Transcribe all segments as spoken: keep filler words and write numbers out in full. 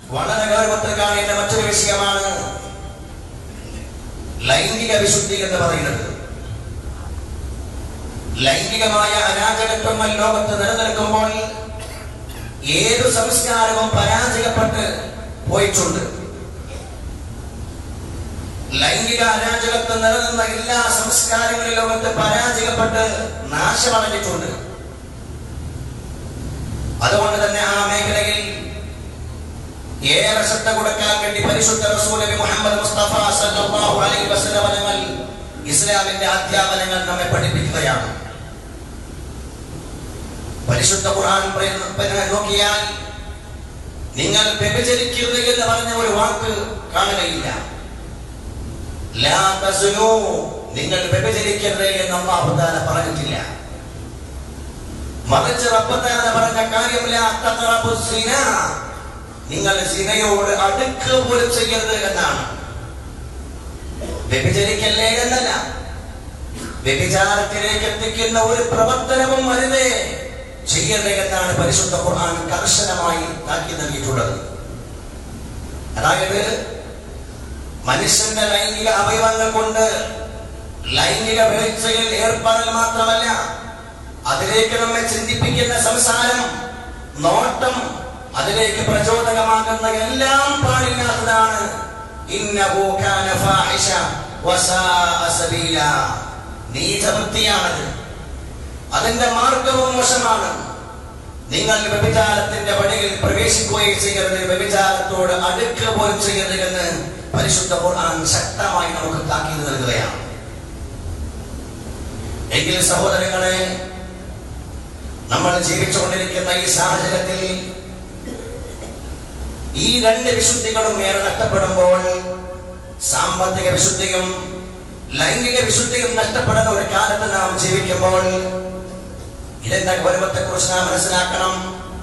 വളരെ ഗൗരവത്തിൽ കാണേണ്ട മറ്റൊരു വിഷയമാണ് ലൈംഗിക വിശുദ്ധി എന്ന് പറയുന്നത്. ലൈംഗികമായ അനാചാരത്വങ്ങൾ ലോകത്ത് നിലനിൽക്കുമ്പോൾ ഏതു സംസ്കാരവും പരാജയപ്പെട്ട് പോയിട്ടുണ്ട്. ലൈംഗിക അരാജകത്വം നിലനിന്ന എല്ലാ സംസ്കാരങ്ങളും ലോകത്ത് പരാജയപ്പെട്ട് നാശമടഞ്ഞിട്ടുണ്ട്. അതുകൊണ്ട് തന്നെ ആ മേഖലയിൽ ഏറെ ശ്രദ്ധ കൊടുക്കാൻ വേണ്ടി പരിശുദ്ധ റസൂൽ മുഹമ്മദ് മുസ്തഫ സല്ലല്ലാഹു അലൈഹി വസല്ലം തങ്ങൾ ഇസ്ലാമിന്റെ അധ്യാപനങ്ങൾ നമ്മെ പഠിപ്പിക്കുകയാണ്. പരിശുദ്ധ ഖുർആൻ നോക്കിയാൽ നിങ്ങൾ വ്യഭിചരിക്കരുത് എന്ന് പറഞ്ഞ ഒരു വാക്ക് കാണുകയില്ല. ലാ തസ്നൂ, നിങ്ങൾ വ്യഭിചരിക്കരുത് എന്ന് അല്ലാഹു തആല പറഞ്ഞിട്ടില്ല. മറിച്ച് റബ്ബ് തആല പറഞ്ഞ കാര്യം ലാ തഖറബു സിന, നിങ്ങൾ സിനയോട് അടുക്കുക പോലും ചെയ്യരുത് എന്നാണ്. വ്യഭിചരിക്കല്ലേ എന്നല്ല, വ്യഭിചാരത്തിലേക്ക് എത്തിക്കുന്ന ഒരു പ്രവർത്തനവും അരുതേ ചെയ്യരുത് എന്നാണ് പരിശുദ്ധ ഖുർആൻ കർശനമായി താക്കി നൽകിയിട്ടുള്ളത്. അതായത് മനുഷ്യന്റെ ലൈംഗിക അവയവങ്ങൾ കൊണ്ട് ലൈംഗിക വീഴ്ചയിൽ ഏർപ്പെടൽ മാത്രമല്ല, അതിലേക്ക് നമ്മെ ചിന്തിപ്പിക്കുന്ന സംസാരം, നോട്ടം, അതിലേക്ക് പ്രചോദകമാകുന്ന എല്ലാം പാടില്ലാത്തതാണ്. ഇന്നഹു കാന ഫാഹിഷ വസാഅ സബീല, നീചവൃത്തിയാണത്, അതിന്റെ മാർഗവും മോശമാണ്. നിങ്ങൾ വ്യഭിചാരത്തിന്റെ വഴിയിൽ പ്രവേശിക്കുകയും ചെയ്യരുത്, വ്യഭിചാരത്തോട് അടുക്കുക പോലും ചെയ്യരുത് എന്ന് പരിശുദ്ധ ഖുർആൻ ശക്തമായി നമുക്ക് താക്കീത് നൽകുകയാണ്. എങ്കിൽ സഹോദരങ്ങളെ, നമ്മൾ ജീവിച്ചുകൊണ്ടിരിക്കുന്ന ഈ സാഹചര്യത്തിൽ ഈ രണ്ട് വിശുദ്ധികളും ഏറെ നഷ്ടപ്പെടുമ്പോൾ, സാമ്പത്തിക വിശുദ്ധിയും ലൈംഗിക വിശുദ്ധിയും നഷ്ടപ്പെടുന്ന ഒരു കാലത്ത് നാം ജീവിക്കുമ്പോൾ ഇതിന്റെ ഗൗരവത്തെ കുറിച്ച് നാം മനസ്സിലാക്കണം.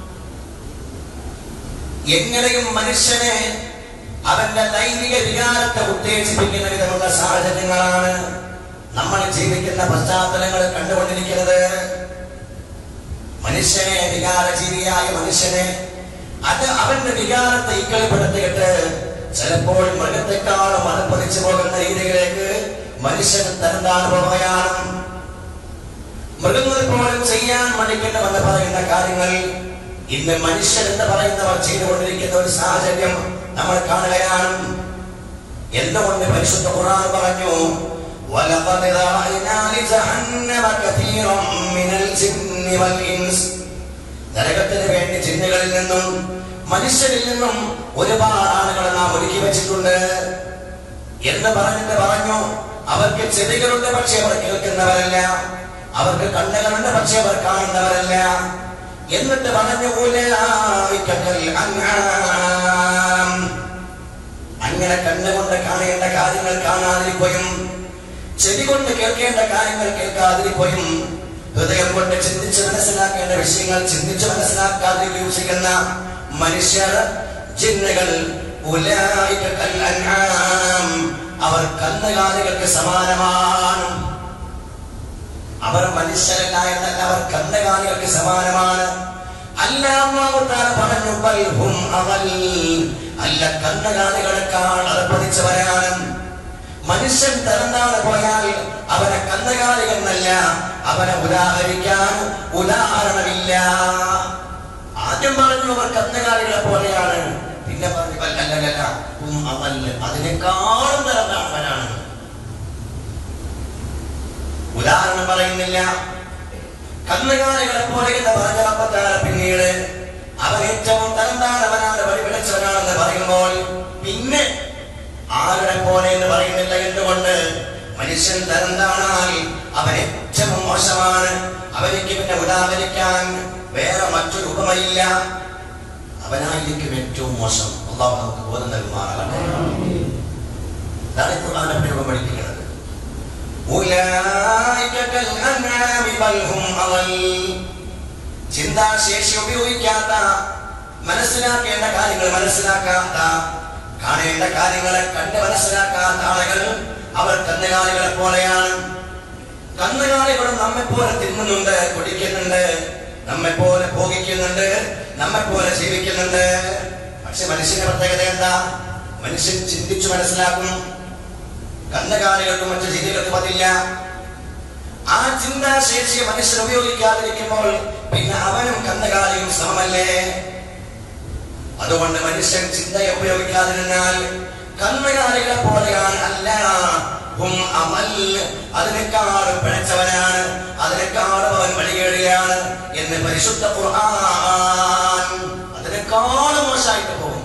എങ്ങനെയും മനുഷ്യനെ അവന്റെ ലൈംഗിക വികാരത്തെ ഉത്തേജിപ്പിക്കുന്ന വിധമുള്ള സാഹചര്യങ്ങളാണ് നമ്മൾ ജീവിക്കുന്ന പശ്ചാത്തലങ്ങൾ കണ്ടുകൊണ്ടിരിക്കുന്നത്. മനുഷ്യനെ, വികാരജീവിയായ മനുഷ്യനെ, അത് അവന്റെ വികാരത്തെ ഇക്കളിപ്പെടുത്തിയിട്ട് ചിലപ്പോൾ മൃഗത്തെക്കാളും മലപ്പതിച്ചു പോകുന്ന രീതിയിലേക്ക് മനുഷ്യൻ തരംതാണു പോവുകയാണ്. മൃഗങ്ങൾ പോലും ചെയ്യാൻ മടിക്കണമെന്ന് പറയുന്ന കാര്യങ്ങൾ ഇന്ന് മനുഷ്യൻ എന്ന് പറയുന്നവർ ചെയ്തുകൊണ്ടിരിക്കുന്ന ഒരു സാഹചര്യം നമ്മൾ കാണുകയാണ്. എന്തുകൊണ്ട് പരിശുദ്ധ ഖുർആൻ പറഞ്ഞു, വലഖദ് റഅയ്നാ ലിജഹന്നമ കതീറൻ മിനൽ ജിന്നി വൽ ഇൻസ്, നരകത്തിന് വേണ്ടി ജിന്നുകളിൽ നിന്നും മനുഷ്യരിൽ നിന്നും ഒരുപാട് ആളുകളെ നാം ഒരുക്കി വെച്ചിട്ടുണ്ട് എന്ന് പറഞ്ഞിട്ട് പറഞ്ഞു, അവർക്ക് ചെവികളുണ്ട് പക്ഷെ അവർ കേൾക്കുന്നവരല്ല, അവർക്ക് കണ്ണുകളുണ്ട് പക്ഷെ അവർ കാണുന്നവരല്ല. എന്നിട്ട് പറഞ്ഞു, അങ്ങനെ കണ്ണുകൊണ്ട് കാണേണ്ട കാര്യങ്ങൾ കാണാതിരിക്കുകയും ചെവി കൊണ്ട് കേൾക്കേണ്ട കാര്യങ്ങൾ കേൾക്കാതിരിക്കുകയും ഹൃദയം കൊണ്ട് ചിന്തിച്ച് മനസ്സിലാക്കേണ്ട വിഷയങ്ങൾ ചിന്തിച്ച് മനസ്സിലാക്കാതിരിക്കുകയും ചെയ്യുന്ന മനുഷ്യർ, ജിന്നുകൾ, അവർ കന്നുകാലികൾക്ക് സമാനമാണ്. അവർ മനുഷ്യരല്ല എന്നല്ല, അവർ കന്നുകാലികൾക്ക് സമാനമാണ്. അല്ലാഹു തആല പറഞ്ഞു, ബൽഹും അവൽ, അല്ല കന്നുകാലികളെക്കാൾ അർപ്പണിച്ചവരാണ്. മനുഷ്യൻ തരംതാണു പോയാൽ അവനെ കന്നുകാലികൾ എന്നല്ല, അവനെ ഉദാഹരിക്കാൻ ഉദാഹരണമില്ല. ആദ്യം പറഞ്ഞു അവർ കന്നുകാലികളെ പോലെയാണ്, പിന്നെ പറഞ്ഞു അല്ലല്ല അവൽ, അതിനേക്കാളും തരംതാണവനാണ്. ഉദാഹരണം പറയുന്നില്ല. കന്നുകാലികളെ പോലെ എന്ന് പറഞ്ഞ പിന്നീട് അവൻ ഏറ്റവും തരംതാണവനാണ്, വഴിപിഴച്ചവനാണെന്ന് പറയുമ്പോൾ പിന്നെ ആരുടെ പോലെ എന്ന് പറയുന്നില്ല. എന്തുകൊണ്ട്? മനുഷ്യൻ തരംതാണാൽ അവൻ ഏറ്റവും മോശമാണ്, അവനിക്ക് പിന്നെ ഉദാഹരിക്കാൻ വേറെ മറ്റൊരു ഉപമയില്ല, അവനായിരിക്കും ഏറ്റവും മോശം. അല്ലാഹു നമുക്ക് ബോധം നൽകുമാറാകട്ടെ. ഇതാണ് ഖുർആൻ പ്രയോഗം പഠിപ്പിക്കുന്നത്. ചിന്താശേഷി ഉപയോഗിക്കാത്ത, മനസ്സിലാക്കേണ്ട കാര്യങ്ങൾ മനസ്സിലാക്കാത്ത, കാണേണ്ട കാര്യങ്ങളെ കണ്ട് മനസ്സിലാക്കാത്ത ആളുകൾ അവർ കന്നുകാലികളെ പോലെയാണ്. കന്നുകാലികളും നമ്മെ പോലെ തിന്നുന്നുണ്ട്, കുടിക്കുന്നുണ്ട്, നമ്മെ പോലെ ഭോഗിക്കുന്നുണ്ട്, നമ്മെ പോലെ ജീവിക്കുന്നുണ്ട്. പക്ഷെ മനുഷ്യന്റെ പ്രത്യേകത എന്താ? മനുഷ്യൻ ചിന്തിച്ചു മനസ്സിലാക്കും. കന്നുകാലികൾക്കും മറ്റു ജീവികൾക്കും അതില്ല. ആ ചിന്താശേഷിയെ മനുഷ്യൻ ഉപയോഗിക്കാതിരിക്കുമ്പോൾ പിന്നെ അവനും കന്നുകാലിയും സമമല്ലേ? അതുകൊണ്ട് മനുഷ്യൻ ചിന്തയെ ഉപയോഗിക്കാതിരുന്നാൽ കന്നുകാലികളെ പോലെയാണ്. അല്ല, അതിനേക്കാളും പിഴച്ചവനാണ്, അതിനേക്കാളും അവൻ വഴികേടുകയാണ് എന്ന് പരിശുദ്ധ ഖുർആൻ. അതിനേക്കാളും മോശമായിട്ട് പോകും.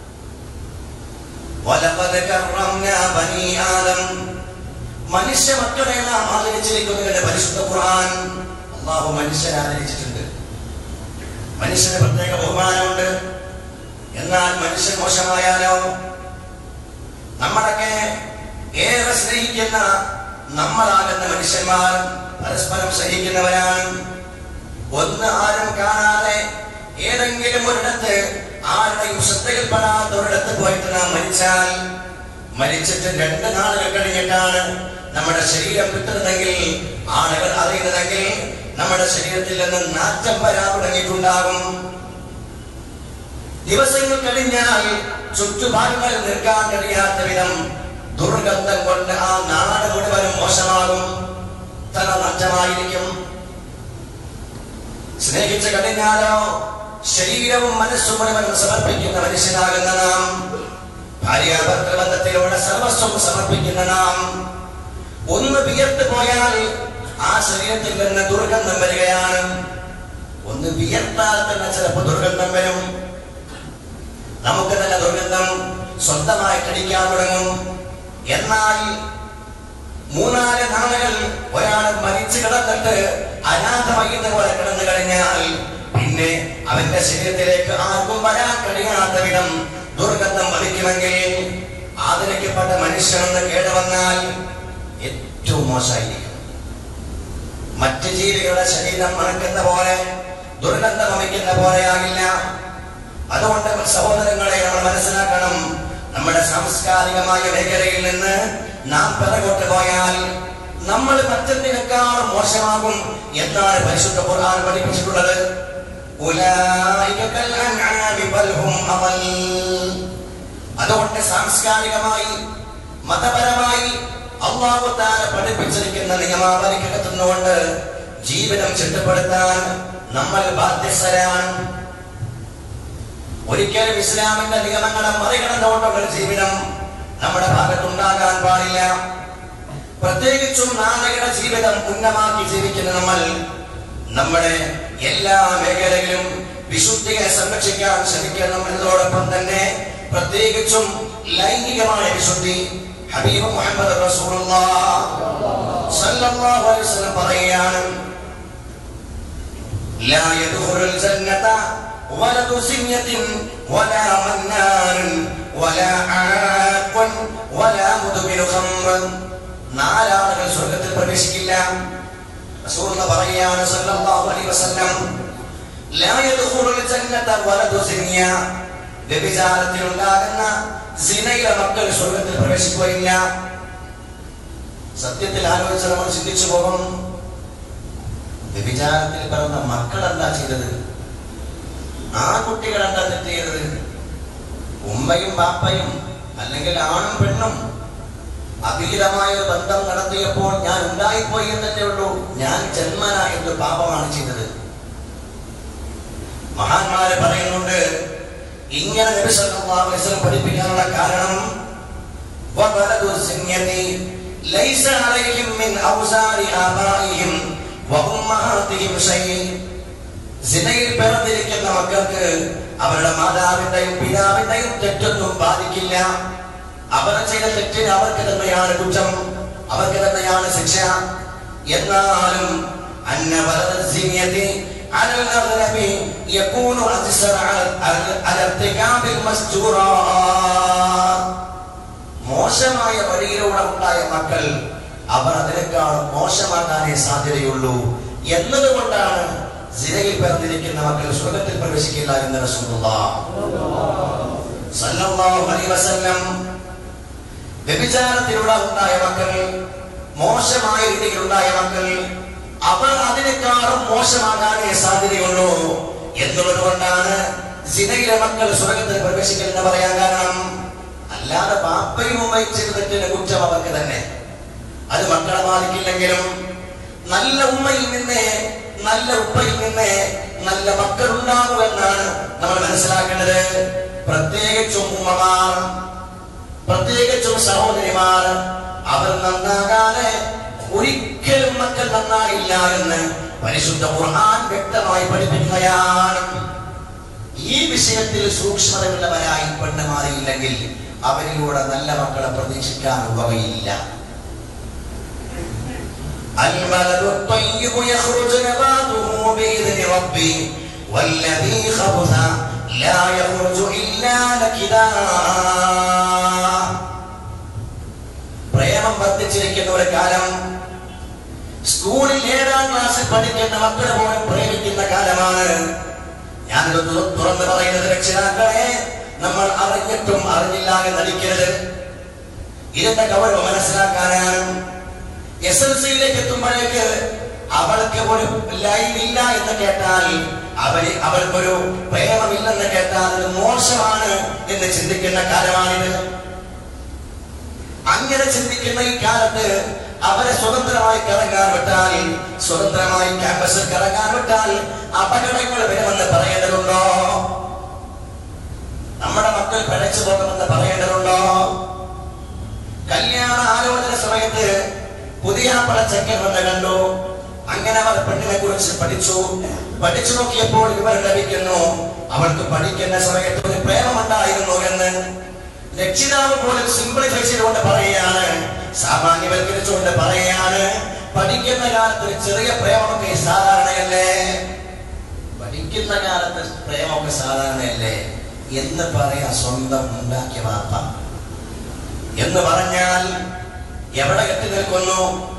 വലഖദ് കറംനാ ബനീ ആദം, മനുഷ്യ മക്കളെ നാം ആദരിച്ചിരിക്കുന്നു പരിശുദ്ധ ഖുർആൻ. അല്ലാഹു മനുഷ്യനെ ആദരിച്ചിട്ടുണ്ട്. മനുഷ്യന് പ്രത്യേക ബഹുമാനമുണ്ട്. എന്നാൽ മനുഷ്യൻ മോശമായാലോ? നമ്മളൊക്കെ ഏറെ സ്നേഹിക്കുന്ന നമ്മളാകുന്ന മനുഷ്യന്മാർ പരസ്പരം സ്നേഹിക്കുന്നവരാണ്. ഒന്ന് ആരും കാണാതെ ഏതെങ്കിലും ഒരിടത്ത്, ആരുടെയും ശ്രദ്ധയിൽപ്പെടാത്ത ഒരിടത്ത് പോയിട്ട് നാം മരിച്ചാൽ, മരിച്ചിട്ട് രണ്ട് നാളുകൾ കഴിഞ്ഞിട്ടാണ് നമ്മുടെ ശരീരം കിട്ടുന്നതെങ്കിൽ, ആളുകൾ അറിയുന്നതെങ്കിൽ നമ്മുടെ ശരീരത്തിൽ നിന്ന് നാറ്റം വരാൻ തുടങ്ങിയിട്ടുണ്ടാകും. ദിവസങ്ങൾ കഴിഞ്ഞാൽ ചുറ്റുപാടുകളിൽ നിൽക്കാൻ കഴിയാത്ത വിധം ദുർഗന്ധം കൊണ്ട് ആ നാട് മുഴുവനും മോശമാകും, തല നഷ്ടമായിരിക്കും. സ്നേഹിച്ചു കഴിഞ്ഞാലോ ശരീരവും മനസ്സും മുഴുവനും സമർപ്പിക്കുന്ന മനുഷ്യനാകുന്ന നാം, ഭാര്യാഭർത്തൃ ബന്ധത്തിലൂടെ സർവസ്വം സമർപ്പിക്കുന്ന നാം, ഒന്ന് വിയർത്ത് പോയാൽ ആ ശരീരത്തിൽ നിന്ന് ദുർഗന്ധം വരികയാണ്. ഒന്ന് വിയർത്താൽ തന്നെ ചിലപ്പോൾ ദുർഗന്ധം വരും. നമുക്ക് തന്നെ ദുർഗന്ധം സ്വന്തമായിട്ട് അടിക്കാൻ തുടങ്ങും. എന്നാൽ മൂന്നാല് നാളുകൾ ഒരാൾ മരിച്ചു കിടന്നിട്ട് അനാഥമയ്യുന്ന പോലെ കിടന്നു കഴിഞ്ഞാൽ പിന്നെ അവന്റെ ശരീരത്തിലേക്ക് ആർക്കും വരാൻ കഴിയാത്ത വിധം ദുർഗന്ധം വലിക്കുമെങ്കിൽ ആദരിക്കപ്പെട്ട മനുഷ്യനെന്ന് കേടുവന്നാൽ ഏറ്റവും മോശമായിരിക്കും. മറ്റ് ജീവികളുടെ ശരീരം മണക്കുന്ന പോലെ ദുർഗന്ധം വമിക്കുന്ന പോലെയാകില്ല. അതുകൊണ്ട് സഹോദരങ്ങളെ നമ്മൾ മനസ്സിലാക്കണം, നമ്മുടെ സാംസ്കാരികമായ മേഖലയിൽ നിന്ന് നാം പിറകോട്ട് പോയാൽ നമ്മൾ മറ്റെന്തിനേക്കാളും മോശമാകും എന്നാണ് പരിശുദ്ധ ഖുർആൻ പഠിപ്പിച്ചിട്ടുള്ളത്. അതുകൊണ്ട് സാംസ്കാരികമായി മതപരമായി അല്ലാഹു തആല പഠിപ്പിച്ചിരിക്കുന്ന നിയമാവലിക്കകത്തുന്നുകൊണ്ട് ജീവിതം ചിട്ടപ്പെടുത്താൻ നമ്മൾ ബാധ്യസ്ഥരാണ്. ഒരിക്കലും ഇസ്ലാമിന്റെ നിയമങ്ങളെ മറികടന്നുകൊണ്ടുള്ള ജീവിതം നമ്മുടെ ഭാഗത്തുണ്ടാകാൻ പാടില്ല. പ്രത്യേകിച്ചും നാളെയുടെ ജീവിതം ഉന്നമാക്കി ജീവിക്കുന്ന നമ്മൾ നമ്മുടെ എല്ലാ മേഖലയിലും വിശുദ്ധിയെ സംരക്ഷിക്കാൻ ശ്രമിക്കണം. എന്നതോടൊപ്പം തന്നെ പ്രത്യേകിച്ചും ലൈംഗികമായ വിശുദ്ധി ഹബീബ് മുഹമ്മദ് റസൂലുള്ളാഹി സ്വല്ലല്ലാഹു അലൈഹി വസല്ലം പറയുകയാണ്, ലാ യദ്ഖുലുൽ ജന്നത വലദു സിന്യത്തിൻ വലാ മന്നാൻ വലാ ആഖൻ വലാ മുദ്ബിനു ഖംർ. നാലാളുകൾ സ്വർഗ്ഗത്തിൽ പ്രവേശിക്കില്ല. റസൂലുള്ളാഹി പറയുകയാണ് സ്വല്ലല്ലാഹു അലൈഹി വസല്ലം, ലാ യദ്ഖുലുൽ ജന്നത വലദു സിന്യ, വ്യഭിചാരത്തിൽ ഉണ്ടാകുന്ന സിനയിലെ മക്കൾ സ്വർഗ്ഗത്തിൽ പ്രവേശിക്കുകയില്ല. സത്യത്തിൽ ആലോചിച്ച് നമ്മൾ ചിന്തിച്ചു പോകും, വ്യഭിചാരത്തിൽ പിറന്ന മക്കൾ എന്താ ചെയ്തത്? ആ കുട്ടികൾ എന്താ തെറ്റ് ചെയ്തത്? ഉമ്മയും ബാപ്പയും അല്ലെങ്കിൽ ആണും പെണ്ണും അഭിഹിതമായ ഒരു ബന്ധം നടത്തിയപ്പോൾ ഞാൻ ഉണ്ടായിപ്പോയി എന്നല്ലേ ഉള്ളൂ. ഞാൻ ജന്മന എന്ത് പാപമാണ് ചെയ്തത്? മഹാന്മാര് പറയുന്നുണ്ട്, ഇങ്ങനെ നബി സല്ലല്ലാഹു അലൈഹി വസല്ലം പഠിപ്പിക്കാനുള്ള കാരണം വവലദു സിന്യതി ലൈസ അലൈഹിം മിൻ ഔസാരി ആബാഇഹിം വഉമ്മഹാതിഹിം ശൈഇ. സിനയിൽ പിറന്നിരിക്കുന്ന മക്കൾക്ക് അവരുടെ മാതാവിന്റെയും പിതാവിന്റെയും തെറ്റൊന്നും ബാധിക്കില്ല. അവർ ചെയ്ത തെറ്റിന് അവർക്ക് തന്നെയാണ് കുറ്റം, അവർക്ക് തന്നെയാണ് ശിക്ഷ. എന്നാലും അന്ന വലദു സിന്യതി അലൽ അഗ്ലബി യകൂനു അസ്റഅ അല ഇർതികാബിൽ മസ്ജൂറാത്ത്. മോശമായ വഴിയിലൂടെ ഉണ്ടായ മക്കൾ അവർ അതിനേക്കാൾ മോശമാകാനേ സാധ്യതയുള്ളൂ എന്നതുകൊണ്ടാണ് സിനയിൽ പിറന്നിരിക്കുന്ന മക്കൾ സ്വർഗ്ഗത്തിൽ പ്രവേശിക്കില്ല എന്ന് റസൂലുള്ളാഹി സ്വല്ലല്ലാഹു അലൈഹി വസല്ലം. വ്യഭിചാരത്തിലൂടെ ഉണ്ടായ മക്കൾ, മോശമായ രീതിയിലുണ്ടായ മക്കൾ അവർ അതിനേക്കാളും മോശമാകാനേ സാധ്യതയുള്ളൂ എന്നുള്ളത് കൊണ്ടാണ് സിനയിലെ മക്കൾ സ്വർഗത്തിൽ പ്രവേശിക്കില്ലെന്ന് പറയാൻ കാരണം അല്ലാതെ ബാപ്പയും ഉമ്മയും ചെയ്ത തെറ്റിന്റെ കുറ്റം അവർക്ക് തന്നെ. അത് മക്കളെ ബാധിക്കില്ലെങ്കിലും നല്ല ഉമ്മയിൽ നിന്ന് നല്ല ഉപ്പയിൽ നിന്ന് നല്ല മക്കൾ ഉണ്ടാകുമെന്നാണ് നമ്മൾ മനസ്സിലാക്കേണ്ടത്. പ്രത്യേകിച്ചും ഉമ്മമാർ, പ്രത്യേകിച്ചും സഹോദരിമാർ, അവർ നന്നാകാതെ ഒരിക്കലും മക്കൾ നന്നായില്ല എന്ന് പരിശുദ്ധ ഖുർആൻ വ്യക്തമായി പഠിപ്പിക്കുകയാണ്. ഈ വിഷയത്തിൽ സൂക്ഷ്മതയുള്ളവരായി പെണ്ണുമാറിയില്ലെങ്കിൽ അവരിലൂടെ നല്ല മക്കളെ പ്രതീക്ഷിക്കാൻ വകയില്ല. البلد الطيب يخرج نباته بإذن ربه والذي خبث لا يخرج إلا نكدا. പ്രേമം വർദ്ധിച്ചിരിക്കുന്ന ഒരു കാലം, സ്കൂളിൽ ഏഴാം ക്ലാസ്സിൽ പഠിക്കുന്ന മക്കൾ പോലും പ്രേമിക്കുന്ന കാലമാണ്. ഞാനിത് തുറന്നു പറയുന്നത് രക്ഷിതാക്കളെ, നമ്മൾ അറിഞ്ഞിട്ടും അറിഞ്ഞില്ല എന്ന് നടിക്കരുത്. ഇതിന്റെ ഗൗരവം മനസ്സിലാക്കാനാണ്. എസ് എൽ സിയിലേക്ക് എത്തുമ്പോഴേക്ക് അവൾക്ക് ഒരു ലൈൻ ഇല്ല എന്ന് കേട്ടാൽ, അവര് അവൾക്കൊരു പ്രേമമില്ലെന്ന് കേട്ടാൽ അത് മോശമാണ് എന്ന് ചിന്തിക്കുന്ന കാലമാണിത്. അങ്ങനെ ചിന്തിക്കുന്ന ഈ കാലത്ത് അവരെ സ്വതന്ത്രമായി കറങ്ങാൻ വിട്ടാൽ, സ്വതന്ത്രമായി ക്യാമ്പസിൽ കറങ്ങാൻ വിട്ടാൽ അപകടങ്ങൾ വരുമെന്ന് പറയേണ്ടതുണ്ടോ? നമ്മുടെ മക്കൾ പിഴച്ചു പോകുമെന്ന് പറയേണ്ടതുണ്ടോ? കല്യാണ ആലോചന സമയത്ത് പുതിയ പടച്ചക്കൻ വന്ന് കണ്ടു. അങ്ങനെ അവർ പെണ്ണിനെ കുറിച്ച് പഠിച്ചു. പഠിച്ചു നോക്കിയപ്പോൾ വിവരം ലഭിക്കുന്നു, അവൾക്ക് പഠിക്കുന്ന സമയത്ത് ഒരു പ്രേമമുണ്ടായിരുന്നു എന്ന്. രക്ഷിതാവ് പോലും സിംപ്ലിഫൈ ചെയ്തുകൊണ്ട് പറയുകയാണ്, സാമാന്യവൽക്കരിച്ചുകൊണ്ട് പറയുകയാണ്, പഠിക്കുന്ന കാലത്ത് ഒരു ചെറിയ പ്രേമമൊക്കെ സാധാരണയല്ലേ, പഠിക്കുന്ന കാലത്ത് പ്രേമമൊക്കെ സാധാരണയല്ലേ എന്ന് പറയാ സ്വന്തം ഉണ്ടാക്കിയ വാപ്പ. എന്ന് പറഞ്ഞാൽ എവിടെ എത്തി നിൽക്കുന്നു?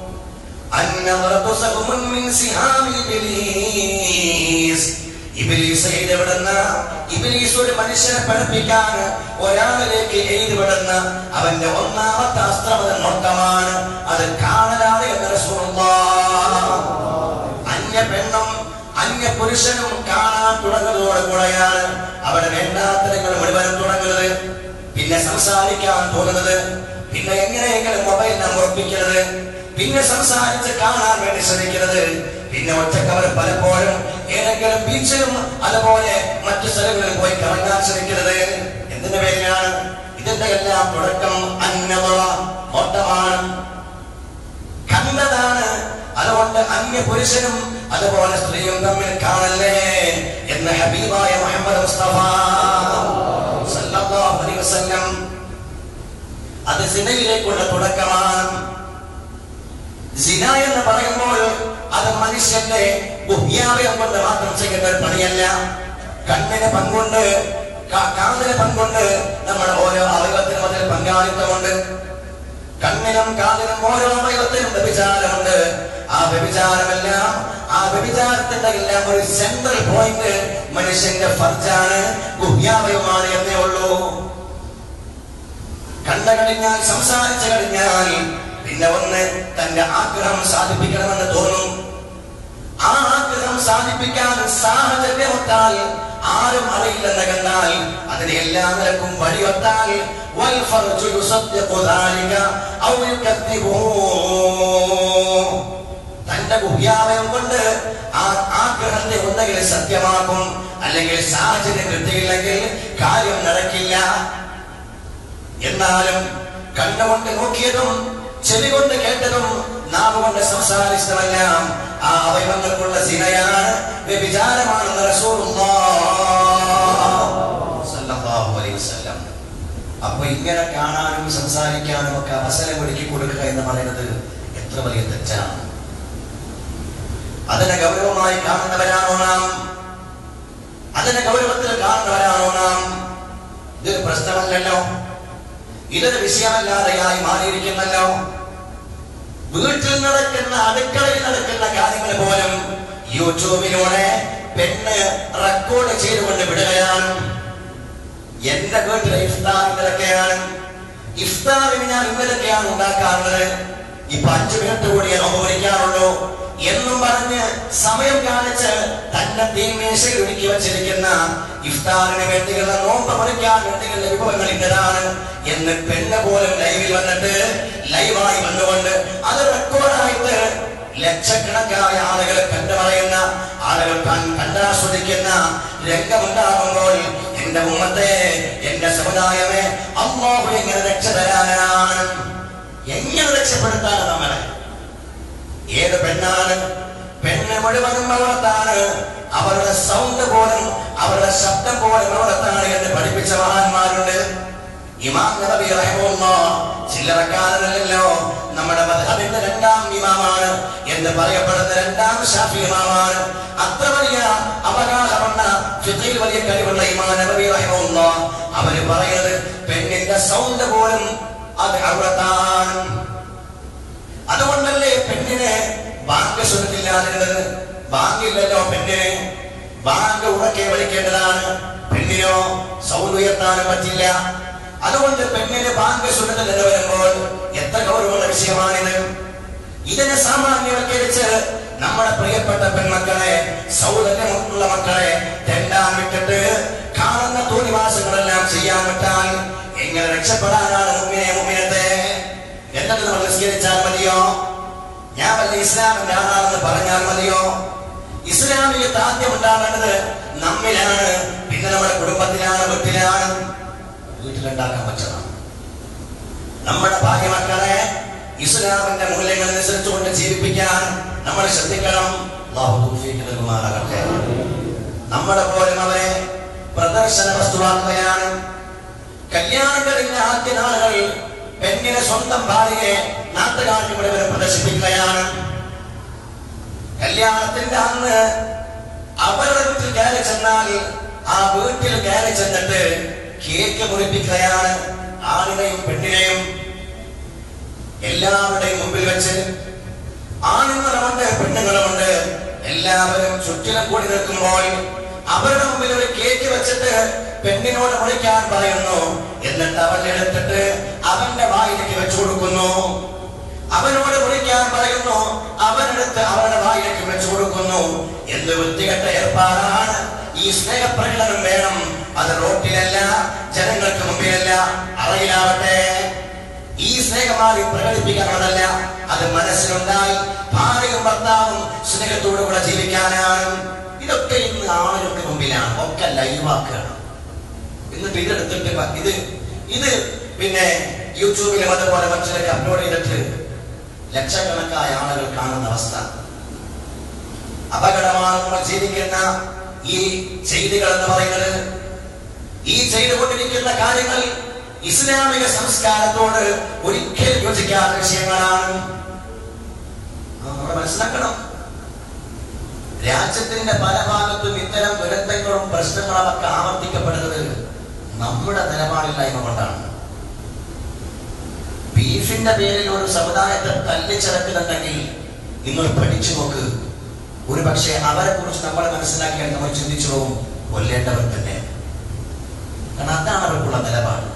ഇബ്ലീസ് ഒരു മനുഷ്യനെ പഠിപ്പിക്കാൻ ഒരാളിലേക്ക് എഴുതിവിടുന്ന അവന്റെ ഒന്നാമത്തെ അസ്ത്രം നോട്ടമാണ്, അത് കാണലാണ് എന്ന് റസൂലുള്ളാഹ്. അന്യ പെണ്ണും അന്യ പുരുഷനും കാണാൻ തുടങ്ങുന്നതോടെ കൂടെയാണ് അവിടെ വേണ്ടാത്തരങ്ങൾ മുഴുവനും തുടങ്ങുന്നത്. പിന്നെ സംസാരിക്കാൻ തോന്നുന്നത്, പിന്നെ എങ്ങനെയെങ്കിലും മൊബൈൽ നമ്പർ ഉറപ്പിക്കുന്നത്, പിന്നെ സംസാരിച്ച് കാണാൻ വേണ്ടി ശ്രമിക്കുന്നത്, പിന്നെ ഒറ്റക്കവർ പലപ്പോഴും ഏതെങ്കിലും ബീച്ചിലും അതുപോലെ മറ്റു സ്ഥലങ്ങളിൽ പോയി കറങ്ങാൻ ശ്രമിക്കുന്നത്. എന്തിന്റെ പേരിലാണ്? ഇതിന്റെ എല്ലാം തുടക്കം അന്യത ഓട്ടമാണ്, കണ്ടതാണ്. അതുകൊണ്ട് അന്യ പുരുഷനും അതുപോലെ സ്ത്രീയും തമ്മിൽ കാണല്ലേ എന്ന് ഹബീബായ മുഹമ്മദ് മുസ്തഫ സല്ലല്ലാഹു അലൈഹി വസല്ലം. അത് സിനയിലേക്കുള്ള തുടക്കമാണ്. സിന എന്ന് പറയുമ്പോൾ അത് മനുഷ്യന്റെ ഗുഹ്യാവയം കൊണ്ട് മാത്രം ചെയ്യുന്ന ഒരു പണിയല്ല. കണ്ണിന് പങ്കുണ്ട്, കാതിന് പങ്കുണ്ട്, നമ്മുടെ ഓരോ അവയവത്തിനും അതിൽ പങ്കാളിത്തമുണ്ട്. കണ്ണിനും കാതിനും ഓരോ അവയവത്തിനും വ്യഭിചാരമുണ്ട്. ആ വ്യഭിചാരമെല്ലാം, ആ വ്യഭിചാരത്തിന്റെ എല്ലാം ഒരു സെൻട്രൽ പോയിന്റ് മനുഷ്യന്റെ ഫർജാണ്, ഗുഹ്യാവയവമാണ് എന്നേ ഉള്ളൂ. കണ്ടു കഴിഞ്ഞാൽ, സംസാരിച്ചു കഴിഞ്ഞാൽ പിന്നെ ഒന്ന് തന്റെ ആഗ്രഹം സാധിപ്പിക്കണമെന്ന് തോന്നും. ആ ആഗ്രഹം സാധിപ്പിക്കാൻ സാഹചര്യമൊത്താൽ, ആരും അറിയില്ലെന്ന് കണ്ടാൽ, അതിനെ എല്ലാ നിലക്കും വഴിയൊത്താൽ തന്റെ ഗുഹ്യാവയം കൊണ്ട് ആ ആഗ്രഹത്തെ ഒന്നെങ്കിൽ സത്യമാക്കും, അല്ലെങ്കിൽ സാഹചര്യം കിട്ടിയില്ലെങ്കിൽ കാര്യം നടക്കില്ല. എന്നാലും കണ്ണുകൊണ്ട് നോക്കിയതും ചെവി കൊണ്ട് കേട്ടതും നാവ് കൊണ്ട് സംസാരിച്ചതുമെല്ലാം ആ അവയവങ്ങൾക്കുള്ള സിനയാണ്, വ്യഭിചാരമാണെന്ന് റസൂലുള്ളാഹ് സല്ലല്ലാഹു അലൈഹി വസല്ലം. അപ്പൊ ഇങ്ങനെ കാണാനും സംസാരിക്കാനും ഒക്കെ അവസരം ഒരുക്കി കൊടുക്കുക എന്ന് പറയുന്നത് എത്ര വലിയ തെറ്റാണ്. അതിനെ ഗൗരവമായി കാണുന്നവരാണോ നാം? അതിനെ ഗൗരവത്തിൽ കാണുന്നവരാണോ നാം? ഇതൊരു പ്രശ്നമല്ലല്ലോ, ഇതൊരു വിഷയമല്ലാതെയായി മാറിയിരിക്കുന്നല്ലോ. വീട്ടിൽ നടക്കുന്ന, അടുക്കളയിൽ നടക്കുന്ന കാര്യങ്ങൾ പോലും യൂട്യൂബിലൂടെ പെണ്ണ് റെക്കോർഡ് ചെയ്തുകൊണ്ട് വിടുകയാണ്. എന്റെ വീട്ടിലെ ഇഫ്താർ ഇന്നലൊക്കെയാണ്. ഇഫ്താറിന് ഞാൻ ഇന്നലൊക്കെയാണ് ഉണ്ടാക്കാറുള്ളത്. ഇപ്പൊ അഞ്ചു മിനിറ്റ് കൂടി ഞാൻ ഉപകരിക്കാറുള്ളൂ. എന്നും പറഞ്ഞ് സമയം കാണിച്ച് തന്നെ തീമേശയിൽ ഒരുക്കി വച്ചിരിക്കുന്ന ഇഫ്താറിന് വേണ്ടിയുള്ള നോമ്പ് മുറിക്കാൻ വേണ്ടിയുള്ള വിഭവങ്ങൾ ഇന്നതാണ് എന്ന് പെണ്ണ് പോലും ലൈവിൽ വന്നിട്ട് ലൈവായി വന്നുകൊണ്ട് അത് റെക്കോർഡായിട്ട് ലക്ഷക്കണക്കായ ആളുകൾ കണ്ടുപറയുന്ന ആളുകൾ കണ്ടാസ്വദിക്കുന്ന രംഗമുണ്ടാകുമ്പോൾ എന്റെ ഉമ്മത്തെ, എന്റെ സമുദായമേ, അല്ലാഹു എങ്ങനെ രക്ഷ തരാനാണ്, എങ്ങനെ രക്ഷപ്പെടുത്താനാണ് നമ്മളെ? ഏത് പെണ്ണാണ്? പെണ്ണ് മുഴുവനും അവിടത്താണ്. അവരുടെ സൗണ്ട് പോലും അവരുടെ ശബ്ദം പോലും അവിടത്താണ് എന്ന് പഠിപ്പിച്ച മഹാന്മാരുണ്ട്. ഇമാം ഹുദവി റഹിമഹുല്ലാഹ് ചില്ലറക്കാരനല്ലല്ലോ, നമ്മുടെ മദ്ഹബിന്റെ രണ്ടാം ഇമാമാണ് എന്ന് പറയപ്പെടുന്ന രണ്ടാം ശാഫി ഇമാമാണ്. അത്ര വലിയ അവകാശമുള്ള ഫിഖിൽ വലിയ കഴിവുള്ള ഇമാം നബവി റഹിമഹുല്ലാഹ് അവര് പറയുന്നത് പെണ്ണിന്റെ സൗണ്ട് പോലും അത് അവിടത്താണ്. അതുകൊണ്ടല്ലേ പെണ്ണിന് ബാങ്ക് സ്വരത്തില്ലാതിരുന്നത്? ബാങ്കില്ലല്ലോ പെണ്ണിന്, ബാങ്ക് ഉറക്കെ വിളിക്കേണ്ടതാണ്. പെണ്ണിനോ സൗണ്ട് ഉയർത്താനും പറ്റില്ല. അതുകൊണ്ട് പെണ്ണിന് ബാങ്ക് സ്വരത്തിൽ എന്ന് വരുമ്പോൾ എത്ര ഗൗരവമുള്ള വിഷയമാണിത്. ഇതിനെ സാമാന്യവൽക്കരിച്ച് നമ്മുടെ പ്രിയപ്പെട്ട പെൺമക്കളെ, സൗന്ദര്യമുള്ള മക്കളെ തെണ്ടാൻ വിട്ടിട്ട് കാണുന്ന തോന്നിവാസങ്ങളെല്ലാം ചെയ്യാൻ വിട്ടാൽ എങ്ങനെ രക്ഷപ്പെടാനാണ് മുമ്പിനെ മുമ്പിനത്തെ? എന്നിട്ട് നമ്മൾ നിസ്കരിച്ചാൽ മതിയോ? ഞാൻ വല്ല ഇസ്ലാമിന്റെ ആളാണെന്ന് പറഞ്ഞാൽ മതിയോ? ഇസ്ലാമിക താത്യം ഉണ്ടാകേണ്ടത് നമ്മിലാണ്, പിന്നെ നമ്മുടെ കുടുംബത്തിലാണ്, വീട്ടിലാണ്. വീട്ടിലുണ്ടാക്കാൻ പറ്റണം. നമ്മുടെ ഭാര്യ മക്കളെ ഇസ്ലാമിന്റെ മൂല്യങ്ങൾ അനുസരിച്ചുകൊണ്ട് ജീവിപ്പിക്കാൻ നമ്മൾ ശ്രദ്ധിക്കണം. നമ്മുടെ പോലും അവരെ പ്രദർശന വസ്തുവാക്കുകയാണ്. കല്യാണം കഴിഞ്ഞ ആദ്യ നാളുകളിൽ പെണ്ണിനെ സ്വന്തം ഭാര്യയെ നാട്ടുകാർക്ക് മുഴുവൻ പ്രദർശിപ്പിക്കുകയാണ്. കല്യാണത്തിന്റെ അന്ന് അവരുടെ വീട്ടിൽ കയറി ചെന്നാൽ ആ വീട്ടിൽ കയറി ചെന്നിട്ട് കേക്ക് മുറിപ്പിക്കുകയാണ്. ആണിനെയും പെണ്ണിനെയും എല്ലാവരുടെയും മുമ്പിൽ വെച്ച്, ആണുങ്ങളുമുണ്ട് പെണ്ണുങ്ങളുമുണ്ട്, എല്ലാവരും ചുറ്റിലും കൂടി നിൽക്കുമ്പോൾ അവരുടെ മുമ്പിൽ ഒരു കേക്ക് വെച്ചിട്ട് പെണ്ണിനോട് മുറിക്കാൻ പറയുന്നു. എന്നിട്ട് അവൻ എടുത്തിട്ട് അവന്റെ വായിലേക്ക് വെച്ചു കൊടുക്കുന്നു. അവനോട് മുറിക്കാൻ പറയുന്നു, അവനെടുത്ത് അവരുടെ വായിലേക്ക് വെച്ചു കൊടുക്കുന്നു. എന്ത് വൃത്തികെട്ട ഏർപ്പാടാണ്! ഈ സ്നേഹപ്രകടനം വേണം. അത് റോട്ടിലല്ല, ജനങ്ങൾക്ക് മുമ്പിലല്ല, അറയിലാവട്ടെ. ഈ സ്നേഹമായി പ്രകടിപ്പിക്കാനുള്ളതല്ല, അത് മനസ്സിലുണ്ടായി ഭാര്യയും ഭർത്താവും സ്നേഹത്തോടുകൂടെ ജീവിക്കാനാണ്. ഇതൊക്കെ ഇന്ന് ആളുകൾക്ക് മുമ്പിലാണ്, ഒക്കെ ലൈവാക്കുകയാണ്. എന്നിട്ട് ഇതെടുത്തിട്ട് ഇത് ഇത് പിന്നെ യൂട്യൂബിലും അതുപോലെ മറ്റൊക്കെ അപ്ലോഡ് ചെയ്തിട്ട് ലക്ഷക്കണക്കായ ആളുകൾ കാണുന്ന അവസ്ഥ അപകടമാണ്. നമ്മൾ ജീവിക്കുന്ന ഈ ചെയ്തികൾ എന്ന് പറയുന്നത്, ഈ ചെയ്തുകൊണ്ടിരിക്കുന്ന കാര്യങ്ങൾ ഇസ്ലാമിക സംസ്കാരത്തോട് ഒരിക്കലും യോജിക്കാത്ത വിഷയങ്ങളാണ്. നമ്മൾ മനസ്സിലാക്കണം. രാജ്യത്തിന്റെ പല ഭാഗത്തും ഇത്തരം ദുരന്തങ്ങളും പ്രശ്നങ്ങളും ഒക്കെ ആവർത്തിക്കപ്പെടുന്നത് നമ്മുടെ നിലപാടില്ലായ്മ കൊണ്ടാണ്. ബീഫിന്റെ പേരിൽ ഒരു സമുദായത്തെ തല്ലിച്ചടക്കുന്നുണ്ടെങ്കിൽ നിങ്ങൾ പഠിച്ചു നോക്ക്. ഒരു പക്ഷേ അവരെ കുറിച്ച് നമ്മൾ മനസ്സിലാക്കിയാൽ നമ്മൾ ചിന്തിച്ചു പോകും, കൊല്ലേണ്ടവർ തന്നെ. കാരണം അതാണ് അവർക്കുള്ള നിലപാട്.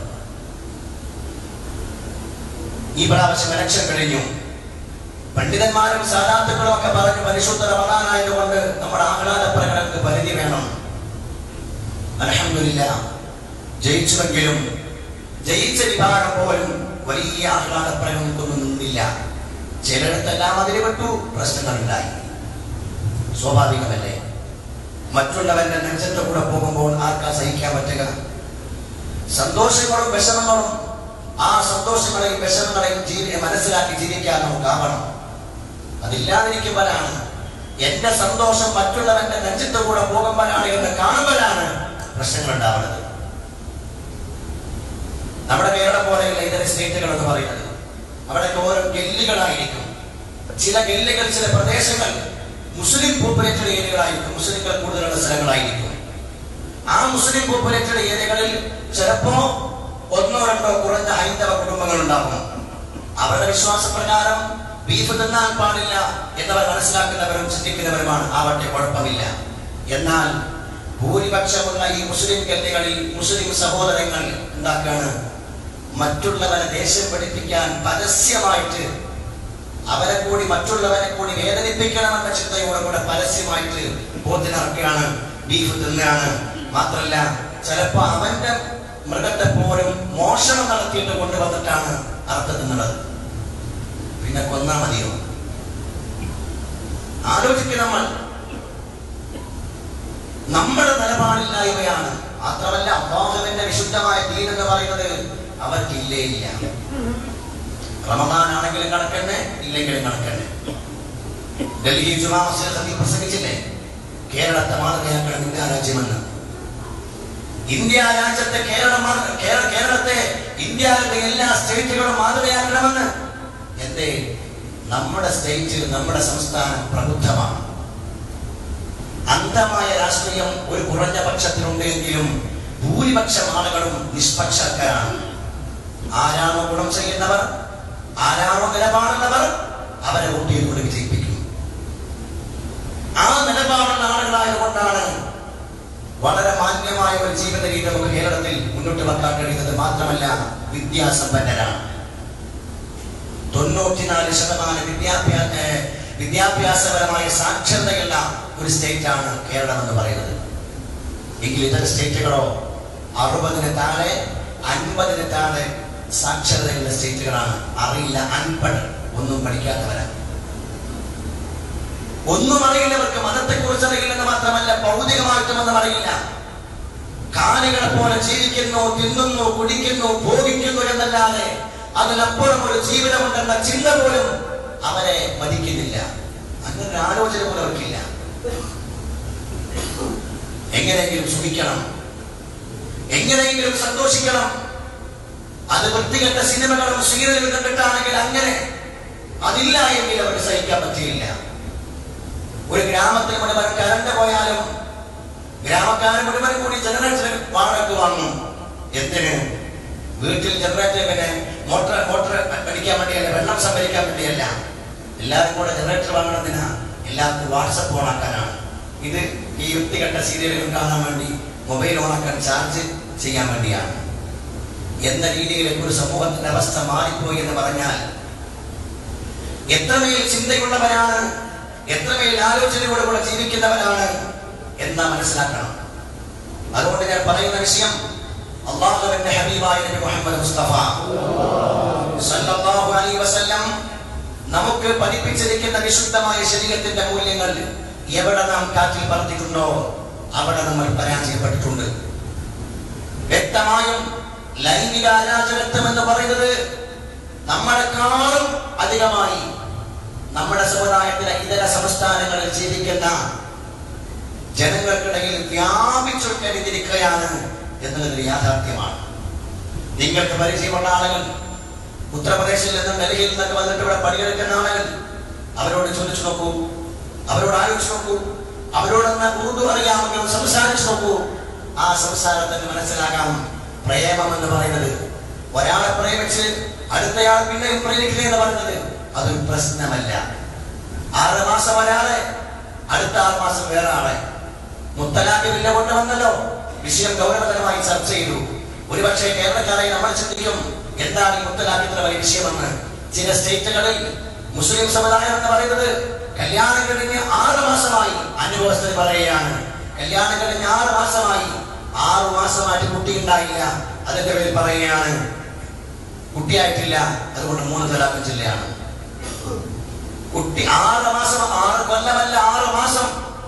ഈ പ്രാവശ്യം ഇലക്ഷൻ കഴിഞ്ഞു. പണ്ഡിതന്മാരും സാധാത്തുക്കളും ഒക്കെ പറഞ്ഞു, പരിശുദ്ധ റമളാനായതുകൊണ്ട് നമ്മുടെ ആഹ്ലാദ പ്രകടനത്തിന് പരിധി വേണം. അൽഹംദുലില്ലാഹ്, ജയിച്ചുവെങ്കിലും ജയിച്ച വിഭാഗം പോലും വലിയ ആഹ്ലാദ പ്രകടനത്തിനൊന്നും നിന്നില്ല. ചിലയിടത്തെല്ലാം അതിൽ വിട്ടു, പ്രശ്നങ്ങളുണ്ടായി. സ്വാഭാവികമല്ലേ? മറ്റുള്ളവന്റെ നെഞ്ചത്തെ കൂടെ പോകുമ്പോൾ ആർക്കാ സഹിക്കാൻ പറ്റുക? സന്തോഷങ്ങളും വിഷമങ്ങളും, ആ സന്തോഷങ്ങളെയും വിഷമങ്ങളെയും ജീവി മനസ്സിലാക്കി ജീവിക്കാൻ നമുക്കാവണം. അതില്ലാതിരിക്കുമ്പോഴാണ്, എന്റെ സന്തോഷം മറ്റുള്ളവന്റെ നെഞ്ചത്തെ കൂടെ പോകുമ്പോഴാണ് എന്ന് കാണുമ്പോഴാണ് പ്രശ്നങ്ങൾ ഉണ്ടാവുന്നത്. നമ്മുടെ കേരളം പോലെയുള്ള ഇതര സ്റ്റേറ്റുകൾ എന്ന് പറയുന്നത്, അവിടെയൊക്കെ ഓരോ ഗല്ലികളായിരിക്കും. ചില ഗല്ലികൾ, ചില പ്രദേശങ്ങൾ മുസ്ലിം പോപ്പുലേറ്റഡ് ഏരിയകളായിരിക്കും, മുസ്ലിംകൾ കൂടുതലുള്ള സ്ഥലങ്ങളായിരിക്കും. ആ മുസ്ലിം പോപ്പുലേറ്റഡ് ഏരിയകളിൽ ചിലപ്പോ ഒന്നോ രണ്ടോ കുറഞ്ഞ ഹൈന്ദവ കുടുംബങ്ങൾ ഉണ്ടാകും. അവരുടെ വിശ്വാസപ്രകാരം ബീഫ് തിന്നാൻ പാടില്ല എന്നവർ മനസ്സിലാക്കുന്നവരും ചിന്തിക്കുന്നവരുമാണ്. ആവട്ടെ, കുഴപ്പമില്ല. എന്നാൽ ഭൂരിപക്ഷമുള്ള ഈ മുസ്ലിം ഗല്ലികളിൽ മുസ്ലിം സഹോദരങ്ങൾ ഉണ്ടാക്കാണ് മറ്റുള്ളവരെ ദേഷ്യം പഠിപ്പിക്കാൻ പരസ്യമായിട്ട് അവരെ കൂടി മറ്റുള്ളവരെ കൂടി വേദനിപ്പിക്കണമെന്ന ചിന്തയോടെ കൂടെ പരസ്യമായിട്ട് പോത്തിനിറക്കുകയാണ്, ബീഫ് തിന്നുകയാണ്. മാത്രല്ല ചിലപ്പോ അവന്റെ മൃഗത്തെ പോലും മോഷണം നടത്തിയിട്ട് കൊണ്ടുവന്നിട്ടാണ് അർത്ഥം തിന്നുന്നത്. പിന്നെ കൊന്നാ മതിയോ? ആലോചിക്കുക. നമ്മൾ നമ്മുടെ നിലപാടില്ലായ്മയാണ്. മാത്രമല്ല അല്ലാഹുവിന്റെ വിശുദ്ധമായ ദീൻ എന്ന് പറയുന്നത് അവർക്കില്ലേ ഇല്ല. റമദാൻ ആണെങ്കിലും കണക്കന്നെ, ഇല്ലെങ്കിലും കണക്കന്നെ. ഡൽഹി ജുമാ മസ്ജിദിൽ പ്രസംഗിച്ചില്ലേ, കേരളത്തെ മാതൃകയാക്കണം ഇന്ത്യ രാജ്യമെന്ന്. ഇന്ത്യ രാജ്യത്തെ കേരളം കേരളത്തെ ഇന്ത്യയിലെ എല്ലാ സ്റ്റേറ്റുകളും മാതൃകയാക്കണമെന്ന്. എന്തേ? നമ്മുടെ സ്റ്റേറ്റ്, നമ്മുടെ സംസ്ഥാനം പ്രബുദ്ധമാണ്. അന്ധമായ രാഷ്ട്രീയം ഒരു കുറഞ്ഞ പക്ഷത്തിലുണ്ടെങ്കിലും ഭൂരിപക്ഷം ആളുകളും നിഷ്പക്ഷക്കാരാണ്. ആരാണോ ഗുണം ചെയ്യുന്നവർ, ആരാണോ നിലപാടുന്നവർ, അവരെ വോട്ട് ചെയ്തുകൊണ്ട് വിജയിപ്പിക്കും. ആ നിലപാടുള്ള ആളുകളായതുകൊണ്ടാണ് വളരെ മാന്യമായ ഒരു ജീവിത രീതി നമുക്ക് കേരളത്തിൽ മുന്നോട്ട് വെക്കാൻ കഴിയുന്നത്. മാത്രമല്ല വിദ്യാസമ്പന്നരാണ്. തൊണ്ണൂറ്റിനാല് ശതമാനം വിദ്യാഭ്യാസ വിദ്യാഭ്യാസപരമായ സാക്ഷരതയുള്ള ഒരു സ്റ്റേറ്റ് ആണ് കേരളം എന്ന് പറയുന്നത്. എങ്കിൽ ഇതര സ്റ്റേറ്റുകളോ അറുപതിന് താഴെ അൻപതിന് താഴെ സാക്ഷരതയുള്ള സ്റ്റേറ്റുകളാണ്. അറിയില്ല, അൺപഡ്, ഒന്നും പഠിക്കാത്തവരാണ്. ഒന്നും അറിയില്ലവർക്ക്. മതത്തെ കുറിച്ച് അറിയില്ലെന്ന് മാത്രമല്ല ഭൗതികമായിട്ടും ഒന്നും അറിയില്ല. കാലികളെ പോലെ ജീവിക്കുന്നു, തിന്നുന്നു, കുടിക്കുന്നു, ഭോഗിക്കുന്നു എന്നല്ലാതെ അതിനപ്പുറം ഒരു ജീവിതമുണ്ടെന്ന ചിന്ത പോലും അവരെ മതിക്കുന്നില്ല. അങ്ങനെ ഒരു ആലോചന പോലും അവർക്കില്ല. എങ്ങനെയെങ്കിലും സുഖിക്കണം, എങ്ങനെയെങ്കിലും സന്തോഷിക്കണം. അത് വൃത്തികെട്ട സിനിമകളും സീരിയലുകളും കണ്ടിട്ടാണെങ്കിൽ അങ്ങനെ. അതില്ല എങ്കിൽ അവർക്ക് സഹിക്കാൻ പറ്റിയില്ല. ഒരു ഗ്രാമത്തിൽ മുഴുവൻ കറണ്ട് പോയാലും ഗ്രാമക്കാരൻ മുഴുവൻ കൂടി ജനറേറ്റർ വാടക വാങ്ങും. എന്തിന്? വീട്ടിൽ ജനറേറ്റർ പിന്നെ മോട്ടോർ മോട്ടോർ പഠിക്കാൻ വേണ്ടിയല്ല, വെള്ളം സംഭരിക്കാൻ വേണ്ടിയല്ല. എല്ലാവരും കൂടെ ജനറേറ്റർ വാങ്ങണതിനാ, എല്ലാവർക്കും വാട്സപ്പ് ഓണാക്കാനാണ്. ഇത് ഈ വൃത്തികെട്ട സീരിയലുകൾ കാണാൻ വേണ്ടി മൊബൈൽ ഓണാക്കാൻ ചാർജ് ചെയ്യാൻ വേണ്ടിയാണ്. എന്ന രീതിയിലേക്ക് ഒരു സമൂഹത്തിന്റെ അവസ്ഥ മാറിപ്പോയി എന്ന് പറഞ്ഞാൽ എത്രമേൽ ചിന്തയുള്ളവരാണ്, എത്രമേൽ ആലോചനയോടുകൂടെ ജീവിക്കുന്നവരാണ് എന്ന് മനസ്സിലാക്കണം. അതുകൊണ്ട് ഞാൻ പറയുന്ന വിഷയം അല്ലാഹുവിന്റെ ഹബീബായ നബി മുഹമ്മദ് മുസ്തഫ സല്ലല്ലാഹു അലൈഹി വസല്ലം നമുക്ക് പഠിപ്പിച്ചിരിക്കുന്ന വിശുദ്ധമായ ശരീഅത്തിന്റെ മൂല്യങ്ങൾ എവിടെ നാം കാറ്റിൽ പറത്തിയിട്ടുണ്ടോ അവിടെ നമ്മൾ പരാജയപ്പെട്ടിട്ടുണ്ട്. വ്യക്തമായും ലൈംഗിക അരാജകത്വം എന്ന് പറയുന്നത് നമ്മളെക്കാളും അധികമായി നമ്മുടെ സമുദായത്തിലെ ഇതര സംസ്ഥാനങ്ങളിൽ ജീവിക്കുന്ന ജനങ്ങൾക്കിടയിൽ വ്യാപിച്ചു കഴിഞ്ഞിരിക്കുകയാണ് എന്നുള്ളതൊരു യാഥാർത്ഥ്യമാണ്. നിങ്ങൾക്ക് പരിചയമുള്ള ആളുകൾ ഉത്തർപ്രദേശിൽ നിന്നും ഡൽഹിയിൽ നിന്നൊക്കെ വന്നിട്ട് ഇവിടെ പണിയെടുക്കുന്ന ആളുകൾ, അവരോട് ചോദിച്ചു നോക്കൂ, അവരോട് ആലോചിച്ചു നോക്കൂ, അവരോടൊന്ന് ഉറുദു അറിയാമെങ്കിൽ സംസാരിച്ചു നോക്കൂ. ആ സംസാരത്തിന് മനസ്സിലാക്കാം പ്രേമം എന്ന് പറയുന്നത്. ഒരാളെ പ്രേമിച്ച് അടുത്തയാൾ പിന്നെയും പ്രേമിക്കുക എന്ന് പറയുന്നത് അതൊരു പ്രശ്നമല്ല. ആറ് മാസം ഒരാളെ, അടുത്ത ആറ് മാസം വേറെ ആളെ. മുത്തലാഖ് ബില്ല് കൊണ്ടുവന്നല്ലോ, വിഷയം ഗൗരവതരമായി ചർച്ച ചെയ്തു. ഒരുപക്ഷെ കേരളക്കാരായി നമ്മൾ ചിന്തിക്കും എന്താണ് ഈ മുത്തലാഖ് ഇത്ര വലിയ വിഷയമെന്ന്. ചില സ്റ്റേറ്റുകളിൽ മുസ്ലിം സമുദായം എന്ന് പറയുന്നത് കല്യാണം കഴിഞ്ഞ് ആറ് മാസമായി, അനുഭവസ്ഥ പറയുകയാണ്, കല്യാണം കഴിഞ്ഞ് ആറ് മാസമായി, ആറു മാസമായിട്ട് കുട്ടി ഉണ്ടായില്ല, അതിന്റെ പേരിൽ പറയുകയാണ് കുട്ടിയായിട്ടില്ല, അതുകൊണ്ട് മൂന്ന് തലാഖ് ജില്ലയാണ്. കുട്ടി ആറ് മാസം, ആറ് കൊല്ലമല്ല ആറ് മാസം,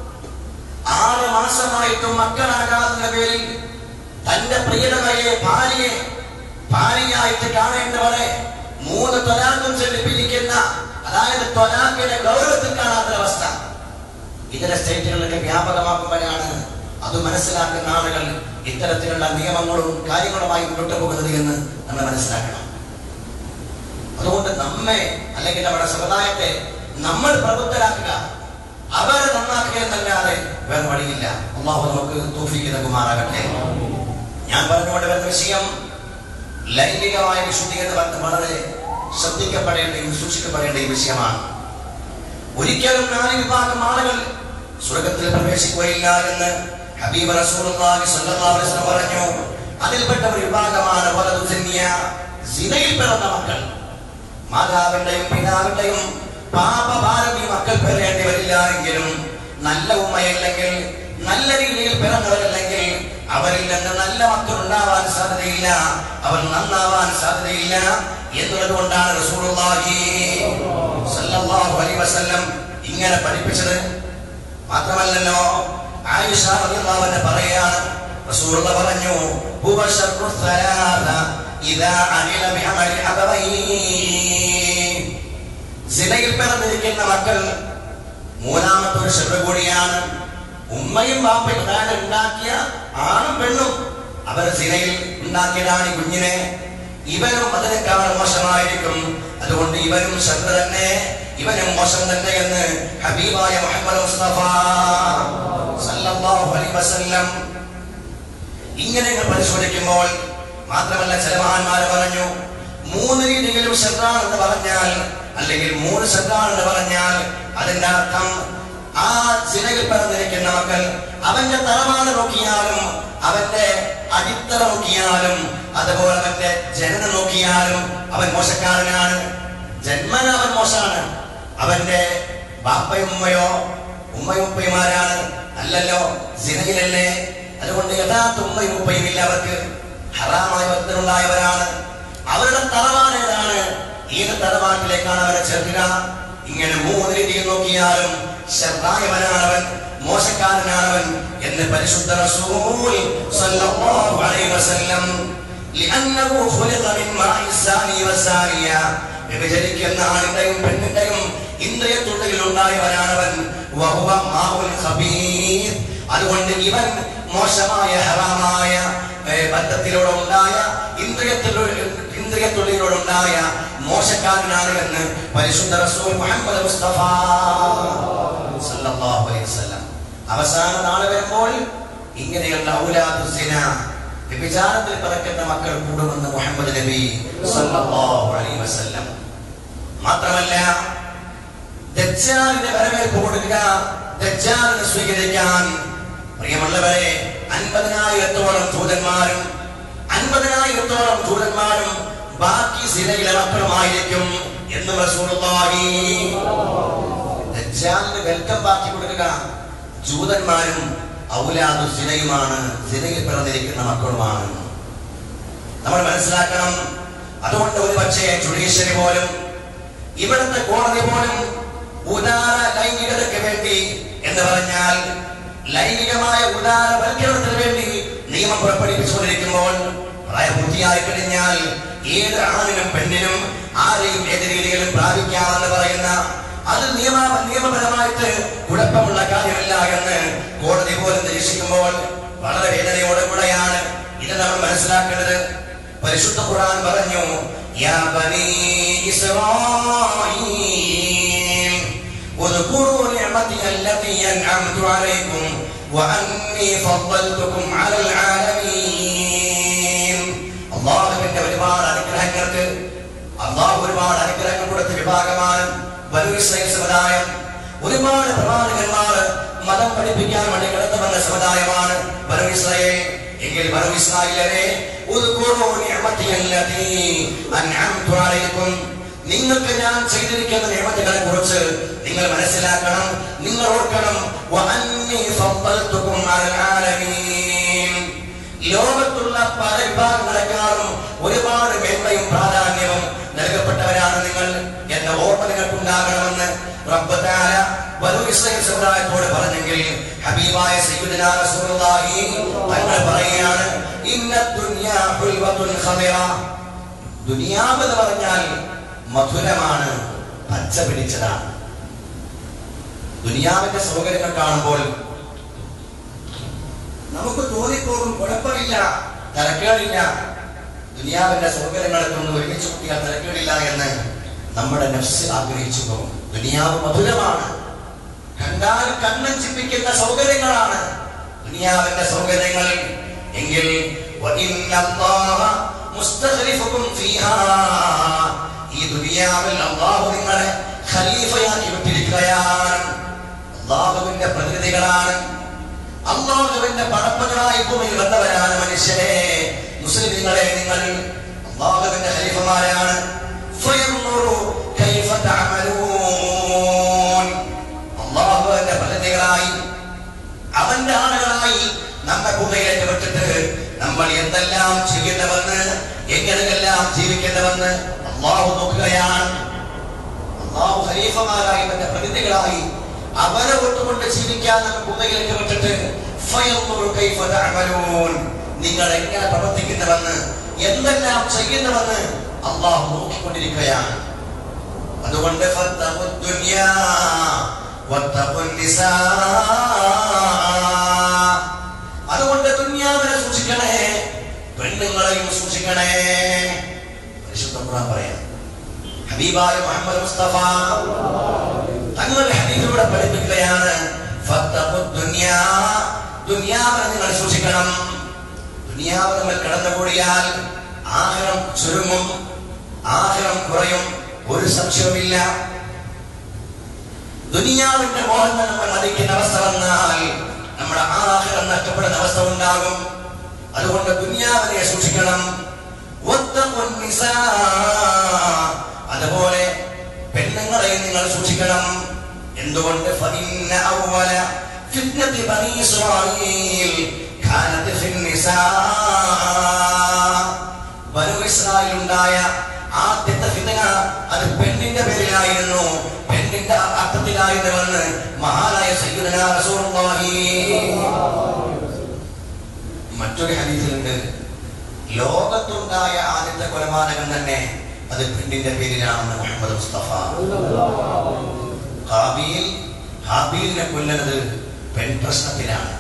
ആറ് മാസമായിട്ടും മക്കളാകാതിന്റെ പേരിൽ തന്റെ പ്രിയതമയെ ഭാര്യയെ ഭാര്യയായിട്ട് കാണേണ്ടവരെ മൂന്ന് ത്വലാഖും ചൊല്ലി പിരിക്കുന്ന, അതായത് ത്വലാഖിന്റെ ഗൗരവത്തിൽ കാണാത്തൊരവസ്ഥ ഇതര സ്റ്റേറ്റുകളിലൊക്കെ വ്യാപകമാക്കുമ്പോഴാണ് അത് മനസ്സിലാക്കുന്ന ആളുകൾ ഇത്തരത്തിലുള്ള നിയമങ്ങളും കാര്യങ്ങളുമായി മുന്നോട്ട് പോകുന്നത് എന്ന് നമ്മൾ മനസ്സിലാക്കണം. അതുകൊണ്ട് നമ്മെ അല്ലെങ്കിൽ നമ്മുടെ സമുദായത്തെ നമ്മൾ പ്രബുദ്ധരാക്കുക, അവരെ നന്നാക്കുക എന്നല്ലാതെ വേറെ വഴിയില്ല. അല്ലാഹു നമുക്ക് തൗഫീഖ് നൽകുമാറാകട്ടെ. ഞാൻ പറഞ്ഞുകൊണ്ട് വരുന്ന വിഷയം ലൈംഗികമായ വിശുദ്ധി എന്ന് പറഞ്ഞ് വളരെ ശ്രദ്ധിക്കപ്പെടേണ്ടയും സൂക്ഷിക്കപ്പെടേണ്ട ഈ വിഷയമാണ്. ഒരിക്കലും നാല് വിഭാഗം ആളുകൾ സ്വർഗത്തിൽ പ്രവേശിക്കുകയില്ല എന്ന് ഹബീബ് റസൂലുള്ളാഹി സ്വല്ലല്ലാഹു അലൈഹി വസല്ലം പറഞ്ഞു. അതിൽപ്പെട്ട ഒരു വിഭാഗമാണ് വലദു സിനിയ, സിനയിൽ പിറന്ന മക്കൾ. മാതാവിന്റെയും പിതാവിന്റെയും പാപഭാരം ഈ മക്കൾ പെറേണ്ടി വരില്ല എങ്കിലും നല്ല ഉമ്മയില്ലെങ്കിൽ നല്ല രീതിയിൽ പിറന്നവരല്ലെങ്കിൽ അവരിൽ നിന്ന് നല്ല മക്കൾ ഉണ്ടാവാൻ സാധ്യതയില്ല, അവർ നന്നാവാൻ സാധ്യതയില്ല എന്നുള്ളത് കൊണ്ടാണ് റസൂലുള്ളാഹി സ്വല്ലല്ലാഹു അലൈഹി വസല്ലം ഇങ്ങനെ പഠിപ്പിച്ചത്. മാത്രമല്ലല്ലോ ആയിഷ റളിയല്ലാഹു അൻഹ പറയാണ്, റസൂലുള്ളാഹി പറഞ്ഞു ഹുവ ശർറു സലാസ ഇദാ അമില ബിഅമലി അബവൈഹി. സിനയിൽ പിറന്നിരിക്കുന്ന മക്കൾ മൂന്നാമത്തെ ഒരു ഷർറ് കൂടിയാണ്. ഉമ്മയും ബാപ്പയും ഉണ്ടാക്കിയ ആണും പെണ്ണും അവർ സിനയിൽ ഉണ്ടാക്കിയതാണ് ഈ കുഞ്ഞിനെ. ഇവനും അതിനേക്കാൾ മോശമായിരിക്കും. അതുകൊണ്ട് ഇവനും ഷർറ് തന്നെ, ഇവനും മോശം തന്നെ എന്ന് ഹബീബായ മുഹമ്മദ് മുസ്തഫ സല്ലല്ലാഹു അലൈഹി വസല്ലം ഇങ്ങനെ പരിശോധിക്കുമ്പോൾ മാത്രമല്ല ചില മഹാന്മാർ പറഞ്ഞു മൂന്ന് രീതിയിലും ഷർറാണെന്ന് പറഞ്ഞാൽ, അല്ലെങ്കിൽ മൂന്ന് ഷർറാണെന്ന് പറഞ്ഞാൽ അതിന്റെ അർത്ഥം ആ സിനയിൽ പിറന്നിരിക്കുന്ന മക്കൾ അവന്റെ തറവാട് നോക്കിയാലും അവന്റെ അടിത്തറ നോക്കിയാലും അതുപോലെ അവന്റെ ജനനം നോക്കിയാലും അവൻ മോശക്കാരനാണ്. ജന്മന അവൻ മോശമാണ്. അവന്റെ ബാപ്പയും ഉമ്മയോ ഉമ്മയും ഉപ്പയുമാരാണ് അല്ലല്ലോ, സിനയിലല്ലേ. അതുകൊണ്ട് യഥാർത്ഥ ഉമ്മയും ഉപ്പയും ഇല്ല, അവർക്ക് ഹറാമായ ബന്ധമുണ്ടായവരാണ്. അവരുടെ തറവാട് ഏതാണ്, ഏത് തറവാട്ടിലേക്കാണ് അവരെ ചേർക്കുക? ഇങ്ങനെ മൂന്ന് രീതിയിൽ നോക്കിയാലും ശർറായവനാണവൻ, മോശക്കാരനാണവൻ എന്ന് പരിശുദ്ധ റസൂൽ സല്ലല്ലാഹു അലൈഹി വസല്ലം. ലിഅന്നഹു ഖുലിഖ മിൻ മാഇ സാനി വസാനിയ. വിഭജിക്കുന്ന ആണിന്റെയും പെണ്ണിന്റെയും ഇന്ദ്രിയത്തുള്ളിൽ ഉണ്ടായവനാണവൻ. വഹുവ മാഉൽ ഖബീർ. അതുകൊണ്ട് ഇവൻ മോശമായ ഹറാമായ ബന്ധത്തിലൂടെ ഉണ്ടായ ഇന്ദ്രിയത്തിലൂടെ ഇന്ദ്രിയത്തുള്ളിലൂടെ ഉണ്ടായ മോശക്കാരനാണ് എന്ന് പരിശുദ്ധ റസൂൽ മുഹമ്മദ് മുസ്തഫ സല്ലല്ലാഹു അലൈഹി വസല്ലം. അവസാന നാൾ വരുമ്പോൾ ഇങ്ങനെയുള്ള ഔലാദു സിന, വ്യഭിചാരത്തിൽ പിറക്കുന്ന മക്കൾ കൂടുമെന്ന് മുഹമ്മദ് നബി സല്ലല്ലാഹു അലൈഹി വസല്ലം. മാത്രമല്ല ദജ്ജാലിനെ വരവേൽപ്പ് കൊടുക്കുക, ദജ്ജാലിനെ സ്വീകരിക്കാൻ പ്രിയമുള്ളവരെ അൻപതിനായിരത്തോളം ദൂതന്മാരും അൻപതിനായിരത്തോളം ദൂതന്മാരും ബാക്കി സിനയിലെ മക്കളുമായിരിക്കും എന്ന് റസൂലുള്ളാഹി. ദജ്ജാലിന് വെൽക്കം ബാക്കി കൊടുക്കുക ജൂതന്മാരും ഔലാദു സിനയുമാണ്, സിനയിൽ പിറന്നിരിക്കുന്ന മക്കളുമാണ്. നമ്മൾ മനസ്സിലാക്കണം. അതുകൊണ്ട് ഒരു പക്ഷേ ജുഡീഷ്യറി പോലും ഇവിടുത്തെ കോടതി പോലും ഉദാര ലൈംഗികതയ്ക്ക് വേണ്ടി എന്ന് പറഞ്ഞാൽ ലൈംഗികമായ ഉദാരവൽക്കരണത്തിന് വേണ്ടി നിയമം പുറപ്പെടുവിച്ചുകൊണ്ടിരിക്കുമ്പോൾ പ്രായപൂർത്തിയായി കഴിഞ്ഞാൽ ഏത് ആണിനും പെണ്ണിനും ആരെയും ഏത് രീതിയിലും പ്രാപിക്കാമെന്ന് പറയുന്ന അത് നിയമ നിയമപരമായിട്ട് കുഴപ്പമുള്ള കാര്യമല്ല എന്ന് കോടതി പോലും നിരീക്ഷിക്കുമ്പോൾ വളരെ വേദനയോടെ കൂടെയാണ് ഇത് നമ്മൾ മനസ്സിലാക്കേണ്ടത്. പരിശുദ്ധ ഖുർആൻ പറഞ്ഞു, യാ ബനീ ഇസ്രായീൽ ഉദ്കുറൂ നിഅമതി അല്ലതി അൻഅംതു അലൈക്കും വഅന്നി ഫദ്ദൽതുക്കും അലൽ ആലമീൻ. അല്ലാഹുവിന്റെ ഒരുപാട് അനുഗ്രഹങ്ങൾക്ക് അല്ലാഹു ഒരുപാട് അനുഗ്രഹങ്ങൾ കൊടുത്ത വിഭാഗമാണ് ബനൂ ഇസ്രായേൽ സമുദായം. ഒരുപാട് പ്രവാചകന്മാർ മതം പഠിപ്പിക്കാൻ വേണ്ടി കടന്നു വന്ന സമുദായമാണ് ബനൂ ഇസ്രായേൽ. എങ്കിൽ ബനൂ ഇസ്രായേലരെ ഉദ്കുറൂ നിഅമതി അല്ലതി അൻഅംതു അലൈക്കും, നിങ്ങൾക്ക് ഞാൻ ചെയ്തിരിക്കുന്ന നിഅമത്തുകളെ കുറിച്ച് നിങ്ങൾ മനസ്സിലാക്കണം, നിങ്ങൾ ഓർക്കണം. വഅന്നി ഫദ്ദൽതുക്കും അലൽ ആലമീൻ, ലോകത്തുള്ള പല വിഭാഗങ്ങളെക്കാളും ഒരുപാട് മേന്മയും പ്രാധാന്യവും നൽകപ്പെട്ടവരാണ് നിങ്ങൾ എന്ന ഓർമ്മ നിങ്ങൾക്കുണ്ടാകണമെന്ന് റബ്ബ് തആല ബനൂ ഇസ്രായേൽ സമുദായത്തോട് പറഞ്ഞെങ്കിൽ ഹബീബായ സയ്യിദുനാ റസൂലുള്ളാഹി തങ്ങൾ പറയുകയാണ്, ഇന്ന ദുനിയാ ഹുൽവത്തുൻ ഖദിറ, ദുനിയാവ് എന്ന് പറഞ്ഞാൽ മധുരമാണ്, പച്ച പിടിച്ചതാണ്. ദുനിയാവിന്റെ സൗകര്യങ്ങൾ കാണുമ്പോൾ നമുക്ക് തോന്നിപ്പോകും കുഴപ്പമില്ല, തരക്കേടില്ല, ദുനിയാവിന്റെ സൗകര്യങ്ങളൊക്കെ ഒന്ന് ഒരുമിച്ച് കൂട്ടിയാൽ തരക്കേടില്ല എന്ന് നമ്മുടെ നഫ്സ് ആഗ്രഹിച്ചു പോകും. ദുനിയാവ് മധുരമാണ്, കണ്ടാൽ കണ്ണം ചിപ്പിക്കുന്ന സൗകര്യങ്ങളാണ് ദുനിയാവിന്റെ സൗകര്യങ്ങൾ. എങ്കിൽ ഈ ദുനിയാവിൽ അല്ലാഹു നിങ്ങളെ ഖലീഫയാക്കി വിട്ടിരിക്കുകയാണ്. അല്ലാഹുവിന്റെ പ്രതിനിധികളാണ്, അല്ലാഹുവിന്റെ പടപ്പുകളായി ഭൂമിയിൽ വന്നവരാണ് മനുഷ്യരെ, മുസ്ലിമീങ്ങളെ. നിങ്ങൾ അല്ലാഹുവിന്റെ ഖലീഫമാരാണ്. ഫയൻദുറു കൈഫ തഅമലൂൻ, അവന്റെ ആളുകളായി നമ്മെ ഭൂമിയിലേക്ക് വിട്ടിട്ട് നമ്മൾ എന്തെല്ലാം ചെയ്യുന്നവെന്ന് എങ്ങനെയെല്ലാം ജീവിക്കേണ്ടവെന്ന് അല്ലാഹു നോക്കുകയാണ്. അല്ലാഹു ഖലീഫമാരായി തന്റെ പ്രതിനിധികളായി അവരെ ഒട്ടുകൊണ്ട് ജീവിക്കാൻ നമ്മൾ ഭൂമിയിലേക്ക് വിട്ടിട്ട് നിങ്ങൾ എങ്ങനെ പ്രവർത്തിക്കുന്നവെന്ന് എന്തെല്ലാം ചെയ്യുന്നവെന്ന് അല്ലാഹു നോക്കിക്കൊണ്ടിരിക്കുകയാണ്. അതുകൊണ്ട് അതുകൊണ്ട് ദുനിയാവിനെ സൂക്ഷിക്കണേ, പെണ്ണുങ്ങളെയും സൂക്ഷിക്കണേ. പരിശുദ്ധ ഖുർആൻ പറയാം, ഹബീബായ മുഹമ്മദ് മുസ്തഫ തങ്ങളുടെ ഹദീസിലൂടെ പഠിപ്പിക്കുകയാണ്, ദുനിയാവിനെ നിങ്ങൾ സൂക്ഷിക്കണം. ദുനിയാവ് നമ്മൾ കടന്നുകൂടിയാൽ ആഖിറം ചുരുങ്ങും, ആഖിറം കുറയും, ഒരു സംശയവുമില്ല. ദുനിയാവിന്റെ മോഹം നമ്മൾ മതിക്കുന്ന അവസ്ഥ വന്നാൽ നമ്മുടെ ആഖിറം നഷ്ടപ്പെടുന്ന അവസ്ഥ ഉണ്ടാകും. അതുകൊണ്ട് ദുനിയാവിനെ സൂക്ഷിക്കണം. അതുപോലെ പെണ്ണുങ്ങളെ നിങ്ങൾ സൂക്ഷിക്കണം. എന്തുകൊണ്ട്? ഫഇന്ന അവ്വല ഫിത്നതി ബനീ ഇസ്രായീൽ കാനത് ഫിന്നിസാ. ബനൂ ഇസ്രായേൽ ഉണ്ടായ ആദ്യത്തെ ഫിത്ന അത് പെണ്ണിന്റെ പേരിലായിരുന്നു, പെണ്ണിന്റെ അർത്ഥത്തിലായിരുന്നുവെന്ന് മഹാനായ സയ്യിദുനാ റസൂലുള്ളാഹി. മറ്റൊരു ഹദീസിലുണ്ട്, ലോകത്തുണ്ടായ ആദ്യത്തെ കൊലപാതകം തന്നെ അത് പെണ്ണിന്റെ പേരിലാണെന്ന് മുഹമ്മദ് മുസ്തഫ. ഹാബീൽ ഹാബീലിനെ കൊല്ലുന്നത് പെൺ പ്രശ്നത്തിലാണ്.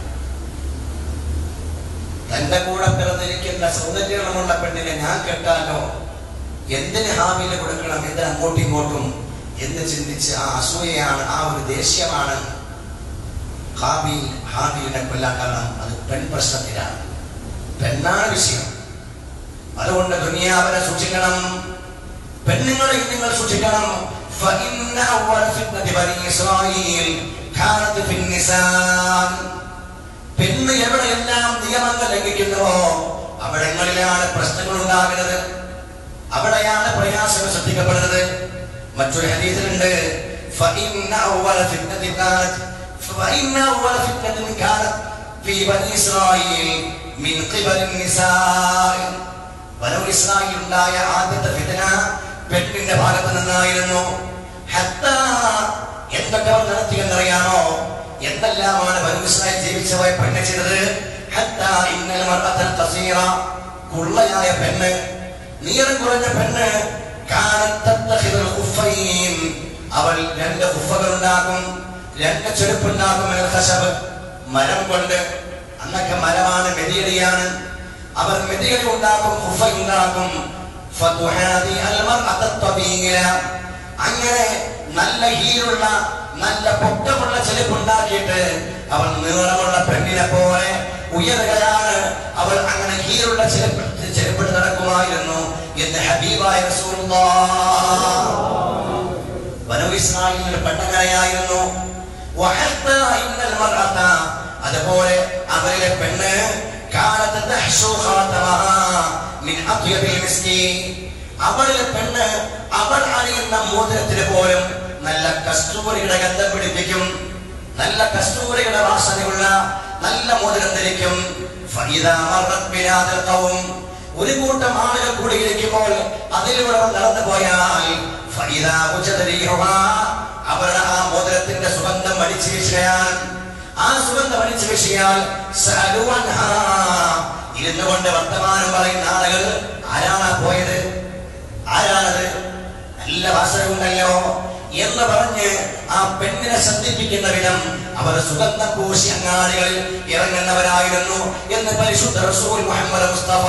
തന്റെ കൂടെ പിറന്നിരിക്കുന്ന സൗന്ദര്യമുള്ള പെണ്ണിനെ ഞാൻ കെട്ടാലോ, എന്തിന് ഹാബീലിനെ കൊടുക്കണം, എന്തിന് അങ്ങോട്ടും ഇങ്ങോട്ടും എന്ന് ചിന്തിച്ച് ആ അസൂയയാണ്, ആ ഒരു ദേഷ്യമാണ് ഹാബീൽ ഹാബീലിനെ കൊല്ലാൻ കാരണം. അത് പെൺ പ്രശ്നത്തിലാണ്, പെണ്ണാണ് വിഷയം. അതുകൊണ്ട് ദുനിയാവിനെ സൂക്ഷിക്കണം, പെണ്ണുങ്ങളെ നിങ്ങൾ സൂക്ഷിക്കണം. فإن أول فتنة بني إسرائيل كانت في النساء. പെണ്ണ് എവിടെയെല്ലാം നിയമങ്ങൾ ലംഘിക്കുന്നുവോ അവിടങ്ങളിലാണ് പ്രശ്നങ്ങൾ ഉണ്ടാകുന്നത്, അവിടെയാണ് പ്രയാസങ്ങൾ ശ്രദ്ധിക്കപ്പെടുന്നത്. മറ്റൊരു ഹദീസിലുണ്ട്, فإن أول فتنة كانت فإن أول فتنة كانت في بني إسرائيل من قبل النساء. ബനൂ ഇസ്രായേൽ ഉണ്ടായ ആദ്യത്തെ ഫിത്ന പെണ്ണിന്റെ ഭാഗത്ത് നിന്നായിരുന്നു. ഹത്താ എന്തൊക്കെ നടത്തിയെന്നറിയാമോ? എന്തെല്ലാമാണ് ബനൂ ഇസ്രായേൽ ജീവിച്ചു പോയ പെണ്ണ് ചെയ്തത്? ഹത്താ ഇന്നൽ മർഅത്തൽ ഖസീറ, കുള്ളയായ പെണ്ണ്, നീളം കുറഞ്ഞ പെണ്ണ്, കാനത് തത്തഖിദുൽ ഖുഫൈൻ, അവൾ രണ്ട് ഖുഫകൾ ഉണ്ടാക്കും, രണ്ട് ചെരുപ്പുണ്ടാക്കും. ഖശബ്, മരം കൊണ്ട്. അന്നൊക്കെ മരമാണ്, മെതിയടിയാണ്. അവർ മെതിയടി ഉണ്ടാക്കും, ഖുഫ ഉണ്ടാക്കും. ഫതുഹാദി അൽ മർഅത തബീല, അങ്ങനെ നല്ല ഹീലുള്ള നല്ല പൊക്കമുള്ള ചെരുപ്പുണ്ടാക്കിയിട്ട് അവൾ നീളമുള്ള പെണ്ണിനെ പോലെ ഉയരുകയാണ്. അവൾ അങ്ങനെ ഹീലുള്ള ചെരുപ്പ് ചെരുപ്പിട്ട് നടക്കുമായിരുന്നു എന്ന് ഹബീബായ റസൂലുള്ളാഹ്. ബനൂ ഇസ്രായേലിന്റെ പെണ്ണങ്ങനെയായിരുന്നു. വഹത്താ ഇന്നൽ മർഅത, അതുപോലെ അവരിലെ പെണ്ണ് കാനത്ത് തഹ്ശു ഖാതമഹാ മിൻ അത്യബിൽ മിസ്കി, അവളിലെ പെണ്ണ് അവൾ അണിയുന്ന മോതിരത്തിന് പോലും നല്ല കസ്തൂരിയുടെ ഗന്ധം പിടിപ്പിക്കും, നല്ല കസ്തൂരിയുടെ വാസനയുള്ള നല്ല മോതിരം ധരിക്കും. ഫഇദാ മറത് ബിനാദിൽ ഖൗം, ഒരു കൂട്ടം ആളുകൾ കൂടിയിരിക്കുമ്പോൾ അതിലൂടെ നടന്നു പോയാൽ ഫഇദാ വജദ റീഹുഹാ, അവരുടെ ആ മോതിരത്തിന്റെ സുഗന്ധം അടിച്ചു വീശുകയാൽ, ആ സുഗന്ധം അടിച്ചു വീശിയാൽ സഅലു അൻഹാ, ഇരുന്നു കൊണ്ട് വർത്തമാനം പറയുന്ന ആളുകൾ, ആരാണ് പോയത്, ആരാണത്, നല്ല വാസനയുണ്ടല്ലോ എന്ന് പറഞ്ഞ് ആ പെണ്ണിനെ ശ്രദ്ധിപ്പിക്കുന്ന വിധം അവർ സുഗന്ധം പൂശി അങ്ങാടികളിൽ ഇറങ്ങുന്നവരായിരുന്നു എന്ന് പരിശുദ്ധ റസൂൽ മുഹമ്മദ് മുസ്തഫ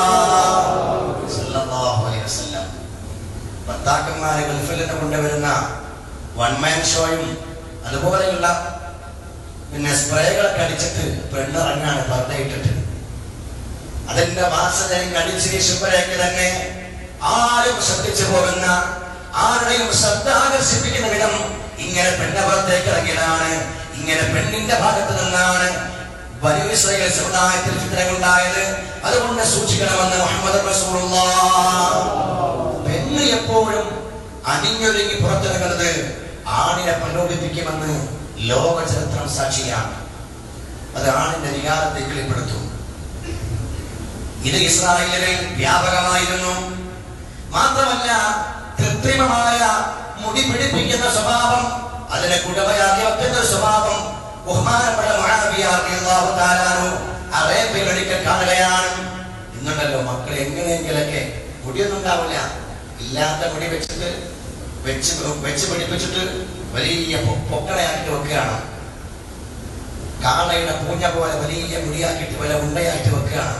സല്ലല്ലാഹു അലൈഹി വസല്ലം. ഭർത്താക്കന്മാരെ ഗൾഫിൽ നിന്ന് കൊണ്ടുവരുന്ന വൺ മാൻ ഷോയും അതുപോലെയുള്ള പിന്നെ സ്പ്രേകളൊക്കെ അടിച്ചിട്ട് പെണ്ണിറങ്ങാണ് പർദ്ദയിട്ടിട്ട്. അതിന്റെ വാസനയും അടിച്ചു വീശുമ്പോഴേക്ക് തന്നെ ആരും ശ്രദ്ധിച്ചു പോകുന്ന, ആരുടെയും ശ്രദ്ധ ആകർഷിപ്പിക്കുന്ന വിധം ഇങ്ങനെ പെണ്ണപുറത്തേക്ക് ഇറങ്ങിയതാണ്. ഇങ്ങനെ പെണ്ണിന്റെ ഭാഗത്ത് നിന്നാണ് ബനൂ ഇസ്രായേൽ സമുദായത്തിൽ ഫിത്നകളുണ്ടായത്. അതുകൊണ്ട് സൂക്ഷിക്കണമെന്ന് മുഹമ്മദ് റസൂലുള്ളാഹ്. പെണ്ണ് എപ്പോഴും അണിഞ്ഞൊരുങ്ങി പുറത്തിറങ്ങുന്നത് ആണിനെ പ്രലോഭിപ്പിക്കുമെന്ന് ലോക ചരിത്രം സാക്ഷിയാണ്. അത് ആണിന്റെ വികാരത്തെ വെളിപ്പെടുത്തും. ഇത് ഇസ്രായേലിൽ വ്യാപകമായിരുന്നു. മാത്രമല്ല, കൃത്രിമമായ മുടി പിടിപ്പിക്കുന്ന സ്വഭാവം, അതിനെ കുടമയാക്കി വെക്കുന്ന സ്വഭാവം ബഹുമാനപ്പെട്ട മുആവിയ റളിയല്ലാഹു തആല അൻഹു അറേബ്യയിലൊരിക്കൽ കാണുകയാണ്. ഇന്നുണ്ടല്ലോ മക്കൾ എങ്ങനെയെങ്കിലൊക്കെ മുടിയൊന്നും ഉണ്ടാവില്ല, ഇല്ലാത്ത മുടി വെച്ചിട്ട് വെച്ച് വെച്ച് പിടിപ്പിച്ചിട്ട് വലിയ പൊക്കളയാക്കിട്ട് വെക്കുകയാണ്. കാളയുടെ പൂഞ്ഞ പോലെ വലിയ മുടിയാക്കിയിട്ട് വല്ല ഉണ്ടയായിട്ട് വെക്കുകയാണ്.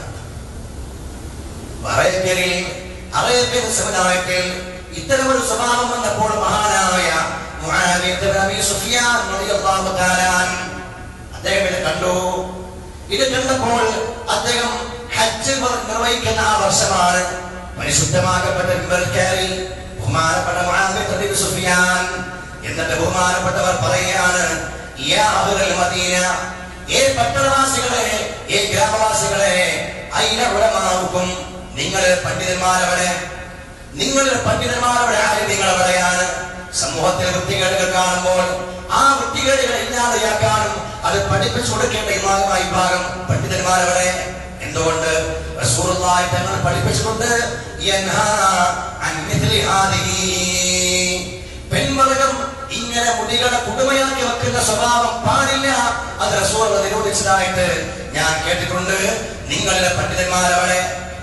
അറേബ്യയിൽ അറേബ്യൻ സമുദായത്തിൽ ഇത്തരമൊരു സ്വഭാവം വന്നപ്പോൾ മഹാനായ മുആവിയ ഇബ്നു അബീ സുഫിയാൻ റളിയല്ലാഹു തആല അദ്ദേഹം ഇത് കണ്ടു. ഇത് കണ്ടപ്പോൾ അദ്ദേഹം ഹജ്ജ് നിർവഹിക്കുന്ന ആ വർഷമാണ്. പരിശുദ്ധമാക്കപ്പെട്ട മിമ്പറിൽ കയറി ബഹുമാനപ്പെട്ട മുആവിയ ഇബ്നു സുഫിയാൻ എന്നിട്ട് ബഹുമാനപ്പെട്ടവർ പറയുകയാണ്, യാ അഹ്ലൽ മദീന, ഏ പട്ടണവാസികളെ, ഏ ഗ്രാമവാസികളെ, ഐന ഉലമാഉക്കും, നിങ്ങൾ പണ്ഡിതന്മാരവിടെ, നിങ്ങൾ പണ്ഡിതന്മാരവിടെ ആരും നിങ്ങൾ എവിടെയാണ്? സമൂഹത്തിലെ വൃത്തികേടുകൾ കാണുമ്പോൾ ആ വൃത്തികേടുകൾ ഇല്ലാതെയാക്കാനും അത് പഠിപ്പിച്ചു കൊടുക്കേണ്ട ഇമാമായ ഭാഗം പണ്ഡിതന്മാരവിടെ. എന്തുകൊണ്ട്? റസൂലുള്ളാഹി തങ്ങൾ പഠിപ്പിച്ചിട്ടുണ്ട്, യൻഹാ അൻ മിത്ലി ഹാദിഹി, പെൺമൃഗം ഇങ്ങനെ മുടികളെ കുടുമയാക്കി വെക്കുന്ന സ്വഭാവം പാടില്ല. അത് റസൂൽ നിരോധിച്ചതായിട്ട് ഞാൻ കേട്ടിട്ടുണ്ട്. നിങ്ങളുടെ പണ്ഡിതന്മാരവിടെ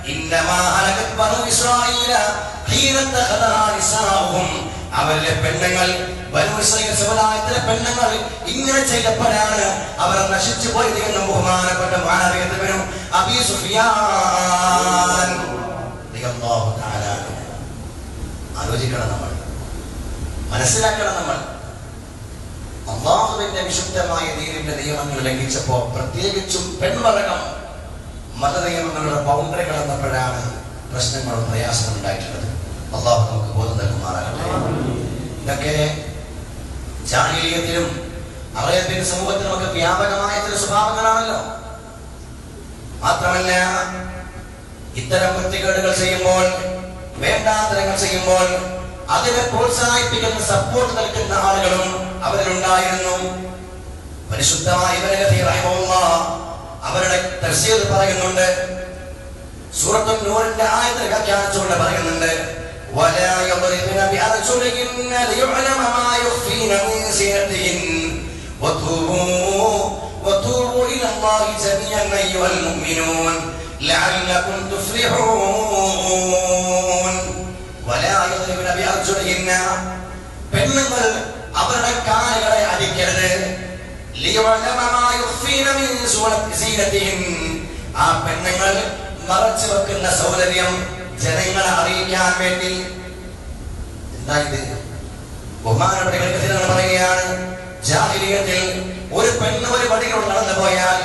അവരുടെ പെണ്ണുങ്ങൾ, സമുദായത്തിലെ പെണ്ണുങ്ങൾ ഇങ്ങനെ ചെയ്തപ്പോഴാണ് അവർ നശിച്ചു പോയത് എന്നും ബഹുമാനപ്പെട്ട മുആവിയ ഇബ്നു അബീ സുഫിയാൻ റളിയല്ലാഹു തആല ആലോചിക്കണം, നമ്മൾ മനസ്സിലാക്കണം. നമ്മൾ അല്ലാഹുവിന്റെ വിശുദ്ധമായ ദീനിന്റെ നിയമങ്ങൾ ലംഘിച്ചപ്പോ, പ്രത്യേകിച്ചും പെൺവർഗം മത നിയമങ്ങളുടെ ബൗണ്ടറി കടന്നപ്പോഴാണ് പ്രശ്നങ്ങളും പ്രയാസങ്ങളും ഉണ്ടായിട്ടുള്ളത്. അല്ലാഹു നമുക്ക് ബോധം നൽകുമാറാകട്ടെ. ഇതൊക്കെ ജാഹിലിയ്യത്തിലും അറേബ്യൻ സമൂഹത്തിലും ഒക്കെ വ്യാപകമായ ചില സ്വഭാവങ്ങളാണല്ലോ. മാത്രമല്ല, ഇത്തരം വൃത്തികേടുകൾ ചെയ്യുമ്പോൾ, വേണ്ടാത്തരങ്ങൾ ചെയ്യുമ്പോൾ അതിനെ പ്രോത്സാഹിപ്പിക്കുന്ന, സപ്പോർട്ട് നൽകുന്ന ആളുകളും അവരിലുണ്ടായിരുന്നു. പരിശുദ്ധമായ ഇബ്നു കസീർ റഹിമഹുല്ലാഹ് അവരുടെ തഫ്സീർ പറയുന്നുണ്ട്, സൂറത്തുൻ നൂറിന്റെ ആയത്ത് വ്യാഖ്യാനിച്ചുകൊണ്ട് പറയുന്നുണ്ട്, വലാ യദ്രിബന ബിഅർജുലിഹിന്ന ലിയുഅലമ മാ യുഖ്ഫീന മിൻ സീനതിഹിൻ വതൂബൂ വതൂബൂ ഇലല്ലാഹി ജമീഅൻ അയ്യുഹൽ മുഅ്മിനൂൻ ലഅല്ലകും തുഫ്ലിഹൂൻ. വലാ യദ്രിബന ബിഅർജുലിഹിന്ന, പെണ്ണുങ്ങൾ അവരുടെ കാലുകളെ അടിക്കരുത്. ലിയുഅലമ മാ യുഖ്ഫീന മിൻ സീനതിഹിൻ, ആ പെണ്ണുങ്ങൾ മറച്ചു വെക്കുന്ന സൗന്ദര്യം ജനങ്ങളെ അറിയിക്കാൻ വേണ്ടി. എന്താ ഇത്? ബഹുമാനപ്പെട്ട പറയുകയാണ്, ജാഹിലിയ്യത്തിൽ ഒരു പെണ്ണ് ഒരു വടികൾ നടന്നു പോയാൽ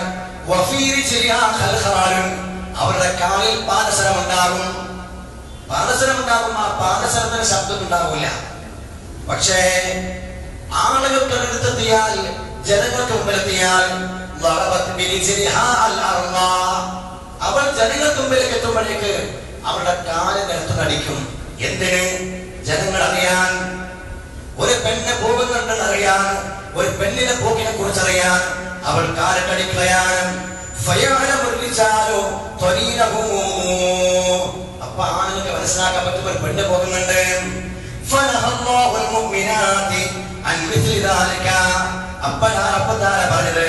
അവരുടെ കാലിൽ പാദസരം ഉണ്ടാകും. പാദസരം ഉണ്ടാകും. ആ പാദസരത്തിന് ശബ്ദം ഉണ്ടാവില്ല. പക്ഷേ ആളുകൾക്ക് അടുത്തെത്തിയാൽ, ജനങ്ങൾക്ക് മുമ്പിലെത്തിയാൽ അവൾ ജനങ്ങൾക്ക് മുമ്പിലേക്ക് എത്തുമ്പോഴേക്ക് അവരുടെ കാല് നിലത്ത് നടിക്കും. എന്തിന്? ജനങ്ങൾ അറിയാൻ, ഒരു പെണ്ണ് പോകുന്നുണ്ടെന്ന് അറിയാൻ, ഒരു പെണ്ണിന്റെ പോക്കിനെ കുറിച്ച് അറിയാൻ അവൾ കാലക്കടിക്കുകയാണ്. അപ്പൊ ആളുകൾക്ക് മനസ്സിലാക്കാൻ പറ്റും ഒരു പെണ്ണ് പോകുന്നുണ്ട്. അപ്പോഴാണ് അപ്പത്താര പറഞ്ഞത്,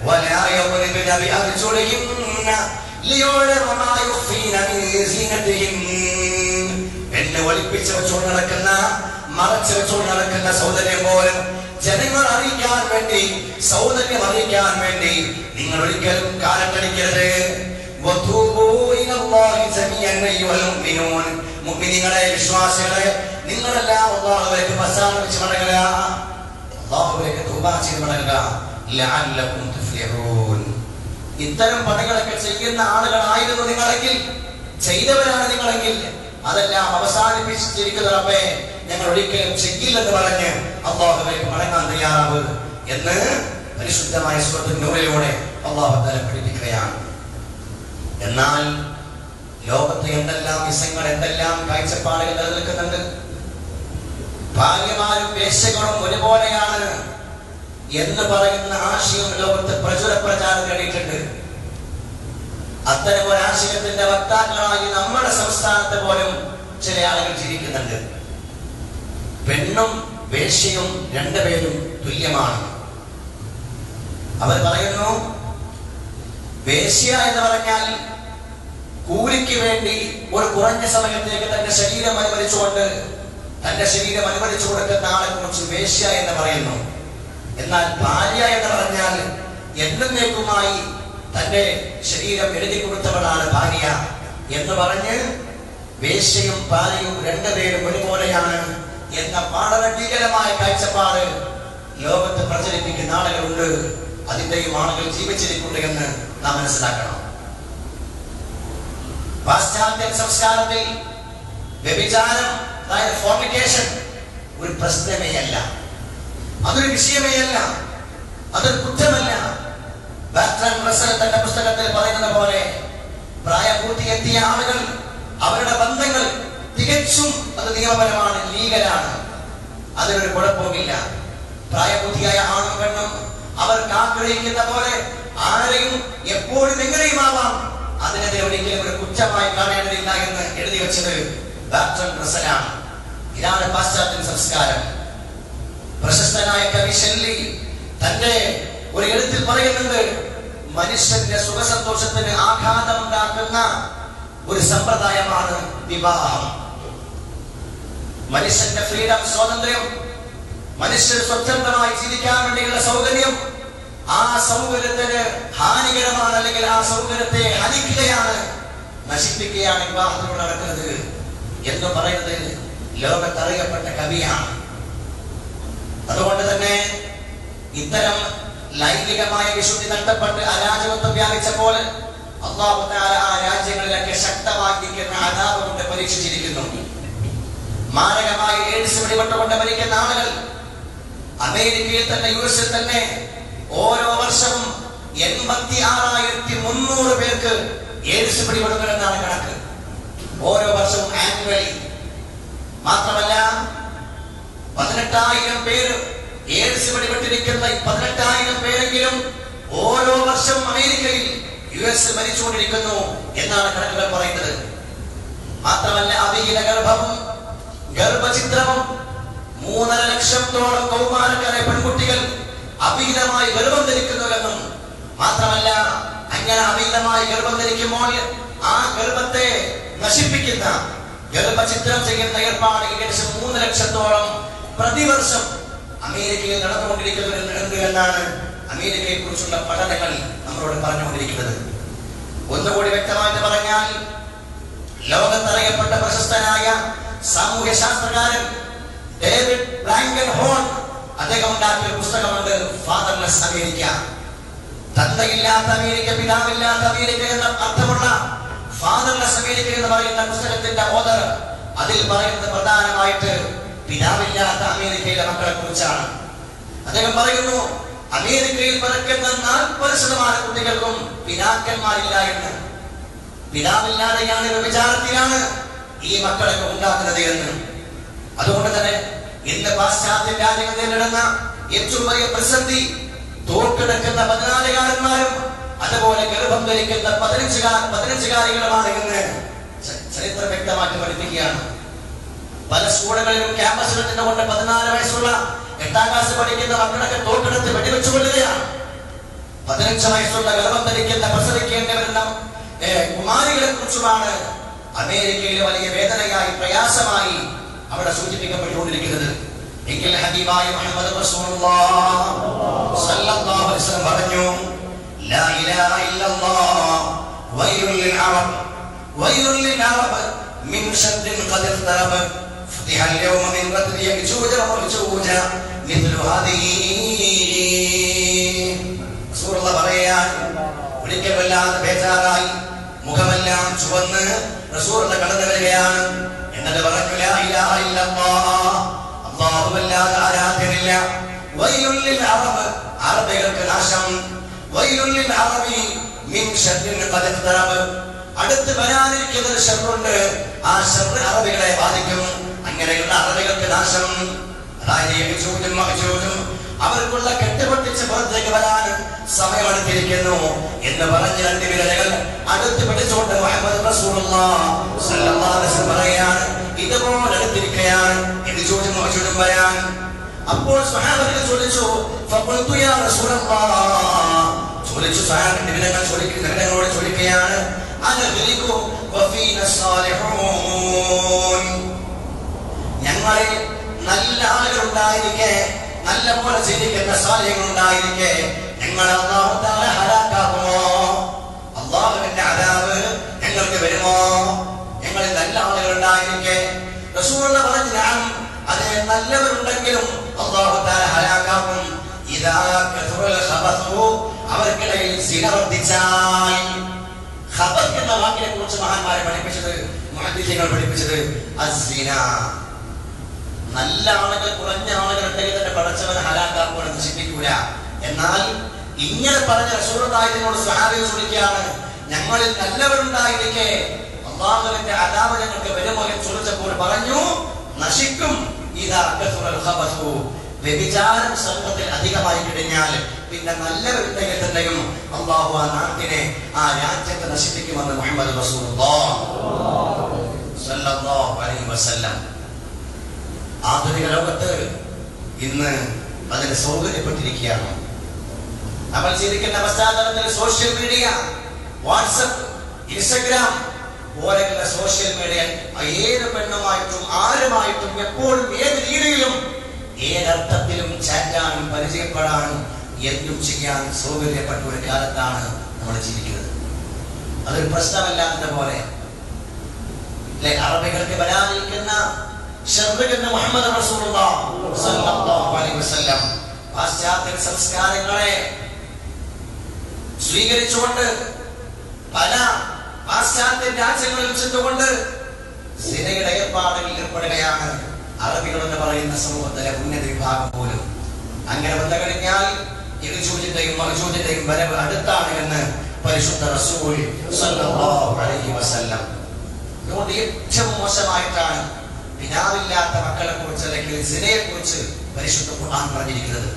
എന്നെ ഒളിപ്പിച്ച് വെച്ചോണ്ട് നടക്കുന്ന, മറച്ചു വെച്ചോണ്ട് നടക്കുന്ന സൗന്ദര്യം പോലും ജനങ്ങൾ അറിയിക്കാൻ വേണ്ടി, സൗന്ദര്യം അറിയിക്കാൻ വേണ്ടി നിങ്ങൾ ഒരിക്കലും കാലക്കടിക്കരുത്. മുഅ്മിനീങ്ങളെ, വിശ്വാസികളെ, നിങ്ങളെല്ലാം അല്ലാഹുവിലേക്ക് പശ്ചാത്തപിച്ച് മടങ്ങുക, അല്ലാഹുവിലേക്ക് തൗബ ചെയ്ത് മടങ്ങുക. ലഅല്ലകും തുഫ്ലിഹൂൻ. ഇത്തരം പണികളൊക്കെ ചെയ്യുന്ന ആളുകളായിരുന്നു നിങ്ങളെങ്കിൽ, ചെയ്തവരാണ് നിങ്ങളെങ്കിൽ, അതെല്ലാം അവസാനിപ്പിച്ചിരിക്കുന്ന റബ്ബേ ഞങ്ങൾ ഒരിക്കലും ചെയ്യില്ലെന്ന് പറഞ്ഞ് അല്ലാഹുവിലേക്ക് മടങ്ങാൻ തയ്യാറാവ് എന്ന് പരിശുദ്ധമായ സൂറത്തുൻ നൂറിലൂടെ അല്ലാഹു തആല പഠിപ്പിക്കുകയാണ്. എന്നാൽ ലോകത്ത് എന്തെല്ലാം വിഷയങ്ങൾ, എന്തെല്ലാം കാഴ്ചപ്പാടുകൾ നിലനിൽക്കുന്നുണ്ട്. ഭാര്യമാരും വേശ്യകളും ഒരുപോലെയാണ്. എന്ന് പറയുന്ന ആശയം ലോകത്ത് പ്രചുര പ്രചാരം നേടിയിട്ടുണ്ട്. അത്തരം ഒരു ആശയത്തിന്റെ വക്താക്കളായി നമ്മുടെ സംസ്ഥാനത്ത് പോലും ചില ആളുകൾ ജീവിക്കുന്നുണ്ട്. പെണ്ണും വേശ്യയും രണ്ടുപേരും തുല്യമാണ്. അവർ പറയുന്നു, വേശ്യ എന്ന് പറഞ്ഞാൽ കൂലിക്ക് വേണ്ടി ഒരു കുറഞ്ഞ സമയത്തേക്ക് തന്റെ ശരീരം അനുവദിച്ചുകൊണ്ട് തന്റെ ശരീരം അനുവദിച്ചു കൊടുക്കുന്ന ആളെ കുറിച്ച് വേശ്യ എന്ന് പറയുന്നു. എന്നാൽ ഭാര്യ എന്ന് പറഞ്ഞാൽ എന്നേക്കുമായി തന്റെ ശരീരം എഴുതി കൊടുത്തവളാണ് ഭാര്യ എന്ന് പറഞ്ഞ് വേശ്യയും ഭാര്യയും രണ്ടുപേരും ഒരുപോലെയാണ് എന്ന വളരെ ഭീകരമായ കാഴ്ചപ്പാട് ലോകത്ത് പ്രചരിപ്പിക്കുന്ന ആളുകളുണ്ട്. അതിന്റെയും ആളുകൾ ജീവിച്ചിരിക്കുന്നു എന്ന് നാം മനസ്സിലാക്കണം. പാശ്ചാത്യ സംസ്കാരത്തിൽ വ്യഭിചാരം, അതായത് ഫോർണിക്കേഷൻ, ഒരു പ്രശ്നമേ അല്ല, അതൊരു വിഷയമേ അല്ല, അതൊരു കുറ്റമല്ല. തന്റെ പുസ്തകത്തിൽ പറയുന്നത് പോലെ പ്രായപൂർത്തിയെത്തിയ ആളുകൾ അവരുടെ ബന്ധങ്ങൾ തികച്ചും അത് നിയമപരമാണ്, ലീഗലാണ്, അതിനൊരു കുഴപ്പവുമില്ല. പ്രായപൂർത്തിയായ ആണും പെണ്ണും അവർക്ക് ആഗ്രഹിക്കുന്ന പോലെ ആരെയും എപ്പോഴും എങ്ങനെയും ആവാം, അതിനെതിരെ ഒരിക്കലും ഒരു കുറ്റമായി കാണേണ്ടതില്ല എന്ന് എഴുതി വെച്ചത് ബാർട്രൻ റസലാണ്. ഇതാണ് പാശ്ചാത്യ സംസ്കാരം. പ്രശസ്തനായ കവി ഷെല്ലി തന്റെ ഒരു എഴുത്തിൽ പറയുന്നുണ്ട്, മനുഷ്യന്റെ സുഖസന്തോഷത്തിന് ആഘാതമുണ്ടാക്കുന്ന ഒരു സമ്പ്രദായമാണ് വിവാഹം. മനുഷ്യന്റെ ഫ്രീഡം, സ്വാതന്ത്ര്യം, മനുഷ്യർ സ്വതന്ത്രമായി ജീവിക്കാൻ വേണ്ടിയുള്ള സൗകര്യം, ആ സൗകര്യത്തിന് ഹാനികരമാണ്, അല്ലെങ്കിൽ ആ സൗകര്യത്തെ ഹനിക്കുകയാണ്, നശിപ്പിക്കുകയാണ് വിവാഹത്തിലൂടെ നടക്കുന്നത് എന്ന് പറയുന്നത് ലോകത്തറിയപ്പെട്ട കവിയാണ്. അതുകൊണ്ട് തന്നെ ഇത്തരം ലൈംഗികമായ വിശുദ്ധി നഷ്ടപ്പെട്ട് അരാജകത്വം വ്യാപിച്ചപ്പോൾ അല്ലാഹു തആല ആ രാജ്യങ്ങളിലൊക്കെ ശക്തമാക്കിക്കുന്ന അദാബ് കൊണ്ട് പരീക്ഷിച്ചിരിക്കുന്നു. മാരകമായ എയ്ഡ്സ് പിടിപെട്ടുകൊണ്ട് മരിക്കുന്ന ആളുകൾ അമേരിക്കയിൽ തന്നെ, യു എസിൽ തന്നെ ഓരോ വർഷവും എൺപത്തി ആറായിരത്തി മുന്നൂറ് പേർക്ക് എയ്ഡ്സ് പിടിപെടുന്നതെന്നാണ് കണക്ക്. ഓരോ വർഷവും ആനുവലി. മാത്രമല്ല പതിനെട്ടായിരം പേര് എയ്ഡ്സ് പിടിപെട്ടിരിക്കുന്ന പതിനെട്ടായിരം പേരെങ്കിലും ഓരോ വർഷം അമേരിക്കയിൽ, യു എസ് മരിച്ചുകൊണ്ടിരിക്കുന്നു എന്നാണ് കണക്കുകൾ പറയുന്നത്. മാത്രമല്ല അവിഹിത ഗർഭവും ഗർഭചിത്രവും മൂന്നര ലക്ഷത്തോളം കൗമാരക്കാരെ പെൺകുട്ടികൾ അവിഹിതമായി ഗർഭം ധരിക്കുന്നുവെന്നും, മാത്രമല്ല അങ്ങനെ അവിഹിതമായി ഗർഭം ധരിക്കുമ്പോൾ ആ ഗർഭത്തെ നശിപ്പിക്കുന്ന ഗർഭചിത്രം ചെയ്യുന്ന ഏർപ്പാട് ഏകദേശം മൂന്ന് ലക്ഷത്തോളം പ്രതിവർഷം അമേരിക്കയിൽ നടന്നുകൊണ്ടിരിക്കുന്നുണ്ട് എന്നാണ് അമേരിക്കയെ കുറിച്ചുള്ള പഠനങ്ങൾ നമ്മളോട് പറഞ്ഞുകൊണ്ടിരിക്കുന്നത്. ഒന്നുകൂടി വ്യക്തമായിട്ട് പറഞ്ഞാൽ, ലോകത്തറിയപ്പെട്ട പ്രശസ്തനായ സാമൂഹ്യ ശാസ്ത്രകാരൻ ഡേവിഡ് ബ്ലാങ്കൻ ഹോൺ അദ്ദേഹം ഉണ്ടാക്കിയ പുസ്തകമുണ്ട്, ഫാദർലെസ് അമേരിക്ക. തന്തയില്ലാത്ത അമേരിക്ക, പിതാവില്ലാത്ത അമേരിക്ക എന്ന അർത്ഥമുള്ള ഫാദർലെസ് അമേരിക്ക എന്ന് പറയുന്ന പുസ്തകത്തിന്റെ ഓതർ അതിൽ പറയുന്നത് പ്രധാനമായിട്ട് പിതാവില്ലാത്ത അമേരിക്കയിലെ മക്കളെ കുറിച്ചാണ്. അദ്ദേഹം പറയുന്നു, അമേരിക്കയിൽ പിറക്കുന്ന നാൽപ്പത് ശതമാനം കുട്ടികൾക്കും പിതാക്കന്മാരില്ല എന്ന്. പിതാവില്ലാതെയാണ്, വ്യഭിചാരത്തിലാണ് ഈ മക്കളൊക്കെ ഉണ്ടാക്കുന്നത് എന്ന്. അതുകൊണ്ട് തന്നെ ഇന്ന് പാശ്ചാത്യ രാജ്യങ്ങൾ നേരിടുന്ന ഏറ്റവും വലിയ പ്രതിസന്ധി തോക്കെടുക്കുന്ന പതിനാലുകാരന്മാരും അതുപോലെ ഗർഭം ധരിക്കുന്ന പതിനഞ്ചുകാർ പതിനഞ്ചുകാരികളുമാണ് എന്ന് ചരിത്രം വ്യക്തമാക്കി പഠിപ്പിക്കുകയാണ്. പല സ്കൂളുകളിലും ക്യാമ്പസിൽ നിന്നുകൊണ്ട് പതിനാല് വയസ്സുള്ള എട്ടാം ക്ലാസ് പഠിക്കുന്ന മക്കളൊക്കെ തോക്കെടുത്ത് വെടിവെച്ചു കൊള്ളുകയാണ്. പതിനഞ്ച് വയസ്സുള്ള ഗർഭം ധരിക്കുന്ന പ്രസവിക്കേണ്ടി വരുന്ന കുമാരികളെ കുറിച്ചുമാണ് അമേരിക്കയിലെ വലിയ വേദനയായി, പ്രയാസമായി അവിടെ സൂചിപ്പിക്കപ്പെട്ടുകൊണ്ടിരിക്കുന്നത്. എങ്കിൽ ഹബീബായ മുഹമ്മദ് റസൂലുള്ളാഹി സ്വല്ലല്ലാഹു അലൈഹി വസല്ലം പറഞ്ഞു, ലാ ഇലാഹ ഇല്ലല്ലാഹ് വൈലുൽ ലിൽ അറബ് വൈലുൽ ലിൽ അറബ് മിൻ ശദ്ദിൻ ഖദ് ഇഖ്തറബ ഫതിഹ അൽ-യൗമ മിൻ ഖത്ലി യജൂജ വമജൂജ മിത്ലു ഹാദിഹി. റസൂലുള്ളാഹി പറയാൻ ഒരിക്കൽ വല്ലാതെ ബേജാറായി, മുഖമെല്ലാം ചുവന്ന് റസൂലുള്ളാഹി കടന്നു വരികയാണ്. എന്നിട്ട് പറഞ്ഞു, ലാ ഇലാഹ ഇല്ലല്ലാഹ്, അല്ലാഹുവല്ലാതെ ആരാധ്യനില്ല. വൈലുൽ ലിൽ അറബ്, അറബികൾക്ക് നാശം. വൈലുൽ ലിൽ അറബി മിൻ ശർരിൻ ഖദ് ഇഖ്തറബ, അടുത്ത് വരാനിരിക്കുന്ന ശർറുണ്ട്, ആ ശർറ് അറബികളെ ബാധിക്കും. അങ്ങനെയുള്ള അറബികൾക്ക് നാശം. അതായത് യജൂജും മഅജൂജും അവർക്കുള്ള കെട്ടുപൊട്ടിച്ച് പുറത്തേക്ക് വരാൻ സമയമെടുത്തിരിക്കുന്നു എന്ന് പറഞ്ഞ് രണ്ട് വിരലുകൾ അടുത്ത് പിടിച്ചുകൊണ്ട് മുഹമ്മദ് റസൂലുള്ളാഹി സ്വല്ലല്ലാഹു അലൈഹി വസല്ലം പറയാണ്, ഇതുപോലെ അടുത്തിരിക്കുകയാണ് എന്ന് ചോദ്യം മോചനം വരാൻ. അപ്പോൾ സ്വഹാബികൾ ചോദിച്ചു, ഫഖുൽതു യാ റസൂലല്ലാഹ്, ചോദിച്ചു സ്വഹാബികൾ ചോദിക്കുന്നവരോട് ചോദിക്കുകയാണ്, അനഗ്ലികു വഫീന സാലിഹൂൻ, ഞങ്ങളിൽ നല്ല ആളുകൾ ഉണ്ടായിരിക്കെ, നല്ല പോലെ ജീവിക്കുന്ന സാലിഹ്യങ്ങൾ ഉണ്ടായിരിക്കെ ഞങ്ങൾ അല്ലാഹു തആല ഹലാക്കാകുമോ? അല്ലാഹുവിന്റെ അദാബ് ഞങ്ങൾക്ക് വരുമോ? ഞങ്ങളിൽ നല്ല ആളുകൾ ഉണ്ടായിരിക്കെ? റസൂലുള്ളാഹി പറഞ്ഞു, നഅം, അതെ, നല്ലവരുണ്ടെങ്കിലും അല്ലാഹു തആല ഹലാക്കാകും. ഇദാ കഥറൽ ഖബതു, അവർക്കിടയിൽ സിന വർദ്ധിച്ചാൽ. ഖബത് എന്ന വാക്കിനെ കുറിച്ച് മഹാന്മാരെ പഠിപ്പിച്ചത്, മുഹദ്ദിസുകൾ പഠിപ്പിച്ചത് അസ്സിന, നല്ല ആളുകൾ കുറഞ്ഞ ആളുകൾ ഉണ്ടെങ്കിൽ തന്നെ പടച്ചവനെ ഹലാക്കാക്കുവാൻ നശിപ്പിക്കൂല. എന്നാൽ ഇങ്ങനെ പറഞ്ഞ റസൂലുള്ളാഹിയോട് സ്വഹാബികൾ ചോദിക്കുകയാണ്, ഞങ്ങളിൽ നല്ലവരുണ്ടായിരിക്കെ അല്ലാഹുവിന്റെ അദാബ് ഞങ്ങൾക്ക് വരുമോ എന്ന് ചോദിച്ചപ്പോൾ പറഞ്ഞു, നശിക്കും. ഇദാ കഥറൽ ഖബതു, വ്യഭിചാരം സമൂഹത്തിൽ അധികമായി കഴിഞ്ഞാൽ പിന്നെ നല്ലവരുണ്ടെങ്കിൽ തന്നെയും അല്ലാഹു ആ നാട്ടിനെ, ആ രാജ്യത്തെ നശിപ്പിക്കുമെന്ന് മുഹമ്മദ് റസൂലുള്ളാഹി സ്വല്ലല്ലാഹു അലൈഹി വസല്ലം. ആധുനിക ലോകത്ത് ഇന്ന് അതിന് സൗകര്യപ്പെട്ടിരിക്കുകയാണ്. നമ്മൾ ജീവിക്കുന്ന പശ്ചാത്തലത്തിൽ സോഷ്യൽ മീഡിയ, വാട്സപ്പ്, ഇൻസ്റ്റഗ്രാം പോലെയുള്ള സോഷ്യൽ മീഡിയ ഏത് പെണ്ണുമായിട്ടും ആരുമായിട്ടും എപ്പോഴും ഏത് രീതിയിലും ഏതർത്ഥത്തിലും ചാറ്റാനും പരിചയപ്പെടാനും എന്തും ചെയ്യാൻ സൗകര്യപ്പെട്ട ഒരു കാലത്താണ് നമ്മൾ ജീവിക്കുന്നത്. അതൊരു പ്രശ്നമല്ലാത്ത പോലെ അറബികൾക്ക് വരാനിരിക്കുന്ന മുഹമ്മദ് റസൂലുള്ളാഹി സ്വല്ലല്ലാഹു അലൈഹി വസല്ലം പാശ്ചാത്യ സംസ്കാരങ്ങളെ സ്വീകരിച്ചുകൊണ്ട് പല പാശ്ചാത്യ രാജ്യങ്ങളിൽ ചെന്നുകൊണ്ട് സിനയുടെ ഏർപ്പാടുകളിൽ ഏർപ്പെടുകയാണ് അറബികൾ എന്ന് പറയുന്ന സമൂഹത്തിലെ ഉന്നത വിഭാഗം പോലും. അങ്ങനെ വന്നു കഴിഞ്ഞാൽ യജൂജിന്റെയും മഅജൂജിന്റെയും വരവ് അടുത്താണ് എന്ന് പരിശുദ്ധ റസൂൽ സ്വല്ലല്ലാഹു അലൈഹി വസല്ലം. അതുകൊണ്ട് ഏറ്റവും മോശമായിട്ടാണ് പിതാവില്ലാത്ത മക്കളെ കുറിച്ച് അല്ലെങ്കിൽ സിനയെ കുറിച്ച് പരിശുദ്ധ ഖുർആൻ പറഞ്ഞിരിക്കുന്നത്.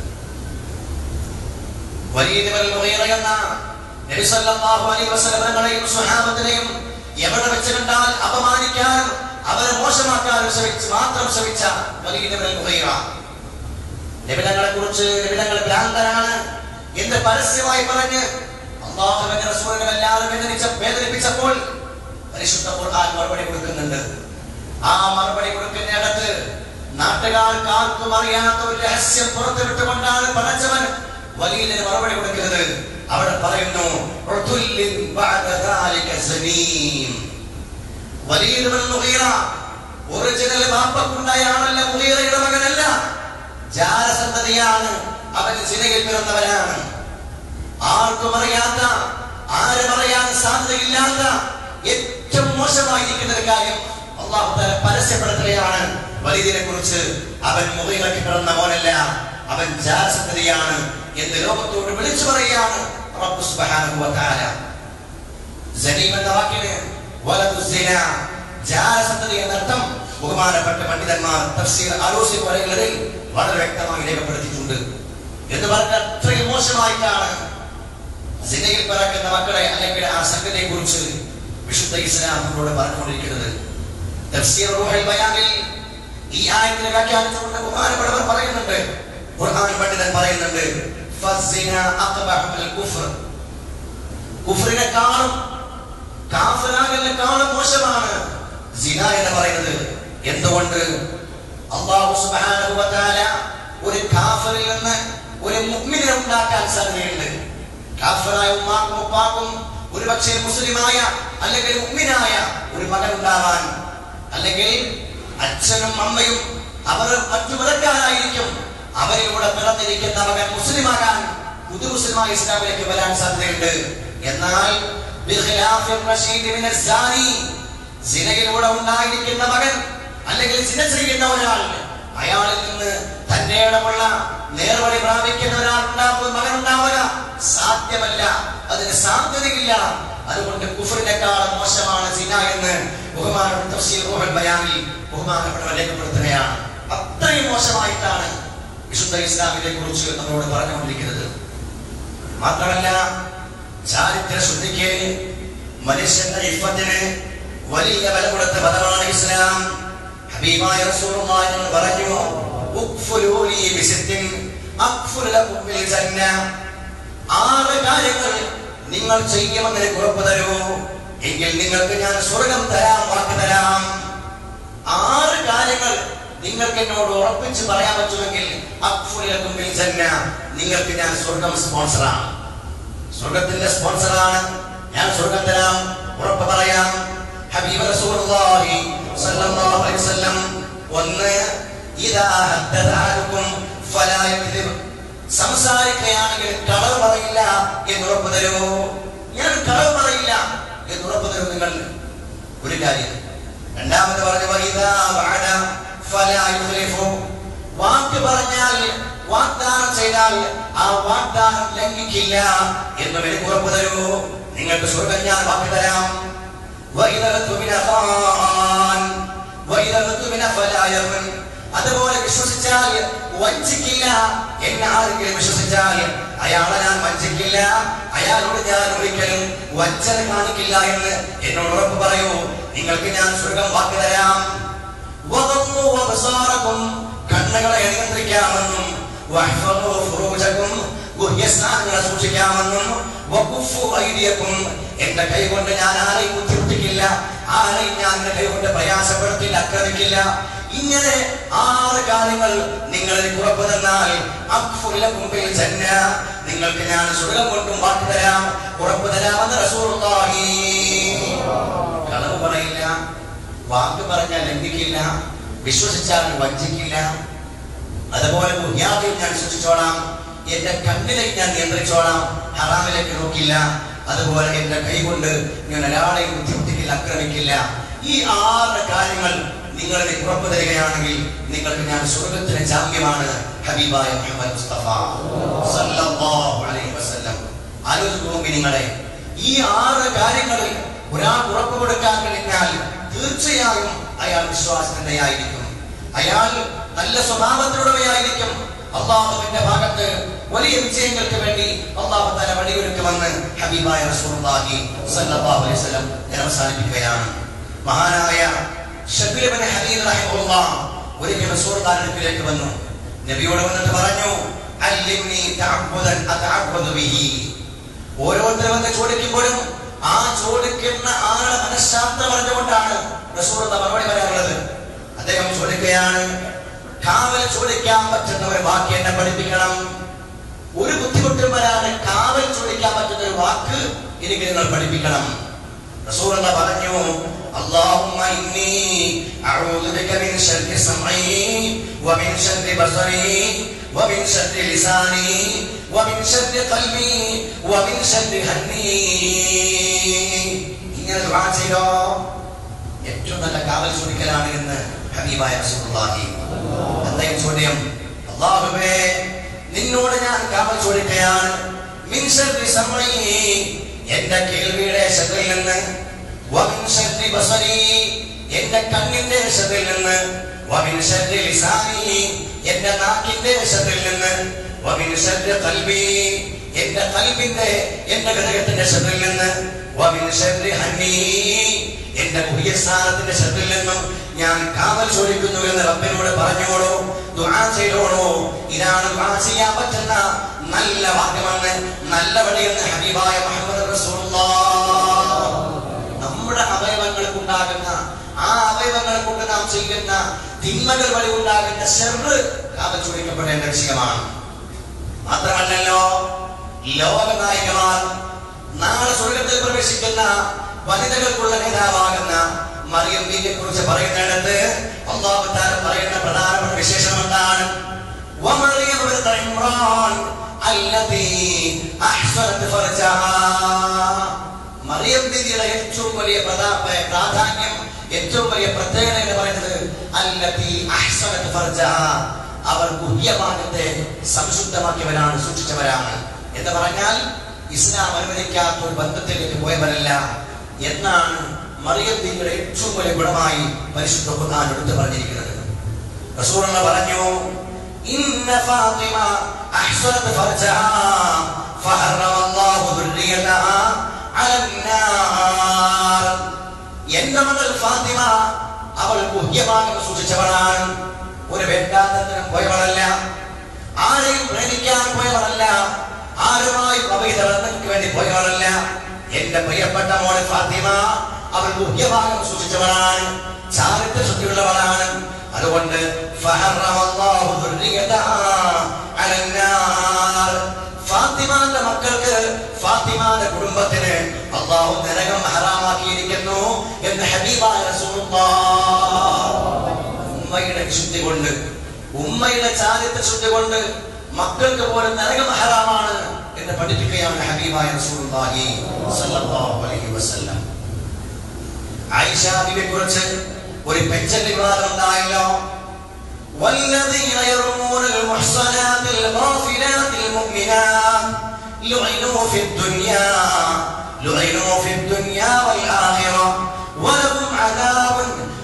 വലീദ് ഇബ്നുൽ മുഗീറ എന്ന നബി സല്ലല്ലാഹു അലൈഹി വസല്ലം തങ്ങളെയും സ്വഹാബത്തിനെയും എവിടെ വെച്ച് കണ്ടാൽ അപമാനിക്കാൻ, അവരെ മോശമാക്കാൻ ശ്രമിച്ച് മാത്രം ശ്രമിച്ച വലീദ് ഇബ്നുൽ മുഗീറ നബി തങ്ങളെ കുറിച്ച് നബി തങ്ങൾ ഭ്രാന്തനാണ് എന്ന് പരസ്യമായി പറഞ്ഞ് അല്ലാഹുവിന്റെ റസൂലിനെ എല്ലാവരും വേദനിപ്പിച്ചപ്പോൾ പരിശുദ്ധ ഖുർആൻ മറുപടി കൊടുക്കുന്നുണ്ട്. ആ മറുപടി കൊടുക്കുന്നിടത്ത് നാട്ടുകാർക്ക് ആർക്കും അറിയാത്ത ഒരു രഹസ്യം പുറത്തു വിട്ടുകൊണ്ടാണ് പടച്ചവൻ വലീദിന് മറുപടി കൊടുക്കുന്നത്. അവിടെ പറയുന്നു, വലീദ് ഇബ്നുൽ മുഗീറ ഒറിജിനൽ ബാപ്പക്കുണ്ടായാണല്ല, മുഗീറയുടെ മകനല്ല, ജാരസന്തതിയാണ്, അവൻ സിനയിൽ പിറന്നവനാണ്. ആർക്കും അറിയാത്ത, ആരും അറിയാൻ സാധ്യതയില്ലാത്ത ഏറ്റവും മോശമായിരിക്കുന്ന ഒരു കാര്യം അല്ലാഹു തആല പരസ്യപ്പെടുത്തുകയാണ് വലീദിനെ കുറിച്ച്. അവൻ മുഗീറയ്ക്ക് പിറന്ന മോനല്ല, അവൻ ജാരസന്തതിയാണ് എന്ന് ലോകത്തോട് വിളിച്ചു പറയുകയാണ് റബ്ബ് സുബ്ഹാനഹു വ തആല. സനീം എന്ന വാക്കിന് വലദു സിന, ജാരസന്തതി എന്നർത്ഥം ബഹുമാനപ്പെട്ട പണ്ഡിതന്മാർ തഫ്സീർ ആലോചി പറയുന്നതിൽ വളരെ വ്യക്തമായി രേഖപ്പെടുത്തിയിട്ടുണ്ട്. എന്ന് പറഞ്ഞാൽ അത്രയും മോശമായിട്ടാണ് സിനയിൽ പിറക്കുന്ന മക്കളെ അല്ലെങ്കിൽ ആ സംഗതിയെ കുറിച്ച് വിശുദ്ധ ഇസ്ലാം നമ്മളോട് പറഞ്ഞുകൊണ്ടിരിക്കുന്നത്. തഫ്സീർ റൂഹുൽ ബയാനിൽ ഈ ആയത്തിനെ വ്യാഖ്യാനിച്ചുകൊണ്ട് ബഹുമാനപ്പെട്ടവർ പറയുന്നുണ്ട്, ഖുർആൻ പണ്ഡിതൻ പറയുന്നുണ്ട്, ഫസിന അഖബഹു മിനൽ കുഫ്ർ, കുഫ്റിനെക്കാളും കാഫിറാകലിനെക്കാളും മോശമാണ് സിന എന്ന് പറയുന്നത്. എന്തുകൊണ്ട്? അല്ലാഹു സുബ്ഹാനഹു വ തആല ഒരു കാഫിറിൽ നിന്ന് ഒരു മുഅ്മിനെ ഉണ്ടാക്കാൻ സാധ്യതയുണ്ട്. കാഫിറായ ഉമ്മാക്കും ഉപ്പാക്കും ഒരു പക്ഷേ മുസ്ലിമായ അല്ലെങ്കിൽ മുഅ്മിനായ ഒരു മകൻ ഉണ്ടാവാൻ, അല്ലെങ്കിൽ അച്ഛനും അമ്മയും അവർ മറ്റു മതക്കാരായിരിക്കും, അവരിലൂടെ പിറന്നിരിക്കുന്ന മകൻ മുസ്ലിമാകാൻ, പുതു മുസ്ലിമായ ഇസ്ലാമിലേക്ക് വരാൻ സാധ്യതയുണ്ട്. എന്നാൽ സിനയിലൂടെ ഉണ്ടായിരിക്കുന്ന മകൻ അല്ലെങ്കിൽ സിന ചെയ്യുന്ന ഒരാൾ, അയാളിൽ നിന്ന് തന്റെ ഇടമുള്ള നേർവഴി പ്രാപിക്കുന്ന ഒരാൾ ഉണ്ടാകുന്ന മകൻ ഉണ്ടാവുക സാധ്യമല്ല, അതിന് സാധ്യതയില്ല. അതുകൊണ്ട് കുഫറിനെക്കാളും മോശമാണ് സിന എന്ന് ബഹുമാനപ്പെട്ട തഫ്സീർ റൂഹുൽ ബയാനിൽ ബഹുമാനപ്പെട്ടവർ രേഖപ്പെടുത്തുകയാണ്. അത്രയും മോശമായിട്ടാണ് വിശുദ്ധ ഇസ്ലാമിനെ കുറിച്ച് നമ്മളോട് പറഞ്ഞുകൊണ്ടിരിക്കുന്നത്. മാത്രമല്ല ചാരിത്ര ശുദ്ധിക്ക്, മനുഷ്യന്റെ ഇഫ്ഫത്തിന് വലിയ വില കൊടുത്ത മതമാണ് ഇസ്ലാം. ഹബീബായ റസൂലുള്ളാഹി എന്ന് പറഞ്ഞു, ഉഖ്ഫുലൂ ലീ ബിസിത്തിൻ അഖ്ഫുൽ ലക്കും ബിൽ ജന്ന. ആറ് കാര്യങ്ങൾ നിങ്ങൾ ചെയ്യുമെന്ന് എനിക്ക് ഉറപ്പ് തരൂ, എങ്കിൽ നിങ്ങൾക്ക് ഞാൻ സ്വർഗം തരാം, വാക്ക് തരാം. ആറ് കാര്യങ്ങൾ നിങ്ങൾക്ക് എന്നോട് ഉറപ്പിച്ച് പറയാൻ പറ്റുമെങ്കിൽ അഖ്ഫുൽ ലക്കും ബിൽ ജന്ന, നിങ്ങൾക്ക് ഞാൻ സ്വർഗം സ്പോൺസറാണ്, സ്വർഗത്തിന്റെ സ്പോൺസറാണ്, ഞാൻ സ്വർഗം തരാം, ഉറപ്പ് പറയാം. ഹബീബ് റസൂലുള്ളാഹി സ്വല്ലല്ലാഹു അലൈഹി വസല്ലം ഒന്ന്, ഇദാ ഹദ്ദഅകും ഫലാ യക്ദിബ്, സംസാരിക്കുകയാണെങ്കിൽ കളവ് പറയില്ല എന്ന് ഉറപ്പ് തരൂ, ഞാൻ കളവ് പറയില്ല എന്ന് ഉറപ്പ് തരൂ നിങ്ങൾ. ഒരു കാര്യം. രണ്ടാമത് പറഞ്ഞു, വഇദാ വഅദ ഫലാ യുഖ്ലിഫു, വാക്ക് പറഞ്ഞാൽ, വാഗ്ദാനം ചെയ്താൽ ആ വാഗ്ദാനം ലംഘിക്കില്ല എന്ന് എനിക്ക് ഉറപ്പ് തരൂ, നിങ്ങൾക്ക് സ്വർഗ്ഗം ഞാൻ വാക്ക് തരാം. അതുപോലെ വിശ്വസിച്ചാൽ വഞ്ചിക്കില്ല, എന്നെ ആരെങ്കിലും വിശ്വസിച്ചാൽ അയാളെ ഞാൻ വഞ്ചിക്കില്ല, അയാളോട് ഞാൻ ഒരിക്കലും വഞ്ചന കാണിക്കില്ല എന്ന് എന്നോട് ഉറപ്പ് പറയൂ, നിങ്ങൾക്ക് ഞാൻ സ്വർഗ്ഗം വാക്ക് തരാം. കണ്ണുകളെ നിയന്ത്രിക്കാമെന്നും ഗുഹ്യസ്ഥാനങ്ങളെ സൂക്ഷിക്കാമെന്നും എന്റെ കൈ കൊണ്ട് ഞാൻ ആരെയും ബുദ്ധിമുട്ടിക്കില്ല, ആരെയും ഞാൻ എന്റെ കൈ കൊണ്ട് പ്രയാസപ്പെടുത്തില്ല, ആക്രമിക്കില്ല. ഇങ്ങനെ ആറ് കാര്യങ്ങൾ നിങ്ങൾ എനിക്ക് ഉറപ്പ് തന്നാൽ നിങ്ങൾക്ക് ഞാൻ സ്വർഗ്ഗം കൊണ്ടും വാക്ക് തരാം, ഉറപ്പ് തരാമെന്ന് റസൂലുള്ളാഹി. കളവ് പറയില്ല, വാക്ക് പറഞ്ഞാൽ ലംഘിക്കില്ല, വിശ്വസിച്ചാൽ വഞ്ചിക്കില്ല. അതുപോലെ ഗുഹ്യാദിൽ ഞാൻ സൂക്ഷിച്ചോളാം, എന്റെ കണ്ണിലേക്ക് ഞാൻ നിയന്ത്രിച്ചോളാം, ഹറാമിലേക്ക് നോക്കില്ല. അതുപോലെ എന്റെ കൈ കൊണ്ട് ഞാൻ ഒരാളെയും ബുദ്ധിമുട്ടിക്കില്ല, ആക്രമിക്കില്ല. ഈ ആറ് കാര്യങ്ങൾ നിങ്ങൾ എനിക്ക് ഉറപ്പ് തരികയാണെങ്കിൽ നിങ്ങൾക്ക് ഞാൻ സ്വർഗ്ഗത്തിന് ജാമ്യമാണ്. ഹബീബായ മുഹമ്മദ് മുസ്തഫ സല്ലല്ലാഹു അലൈഹി വസല്ലം. ആലോചിക്കൂ നിങ്ങളെ, ഈ ആറ് കാര്യങ്ങളിൽ ഒരാൾ ഉറപ്പ് കൊടുക്കാൻ കഴിഞ്ഞാൽ തീർച്ചയായും അയാൾ വിശ്വാസത്തിന്റെ ആയിരിക്കും, അയാൾ നല്ല സ്വഭാവത്തിലുള്ളവയായിരിക്കും. അള്ളാഹുവിന്റെ ഭാഗത്ത് വലിയ വിജയങ്ങൾക്ക് വേണ്ടി അള്ളാഹു തആല വഴിയൊരുക്കുമെന്ന് ഹബീബായ റസൂലുള്ളാഹി സ്വല്ലല്ലാഹു അലൈഹി വസല്ലം അവസാനിപ്പിക്കുകയാണ്. മഹാനായ ശബീർ ഇബ്നു ഹദീദ് റഹിമഹുല്ലാഹ് ഒരിക്കൽ റസൂലുള്ളാഹിയുടെ അടുക്കലേക്ക് വന്നു, നബിയോട് വന്നിട്ട് പറഞ്ഞു, അല്ലിംനി തഅബ്ബുദൻ അതഅബ്ബദു ബിഹി. ഓരോരുത്തരും വന്ന് ചോദിക്കുമ്പോഴും ആ ചോദിക്കുന്ന ആളുടെ മനഃശാസ്ത്രം പറഞ്ഞുകൊണ്ടാണ് റസൂലുള്ളാഹി മറുപടി പറയാറുള്ളത്. അദ്ദേഹം ചോദിക്കുകയാണ്, കാവൽ ചോദിക്കാൻ പറ്റുന്ന ഒരു വാക്ക് എന്നെ പഠിപ്പിക്കണം. ഒരു ബുദ്ധിമുട്ടും വരാതെ കാവൽ ചോദിക്കാൻ പറ്റുന്ന ഒരു വാക്ക് എനിക്ക് നിങ്ങൾ പഠിപ്പിക്കണം. റസൂലുള്ളാഹി പറഞ്ഞു, അല്ലാഹുമ്മ ഇന്നി അഊദു ബിക മിൻ ശർരി സമഈ വമിൻ ശർരി ബസറി വമിൻ ശർരി ലിസാനി വമിൻ ശർരി ഖൽബി വമിൻ ശർരി ഹന്നി. ഇങ്ങനെ ദുആ ചെയ്തോ ഏറ്റവും നല്ല കാവൽ ചോദിക്കലാണ് എന്ന് ഹബീബായ റസൂലുള്ളാഹി. അദ്ദേഹം ചോദ്യം, അല്ലാഹുവേ നിന്നോട് ഞാൻ കാവൽ ചോദിക്കുകയാണ്, മിൻ ശർരി സമഈ എന്റെ കേൾവിയുടെ ശബ്ദത്തിൽ നിന്ന്, വമിൻ ശർരി ബസരി എന്റെ കണ്ണിന്റെ ശബ്ദത്തിൽ നിന്ന്, വമിൻ ശർരി ലിസാനി എന്റെ നാക്കിന്റെ ശബ്ദത്തിൽ നിന്ന്, വമിൻ ശർരി ഖൽബി എന്റെ ഖൽബിന്റെ എന്റെ ഹൃദയത്തിന്റെ ശബ്ദത്തിൽ നിന്ന്, വമിൻ ശർരി ഹന്നി എന്റെ ഗുഹ്യസ്ഥാനത്തിന്റെ ശബ്ദത്തിൽ നിന്നും ഞാൻ കാവൽ ചോദിക്കുന്നു എന്ന് റബ്ബിനോട് പറഞ്ഞോളൂ, ദുആ ചെയ്തോളൂ. ഇതാണ് ദുആ ചെയ്യാൻ പറ്റുന്ന നല്ല മാർഗമെന്ന്, നല്ല വഴിയെന്ന് ഹബീബായ മുഹമ്മദ് റസൂലുള്ളാഹ്. നമ്മുടെ അവയവങ്ങൾക്കുണ്ടാകുന്ന ആ അവയവങ്ങളെ കൊണ്ട് നാം ചെയ്യുന്ന തിന്മകൾ വഴി ഉണ്ടാകുന്ന ശർറ് കാവൽ ചോദിക്കപ്പെടേണ്ട വിഷയമാണ്. മാത്രമല്ലല്ലോ, ലോകനായികമാർ നാളെ സ്വർഗ്ഗത്തിൽ പ്രവേശിക്കുന്ന വനിതകൾക്കുള്ള നേതാവാകുന്ന മറിയം ബീവിയെ കുറിച്ച് പറയുന്നിടത്ത് അല്ലാഹു തആല പറയുന്ന പ്രധാനപ്പെട്ട വിശേഷം എന്താണ്? വമറിയം ബിൻത് ഇമ്രാൻ അല്ലതി അഹ്സനത് ഫർജഹാ. മറിയം ബീവിയുടെ ഏറ്റവും വലിയ പ്രാധാന്യം, ഏറ്റവും വലിയ പ്രത്യേകത എന്ന് പറയുന്നത് അല്ലതി അഹ്സനത് ഫർജഹാ, അവർ ഗുഹ്യഭാഗത്തെ സംശുദ്ധമാക്കിയവരാണ്, സൂക്ഷിച്ചവരാണ് എന്ന് പറഞ്ഞാൽ ഇസ്ലാം അനുവദിക്കാത്ത ഒരു ബന്ധത്തിലേക്ക് പോയവരല്ല എന്നാണ് മറിയം ബീവിയുടെ ഏറ്റവും വലിയ ഗുണമായി പരിശുദ്ധ ഖുർആൻ എടുത്തു പറഞ്ഞിരിക്കുന്നത്. റസൂലുള്ളാഹി പറഞ്ഞു, ഇന്ന ഫാത്തിമ അഹ്സനത് ഫർജഹാ ഫഹറമ അല്ലാഹു ദുർരിയതഹാ അലന്നാർ. എന്റെ മകൾ ഫാത്തിമ അവൾ ഗുഹ്യഭാഗം സൂക്ഷിച്ചവളാണ്. ഒരു വേണ്ടാത്തതിനും പോയവളല്ല, ആരെയും പ്രേമിക്കാൻ പോയവളല്ല, ആരുമായി അഭൈത ബന്ധങ്ങൾക്ക് വേണ്ടി പോയവളല്ല. എന്റെ പ്രിയപ്പെട്ട മോളെ ഫാത്തിമ അവൾ ഗുഹ്യഭാഗം സൂക്ഷിച്ചവളാണ്, ചാരിത്ര ശുദ്ധിയുള്ളവളാണ്. അതുകൊണ്ട് ഫഹറമല്ലാഹു ദുർരിയതഹാ അലന്നാർ. ഫാത്തിമാന്റെ മക്കൾക്ക്, ഫാത്തിമാന്റെ കുടുംബത്തിന് അല്ലാഹു നരകം ഹറാമാക്കിയിരിക്കുന്നു എന്ന് ഹബീബായ റസൂലുള്ളാഹ്. ഉമ്മയുടെ ശുദ്ധി കൊണ്ട്, ഉമ്മയുടെ ചാരിത്ര ശുദ്ധി കൊണ്ട് മക്കൾക്ക് പോലും നരകം ഹറാമാണ് എന്ന് പഠിപ്പിക്കുകയാണ് ഹബീബായ റസൂലുള്ളാഹി സ്വല്ലല്ലാഹു അലൈഹി വസല്ലം. ആയിഷ ബിബിയെ കുറിച്ച് ഒരു പെഞ്ചൽ വിവാദം ഉണ്ടായല്ലോ. والذين يرمون المحصنات الغافلات المؤمنات لعنوا في الدنيا لعنوا في الدنيا والآخرة ولهم عذاب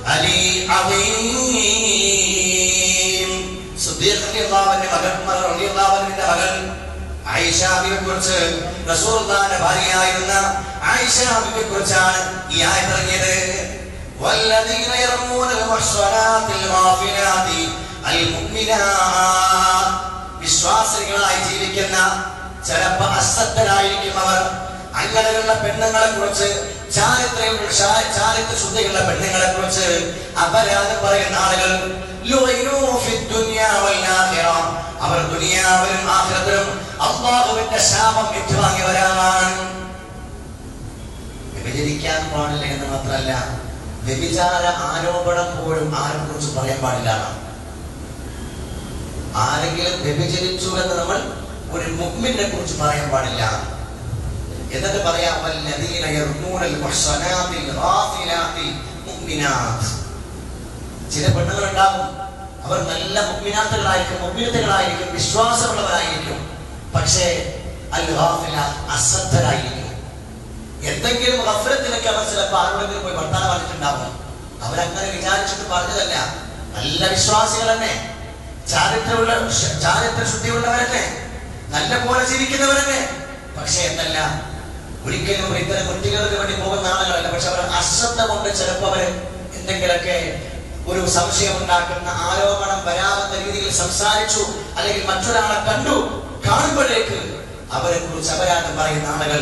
عظيم. صديق റളിയല്ലാഹു അൻഹു മകൾ ഉമർ റളിയല്ലാഹു അൻഹുവിന്റെ മകൾ ആയിഷ ബിബിയെ കുറിച്ച്, റസൂലുള്ളാഹിന്റെ ഭാര്യയായിരുന്ന ആയിഷ ബിബിയെ കുറിച്ചാണ് ഈ ആയത്ത് ഇറങ്ങിയത്. والذين يرمون المحصنات الغافلات المؤمنات. വിശ്വാസികളായി ജീവിക്കുന്ന, ചിലപ്പോൾ അശ്രദ്ധരായിരിക്കും അവർ, അങ്ങനെയുള്ള പെണ്ണുങ്ങളെ കുറിച്ച്, ചാരിത്ര ചാരിത്ര ശുദ്ധിയുള്ള പെണ്ണുങ്ങളെ കുറിച്ച് അപരാധം പറയുന്ന ആളുകൾ അവർ ദുനിയാവിലും ആഖിറത്തിലും അല്ലാഹുവിന്റെ ശാപം ഏറ്റുവാങ്ങിയവരാണ്. വ്യഭിചരിക്കാൻ പാടില്ല എന്ന് മാത്രമല്ല, വ്യഭിചാര ആരോപണം പോലും ആരെ കുറിച്ച് പറയാൻ പാടില്ല. ആരെങ്കിലും വ്യഭിചരിച്ചു എന്ന് നമ്മൾ ഒരു മുഅ്മിനെ കുറിച്ച് പറയാൻ പാടില്ല. എന്നിട്ട് പറയാം വല്ലദീന യർമൂനൽ മുഹ്സനാത്തിൽ ഗാഫിലാത്തിൽ മുഅ്മിനാത്ത്. ചില പെണ്ണുങ്ങൾ ഉണ്ടാകും, അവർ നല്ല മുഅ്മിനാത്തുകളായിരിക്കും, മുഅ്മിനത്തുകളായിരിക്കും, വിശ്വാസമുള്ളവരായിരിക്കും. പക്ഷേ അൽ ഗാഫില, അശ്രദ്ധരായിരിക്കും. എന്തെങ്കിലും ഗഫലത്തിലൊക്കെ അവർ ചിലപ്പോൾ ആരോടെങ്കിലും പോയി വർത്താനം പറഞ്ഞിട്ടുണ്ടാവും. അവരങ്ങനെ വിചാരിച്ചിട്ട് പറഞ്ഞതല്ല. നല്ല വിശ്വാസികൾ തന്നെ, ചാരിത്രമുള്ള ചാരിത്ര ശുദ്ധിയുള്ളവരന്നെ, നല്ല പോലെ ജീവിക്കുന്നവരന്നെ. പക്ഷെ എന്നല്ല, ഒരിക്കലും ഇത്തരം കുട്ടികൾക്ക് വേണ്ടി പോകുന്ന ആളുകളല്ല. പക്ഷെ അവർ അശ്രദ്ധ കൊണ്ട് ചിലപ്പോൾ അവർ എന്തെങ്കിലൊക്കെ ഒരു സംശയം ഉണ്ടാക്കുന്ന, ആരോപണം വരാവുന്ന രീതിയിൽ സംസാരിച്ചു, അല്ലെങ്കിൽ മറ്റൊരാളെ കണ്ടു, കാണുമ്പോഴേക്ക് അവരെ കുറിച്ച് അപരാധം പറയുന്ന ആളുകൾ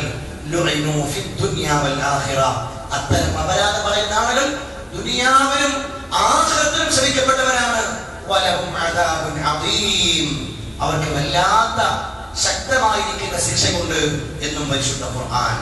അത്തരം അപരാധം പറയുന്ന ആളുകൾ ദുനിയാവിലും ആഖിറത്തിലും ശപിക്കപ്പെട്ടവരാണ്. അവർക്ക് വല്ലാത്ത ശക്തമായിരിക്കുന്ന ശിക്ഷയുണ്ട് എന്നും പരിശുദ്ധ ഖുർആൻ.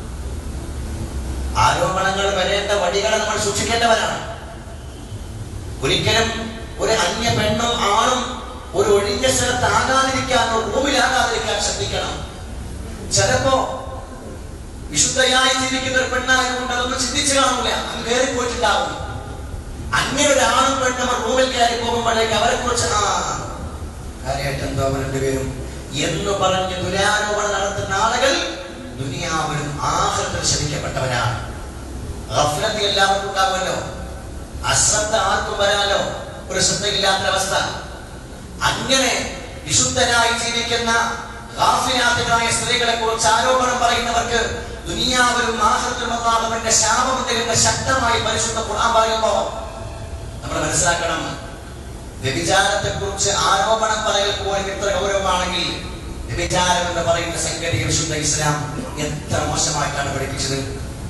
ആരോപണങ്ങൾ വരേണ്ട വഴികളെ നമ്മൾ സൂക്ഷിക്കേണ്ടവരാണ്. ഒരിക്കലും ഒരു അന്യ പെണ്ണും ആണും ഒരു ഒഴിഞ്ഞ സ്ഥലത്ത് ആകാതിരിക്കാൻ, റൂമിലാകാതിരിക്കാൻ ശ്രദ്ധിക്കണം. ചിലപ്പോ വിശുദ്ധയായി ജീവിക്കുന്ന ഒരു പെണ്ണായതുകൊണ്ട് അതൊന്നും ചിന്തിച്ചു കാണില്ല, അത് കയറിപ്പോയിട്ടുണ്ടാവും. അങ്ങനെ ഒരാണും പെണ്ണും റൂമിൽ കയറി പോകുമ്പോഴേക്ക് അവരെ കുറിച്ച് ആ കാര്യമായിട്ട് എന്തോ അവരുടെ പേരും എന്ന് പറഞ്ഞ് ദുരാരോപണം നടത്തുന്ന ആളുകൾ ദുനിയാവിലും ആഖിറത്തിലും ശപിക്കപ്പെട്ടവരാണ്. ഗഫ്ലത്ത് എല്ലാവർക്കും ഉണ്ടാവുമല്ലോ, അശ്രദ്ധ ആർക്കും വരാലോ, ഒരു ശ്രദ്ധയില്ലാത്തൊരവസ്ഥ. അങ്ങനെ വിശുദ്ധരായി ജീവിക്കുന്ന ഗാഫിലാത്തുകളായ സ്ത്രീകളെ കുറിച്ച് ആരോപണം പറയുന്നവർക്ക് ദുനിയാവിലും ആഖിറത്തിലും അല്ലാഹുവിന്റെ ശാപമുണ്ട് എന്ന് ശക്തമായി പരിശുദ്ധ ഖുർആൻ പറയുമ്പോൾ നമ്മൾ മനസ്സിലാക്കണം, വ്യഭിചാരത്തെ കുറിച്ച് ആരോപണം പറയൽ പോലും എത്ര ഗൗരവമാണെങ്കിൽ വ്യഭിചാരം എന്ന് പറയുന്ന സംഗതി വിശുദ്ധ ഇസ്ലാം എത്ര മോശമായിട്ടാണ് പഠിപ്പിച്ചത്.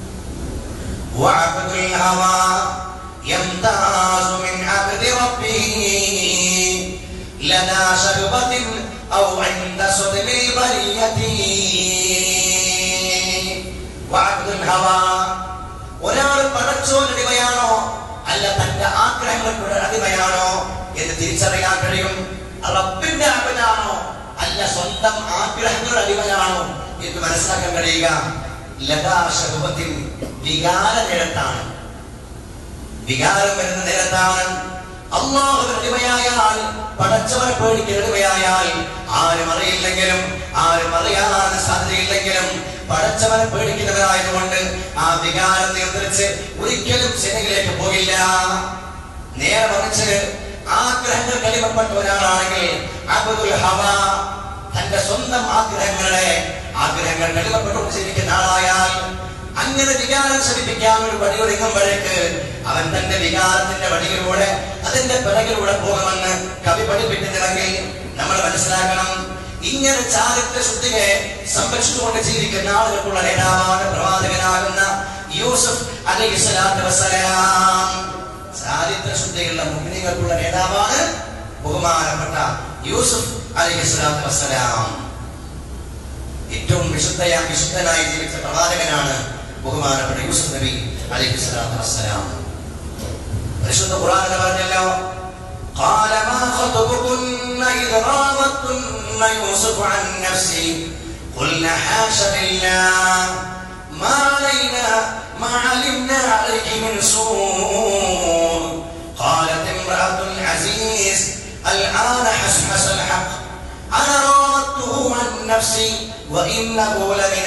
ഒരാൾ പടച്ചോനടിമയാണോ അല്ല തന്റെ ആഗ്രഹങ്ങളുടെ അടിമയാണോ എന്ന് തിരിച്ചറിയാൻ കഴിയും. റബ്ബിന്റെ അടിമയാണോ അല്ല സ്വന്തം ആഗ്രഹങ്ങളുടെ അടിമയാണോ എന്ന് മനസ്സിലാക്കാൻ കഴിയുക ലതാശുഭത്തിൽ വികാര നേരത്താണ്. വികാരം വരുന്ന നേരത്താണ്. അല്ലാഹുവിന്റെ അടിമയായാൽ, പടച്ചവനെ പേടിക്കുന്ന അടിമയായാൽ, ആരും അറിയില്ലെങ്കിലും ആരും അറിയാൻ സാധ്യതയില്ലെങ്കിലും പടച്ചവനെ പേടിക്കുന്നവരായതുകൊണ്ട് ആ വികാരം നിയന്ത്രിച്ച് ഒരിക്കലും ശരിയിലേക്ക് പോകില്ല. നേരെ മറിച്ച് ആഗ്രഹങ്ങൾ കടിമപ്പെട്ട ഒരാളാണെങ്കിൽ അബ്ദുൽ ഹവ, തന്റെ സ്വന്തം ആഗ്രഹങ്ങളെ ആഗ്രഹങ്ങൾ കടിമപ്പെട്ടുകൊണ്ട് ജീവിക്കുന്ന ആളായാൽ, അങ്ങനെ വികാരം ശമിപ്പിക്കാൻ ഒരു വഴിയൊരുങ്ങുമ്പോഴേക്ക് അവൻ തന്റെ വികാരത്തിന്റെ വഴിയിലൂടെ അതിന്റെ പിറകിലൂടെ പോകുമെന്ന് കവി പഠിപ്പിക്കുന്നുണ്ടെങ്കിൽ നമ്മൾ മനസ്സിലാക്കണം, ഇങ്ങനെ ചാരിത്ര ശുദ്ധിയെ സംരക്ഷിച്ചുകൊണ്ട് ജീവിക്കുന്ന ആളുകൾക്കുള്ള നേതാവാണ് പ്രവാചകനാകുന്ന യൂസുഫ് അലൈഹിസ്സലാത്തു വസ്സലാം. ചാരിത്ര ശുദ്ധിയുള്ള മുഅ്മിനീങ്ങൾക്കുള്ള നേതാവാണ് ബഹുമാനപ്പെട്ട യൂസുഫ് അലൈഹിസ്സലാത്തു വസ്സലാം. ഏറ്റവും വിശുദ്ധയാ വിശുദ്ധനായി ജീവിച്ച പ്രവാചകനാണ് ബഹുമാനപ്പെട്ട യൂസുഫ് നബി അലൈഹിസ്സലാത്തു വസ്സലാം. പരിശുദ്ധ ഖുർആനിൽ പറഞ്ഞല്ലോ, قال ما خطبكن إذ راوتن يوسف عن نفسه قلنا حاش لله ما علينا ما علمنا عليك من سوء قالت امرأة العزيز الآن حسحس الحق أنا راودته عن نفسي وإنه لمن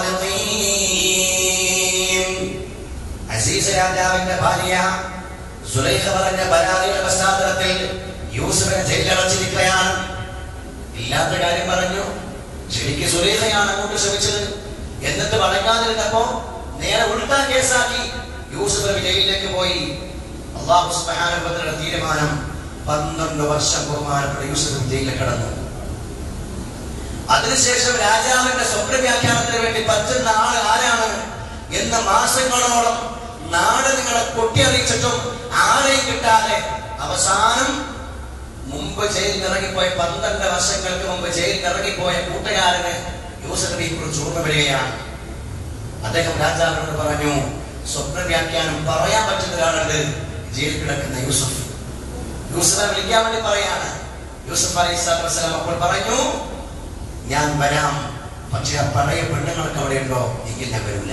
الصادقين. അസീസ് രാജാവിന്റെ ഭാര്യ സുലൈഖ പറഞ്ഞ പരാതിയുടെ പശ്ചാത്തലത്തിൽ യൂസുഫിനെ ജയിലടച്ചിരിക്കുകയാണ്. ഇല്ലാത്ത കാര്യം പറഞ്ഞു. ശരിക്കും സുലൈഖയാണ് അങ്ങോട്ട് ശ്രമിച്ചത്. എന്നിട്ട് വഴങ്ങാതിരുന്നപ്പോ നേരെ ഉൾട്ടാ കേസാക്കി യൂസുഫ് ജയിലിലേക്ക് പോയി. അല്ലാഹു സുബ്ഹാനഹു വ തആല തീരുമാനം, പന്ത്രണ്ട് വർഷം ബഹുമാനപ്പെട്ട യൂസുഫ് ജയിലിൽ കിടന്നു. അതിനുശേഷം രാജാവിന്റെ സ്വപ്ന വ്യാഖ്യാനത്തിന് വേണ്ടി പറ്റുന്ന ആൾ ആരാണ് എന്ന് മാസങ്ങളോളം നാട് നിങ്ങളെ കൊട്ടിയറിയിച്ചിട്ടും ആരെയും കിട്ടാതെ അവസാനം മുമ്പ് ജയിലിൽ ഇറങ്ങിപ്പോയ പന്ത്രണ്ട് വർഷങ്ങൾക്ക് മുമ്പ് ജയിലിൽ ഇറങ്ങിപ്പോയ കൂട്ടുകാരന് യൂസുഫ് നബിയെ കുറിച്ച് ഓർമ്മ വരികയാണ്. അദ്ദേഹം രാജാവിനോട് പറഞ്ഞു, സ്വപ്ന വ്യാഖ്യാനം പറയാൻ പറ്റുന്ന ഒരാളുണ്ട് ജയിലിൽ കിടക്കുന്ന യൂസുഫ്. യൂസുഫെ വിളിക്കാൻ വേണ്ടി പറയാണ്. യൂസുഫ് അലൈഹിസ്സലാത്തു വസ്സലാം അപ്പോൾ പറഞ്ഞു, ഞാൻ വരാം, പക്ഷെ ആ പഴയ പെണ്ണുങ്ങൾക്ക് അവിടെ ഉണ്ടോ? എങ്കിൽ ഞാൻ വരില്ല.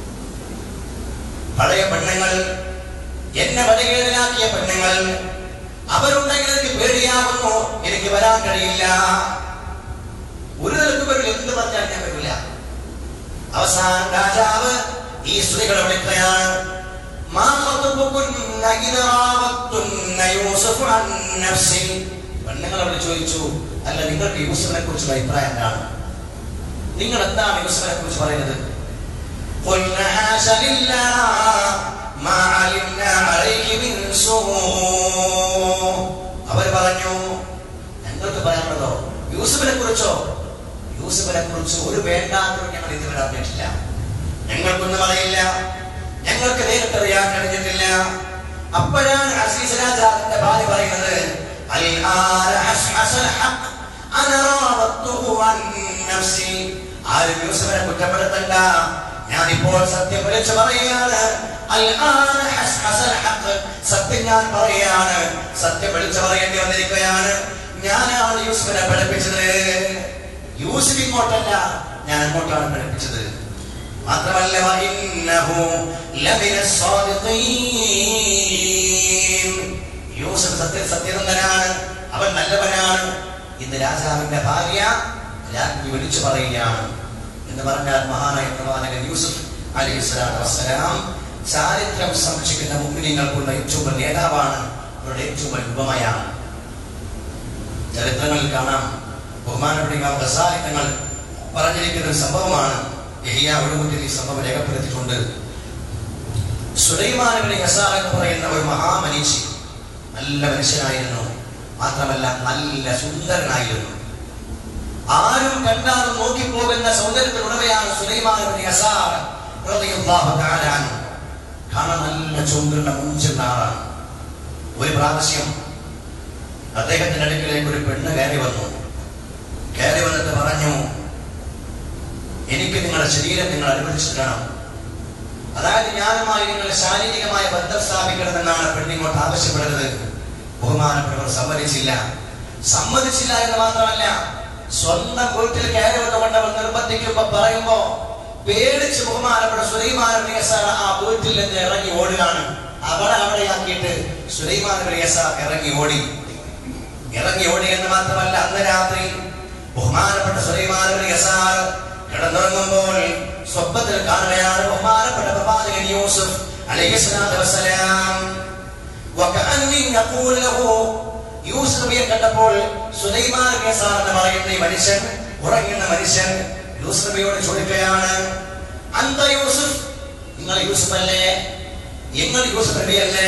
പഴയ പെണ്ണുങ്ങൾ, എന്നെ വഴികേടിലാക്കിയ പെണ്ണുങ്ങൾ, അവരുണ്ടെങ്കിൽ എനിക്ക് പേടിയാകുന്നു, എനിക്ക് വരാൻ കഴിയില്ല. ഒരു നിലക്ക് വരില്ല, എന്ത് പറഞ്ഞാൽ ഞാൻ വരില്ല. അവസാനം രാജാവ് ഈ സ്ത്രീകളെ വിളിക്കുകയാണ്. പെണ്ണുങ്ങളെ വിളിച്ച് ചോദിച്ചു, അല്ല നിങ്ങൾക്ക് യൂസുഫിനെ കുറിച്ചുള്ള അഭിപ്രായം എന്താണ്? നിങ്ങൾ എന്താണ് യൂസുഫിനെ കുറിച്ച് പറയുന്നത്? അവർ പറഞ്ഞു, ഞങ്ങൾക്ക് പറയാനുള്ളതോ യൂസുഫിനെ കുറിച്ചോ? യൂസുഫിനെ കുറിച്ച് ഒരു വേണ്ടാത്തതും ഞങ്ങൾ ഇതുവരെ അറിഞ്ഞിട്ടില്ല. ഞങ്ങൾക്കൊന്നും അറിയില്ല, ഞങ്ങൾക്ക് നേരിട്ടറിയാൻ കഴിഞ്ഞിട്ടില്ല. അപ്പോഴാണ് അസീസ് രാജാവിന്റെ ഭാര്യ പറയുന്നത്, ആരും യൂസുഫിനെ കുറ്റപ്പെടുത്തണ്ട, ഞാനിപ്പോൾ സത്യം വിളിച്ചു പറയുകയാണ്. സത്യം ഞാൻ പറയുകയാണ്, സത്യം വിളിച്ചു പറയേണ്ടി വന്നിരിക്കുകയാണ്. ഞാനാണ് യൂസുഫിനെ പഠിപ്പിച്ചത്. യൂസുഫ് ഇങ്ങോട്ടല്ല, ഞാൻ അങ്ങോട്ടാണ് പഠിപ്പിച്ചത്. മാത്രമല്ല, യൂസുഫ് സത്യ സത്യസന്ധനാണ്, അവൻ നല്ലവനാണ്. ഇന്ന് രാജാവിന്റെ ഭാര്യ രാജ്ഞി വിളിച്ചു പറയുകയാണ് എന്ന് പറഞ്ഞാൽ മഹാനായ പ്രവാചകൻ യൂസുഫ് അലൈഹിസ്സലാത്തു വസ്സലാം ചാരിത്രം സംരക്ഷിക്കുന്ന മുഅ്മിനീങ്ങൾക്കുള്ള ഏറ്റവും വലിയ നേതാവാണ്, അവരുടെ ഏറ്റവും വലിയ ഉപമയാണ്. ചരിത്രങ്ങളിൽ കാണാം, ബഹുമാനപ്പെട്ട ഇമാം ഗസാലി തങ്ങൾ പറഞ്ഞിരിക്കുന്ന ഒരു സംഭവമാണ്. യഹ്യാ ഉലൂമുദ്ദീൻ ഈ സംഭവം രേഖപ്പെടുത്തിയിട്ടുണ്ട്. സുലൈമാൻ ഇബ്നു യസാർ എന്ന് പറയുന്ന ഒരു മഹാമനീഷി, നല്ല മനുഷ്യനായിരുന്നു. മാത്രമല്ല നല്ല സുന്ദരനായിരുന്നു. ആരും കണ്ടാലും നോക്കിപ്പോകുന്ന സൗന്ദര്യത്തിനുടമയാണ് സുലൈമാൻ ഇബ്നു യസാർ റളിയല്ലാഹു തആല അൻഹു. കാണാൻ നല്ല ചുണ്ടുള്ള മുഞ്ചുള്ള ആളാണ്. ഒരു പ്രാവശ്യം അദ്ദേഹത്തിന്റെ അടുക്കിലേക്ക് ഒരു പെണ്ണ് കയറി വന്നു. കയറി വന്നിട്ട് പറഞ്ഞു, എനിക്ക് നിങ്ങളുടെ ശരീരം നിങ്ങൾ അനുവദിച്ചിരണം, അതായത് ഞാനുമായി നിങ്ങൾ ശാരീരികമായ ബന്ധം സ്ഥാപിക്കണമെന്നാണ് പെണ്ണിങ്ങോട്ട് ആവശ്യപ്പെടുന്നത്. ബഹുമാനപ്പെട്ടവർ സമ്മതിച്ചില്ല. സമ്മതിച്ചില്ല എന്ന് മാത്രമല്ല, സ്വന്തം വീട്ടിൽ കയറി വന്നുകൊണ്ടവർ നിർബന്ധിക്കുമ്പോ പറയുമ്പോ പേടിച്ച് ബഹുമാനപ്പെട്ട സുലൈമാൻ ഇബ്നു യസാർ ആ വീട്ടിൽ നിന്ന് ഇറങ്ങി ഓടുകയാണ്. അവിടെ അവിടെയാക്കിയിട്ട് സുലൈമാൻ ഇബ്നു യസാർ ഇറങ്ങി ഓടി. ഇറങ്ങി ഓടി എന്ന് മാത്രമല്ല, അന്ന് രാത്രി ബഹുമാനപ്പെട്ട സുലൈമാൻ ഇബ്നു യസാർ കിടന്നുറങ്ങുമ്പോൾ സ്വപ്നത്തിൽ കാണുകയാണ് ബഹുമാനപ്പെട്ട പ്രവാചകൻ യൂസുഫ് അലൈഹിസ്സലാത്തു വസ്സലാം. വകഅന്നി യഖൂൽ ലഹു യൂസുഫ് നബിയെ കണ്ടപ്പോൾ സുലൈമാൻ യസാർ എന്ന് പറയുന്ന ഈ മനുഷ്യൻ, ഉറങ്ങുന്ന മനുഷ്യൻ യൂസുഫ് നബിയോട് ചോദിക്കുകയാണ്, അന്ത യൂസുഫ്, നിങ്ങൾ യൂസുഫ് അല്ലേ? നിങ്ങൾ യൂസുഫ് നബി അല്ലേ?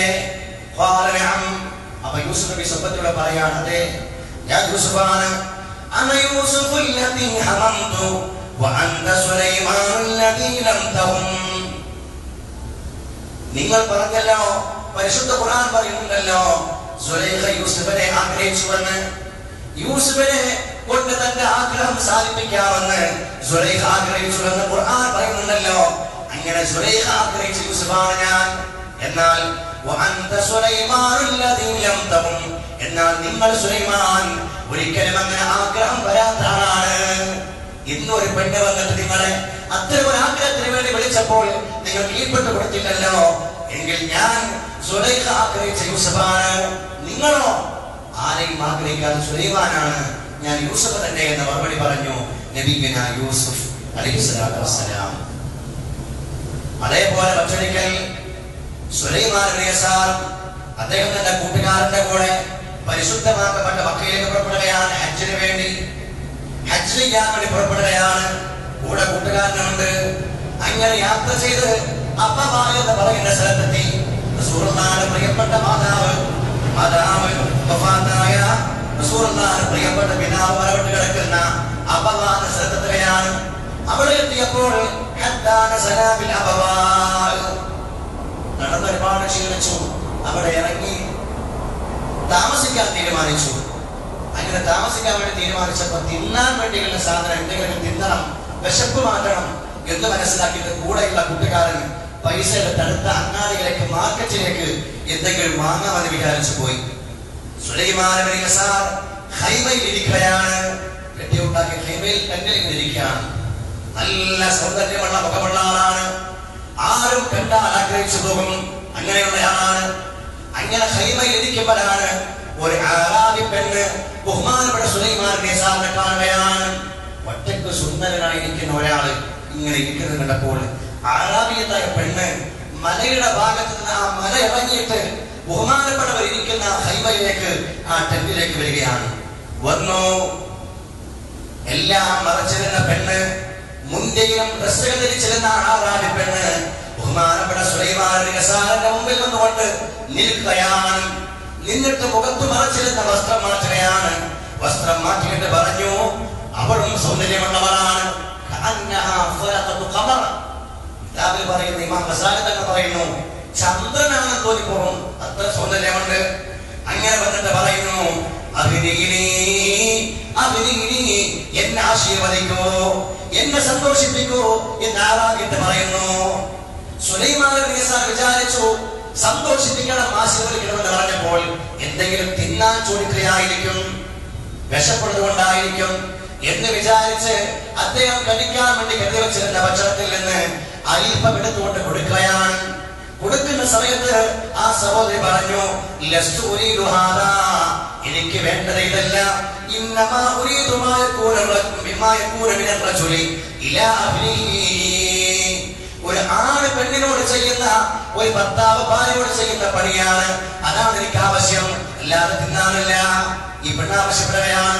അപ്പൊ യൂസുഫ് നബി സ്വപ്നത്തിലൂടെ പറയാണ്, അതെ ഞാൻ യൂസുഫാണ്. അന യൂസുഫുൽ ലദീ ഹമംതു വഅന്ത സുലൈമാനുൽ ലദീ ലം തഹം. നിങ്ങൾ പറഞ്ഞല്ലോ, പരിശുദ്ധ ഖുർആൻ പറയുന്നുണ്ടല്ലോ, സുലൈഖ യൂസുഫിനെ ആഗ്രഹിച്ചുവെന്ന്. യൂസുഫിനെ കൊണ്ട് തന്റെ ആഗ്രഹം സാധിപ്പിക്കാമെന്ന് സുലൈഖ ആഗ്രഹിച്ചുവെന്ന് ഖുർആൻ പറയുന്നുണ്ടല്ലോ. അങ്ങനെ സുലൈഖ ആഗ്രഹിച്ച യൂസുഫാണ് ഞാൻ. എന്നാൽ വഅന്ത സുലൈമാനുൽ ലദീ ലം തഹം, എന്നാൽ നിങ്ങൾ സുലൈമാൻ ഒരിക്കലും അങ്ങനെ ആഗ്രഹം വരാത്ത ആളാണ്. ഇന്നൊരു പെണ്ണ് വന്നിട്ട് നിങ്ങളെ അത്തരം ഒരു ആഗ്രഹത്തിന് വേണ്ടി വിളിച്ചപ്പോൾ നിങ്ങൾ കീഴ്പ്പെട്ട് കൊടുത്തില്ലല്ലോ. എങ്കിൽ ഞാൻ സുലൈഖ ആഗ്രഹിച്ച യൂസുഫാണ്. നിങ്ങളോ ആരെയും ആഗ്രഹിക്കാത്ത സുലൈമാനാണ്. ഞാൻ യൂസുഫ് തന്നെ എന്ന് മറുപടി പറഞ്ഞു നബിയുനാ യൂസുഫ് അലൈഹിസ്സലാത്തു വസ്സലാം. അതേപോലെ മറ്റൊരിക്കൽ സുലൈമാൻ യസാർ അദ്ദേഹം തന്റെ കൂട്ടുകാരന്റെ കൂടെ പരിശുദ്ധമാക്കപ്പെട്ട മക്കയിലേക്ക് പുറപ്പെടുകയാണ് ഹജ്ജിന് വേണ്ടി. ഹജ്ജ് ചെയ്യാൻ വേണ്ടി പുറപ്പെടുകയാണ്. കൂടെ കൂട്ടുകാരനുണ്ട്. അങ്ങനെ യാത്ര ചെയ്ത് അപ്പമായ എന്ന് പറയുന്ന സ്ഥലത്തെത്തി. റസൂലുള്ളാഹിയുടെ പ്രിയപ്പെട്ട മാതാവ് മാതാവ് വഫാത്തായ റസൂലുള്ളാഹിയുടെ പ്രിയപ്പെട്ട പിതാവ് മരണപ്പെട്ട് കിടക്കുന്ന അപ്പമായ സ്ഥലത്തെത്തുകയാണ്. അവിടെ എത്തിയപ്പോൾ നടന്ന് ഒരുപാട് ക്ഷീണിച്ചു. അവിടെ ഇറങ്ങി താമസിക്കാൻ തീരുമാനിച്ചു. അങ്ങനെ താമസിക്കാൻ വേണ്ടി തീരുമാനിച്ചപ്പോൾ തിന്നാൻ വേണ്ടിയുള്ള സാധനം എന്തെങ്കിലും തിന്നണം, വിശപ്പ് മാറ്റണം എന്ന് മനസ്സിലാക്കിയിട്ട് കൂടെയുള്ള കൂട്ടുകാരൻ പൈസ എടുത്തടുത്ത അങ്ങാടിയിലേക്ക് മാർക്കറ്റിലേക്ക് എന്തെങ്കിലും വാങ്ങാമെന്ന് വിചാരിച്ചു പോയി. സുലൈമാൻ യസാർ ഹൈമയിൽ ഇരിക്കുകയാണ്. കെട്ടിയുണ്ടാക്കിയ ഹൈമയിൽ തന്നെ ഇരിക്കുകയാണ്. നല്ല സൗന്ദര്യമുള്ള മുഖമുള്ള ആളാണ്. ആരും കണ്ടാൽ ആഗ്രഹിച്ചു പോകും, അങ്ങനെയുള്ള ആളാണ്. അങ്ങനെ ഹൈമയിൽ ഇരിക്കുമ്പോഴാണ് ഒരു അറാബി പെണ്ണ് ബഹുമാനപ്പെട്ട സുലൈമാൻ യസാറിനെ കാണുകയാണ്. ഒറ്റയ്ക്ക് സുന്ദരനായിരിക്കുന്ന ഒരാള് ഇങ്ങനെ ഇരിക്കുന്നത് കണ്ടപ്പോൾ അറാബിയത്തായ പെണ്ണ് മലയുടെ ഭാഗത്ത് നിന്ന് ആ മല ഇറങ്ങിയിട്ട് ബഹുമാനപ്പെട്ടവർ ഇരിക്കുന്ന ഹൈമയിലേക്ക്, ആ ടെന്റിലേക്ക് വരികയാണ്. വന്നു. എല്ലാം മറച്ചിരുന്ന പെണ്ണ്, മുന്തിയും ഡ്രസ്സുകൾ ധരിച്ചിരുന്ന അറാബി പെണ്ണ് ബഹുമാനപ്പെട്ട സുലൈമാൻ യസാറിന്റെ മുമ്പിൽ വന്നുകൊണ്ട് നിൽക്കുകയാണ്. നിന്നിട്ട് മുഖത്ത് മറച്ചിരുന്ന വസ്ത്രം മാറ്റുകയാണ്. വസ്ത്രം മാറ്റിയിട്ട് പറഞ്ഞു, അവളും സൗന്ദര്യമുള്ളവളാണ്. പറയുന്നു, ഇമാം ഗസാലി തന്നെ പറയുന്നു, ചന്ദ്രനാണെന്ന് തോന്നിപ്പോകും, അത്ര സൗന്ദര്യമുണ്ട്. അങ്ങനെ വന്നിട്ട് പറയുന്നു, അഭിനീനി അഭിനീനി, എന്നെ ആശീർവദിക്കൂ, എന്നെ സന്തോഷിപ്പിക്കൂ എന്ന് ആറാകിട്ട് പറയുന്നു. സുലൈമാൻ യസാർ വിചാരിച്ചു സന്തോഷിപ്പിക്കണം, ആശീർവദിക്കണമെന്ന് പറഞ്ഞപ്പോൾ എന്തെങ്കിലും തിന്നാൻ ചോദിക്കുകയായിരിക്കും, വിശപ്പുള്ളത് കൊണ്ടായിരിക്കും എന്ന് വിചാരിച്ച് അദ്ദേഹം കഴിക്കാൻ വേണ്ടി കരുതി വെച്ചിരുന്ന ഭക്ഷണത്തിൽ നിന്ന് അല്പം എടുത്തുകൊണ്ട് കൊടുക്കുകയാണ്. കൊടുക്കുന്ന സമയത്ത് ആ സഹോദരി പറഞ്ഞു, എനിക്ക് വേണ്ടത് ഇതല്ല, ഒരു ആണ് പെണ്ണിനോട് ചെയ്യുന്ന, ഒരു ഭർത്താവ് ഭാര്യയോട് ചെയ്യുന്ന പണിയാണ്, അതാണ് എനിക്ക് ആവശ്യം, അല്ലാതെ തിന്നാനില്ല. ഈ പെണ്ണ് ആവശ്യപ്പെടുകയാണ്.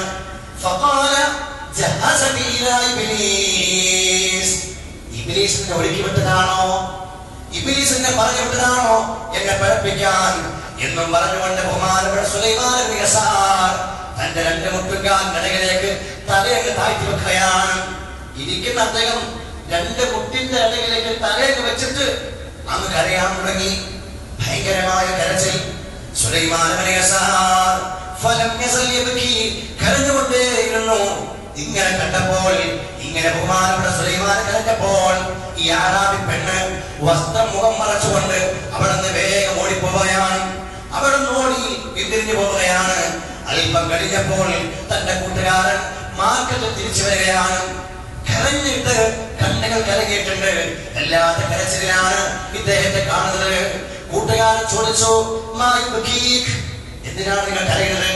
ഇബ്ലീസിനെ ഒരുക്കി വിട്ടതാണോ, ഇബ്ലീസിനെ പറഞ്ഞു വിട്ടതാണോ എന്നെ പഴപ്പിക്കാൻ എന്നും പറഞ്ഞുകൊണ്ട് ബഹുമാനപ്പെട്ട സുലൈമാൻ യസാർ തന്റെ രണ്ട് മുട്ടുകാലിനിടയിലേക്ക് തലയൊക്കെ താഴ്ത്തി വെക്കുകയാണ്. ഇരിക്കുന്ന അദ്ദേഹം രണ്ട് മുട്ടിന്റെ ഇടയിലേക്ക് തലയൊക്കെ വെച്ചിട്ട് അങ്ങ് കരയാൻ തുടങ്ങി. ഭയങ്കരമായ കരച്ചിൽ. സുലൈമാൻ യസാർ ഫലം യസൽ യബ്കി, കരഞ്ഞുകൊണ്ടേയിരുന്നു. ഇങ്ങനെ കണ്ടപ്പോൾ, ഇങ്ങനെ ബഹുമാനപ്പെട്ട സുലൈമാൻ കരഞ്ഞപ്പോൾ ഈ അറാബി പെണ്ണ് വസ്ത്രം മുഖം മറച്ചുകൊണ്ട് അവിടെ നിന്ന് വേഗം ഓടിപ്പോവുകയാണ്. അവിടെ നിന്ന് ഓടി പിന്തിരിഞ്ഞു പോവുകയാണ്. അല്പം കഴിഞ്ഞപ്പോൾ തന്റെ കൂട്ടുകാരൻ മാർക്കറ്റിൽ തിരിച്ചു വരികയാണ്. കരഞ്ഞിട്ട് കണ്ണുകൾ കലങ്ങിയിട്ടുണ്ട്. എല്ലാത്ത കരച്ചിലാണ് ഇദ്ദേഹത്തെ കാണുന്നത്. കൂട്ടുകാരൻ ചോദിച്ചു, എന്തിനാണ് നിങ്ങൾ കരയുന്നത്?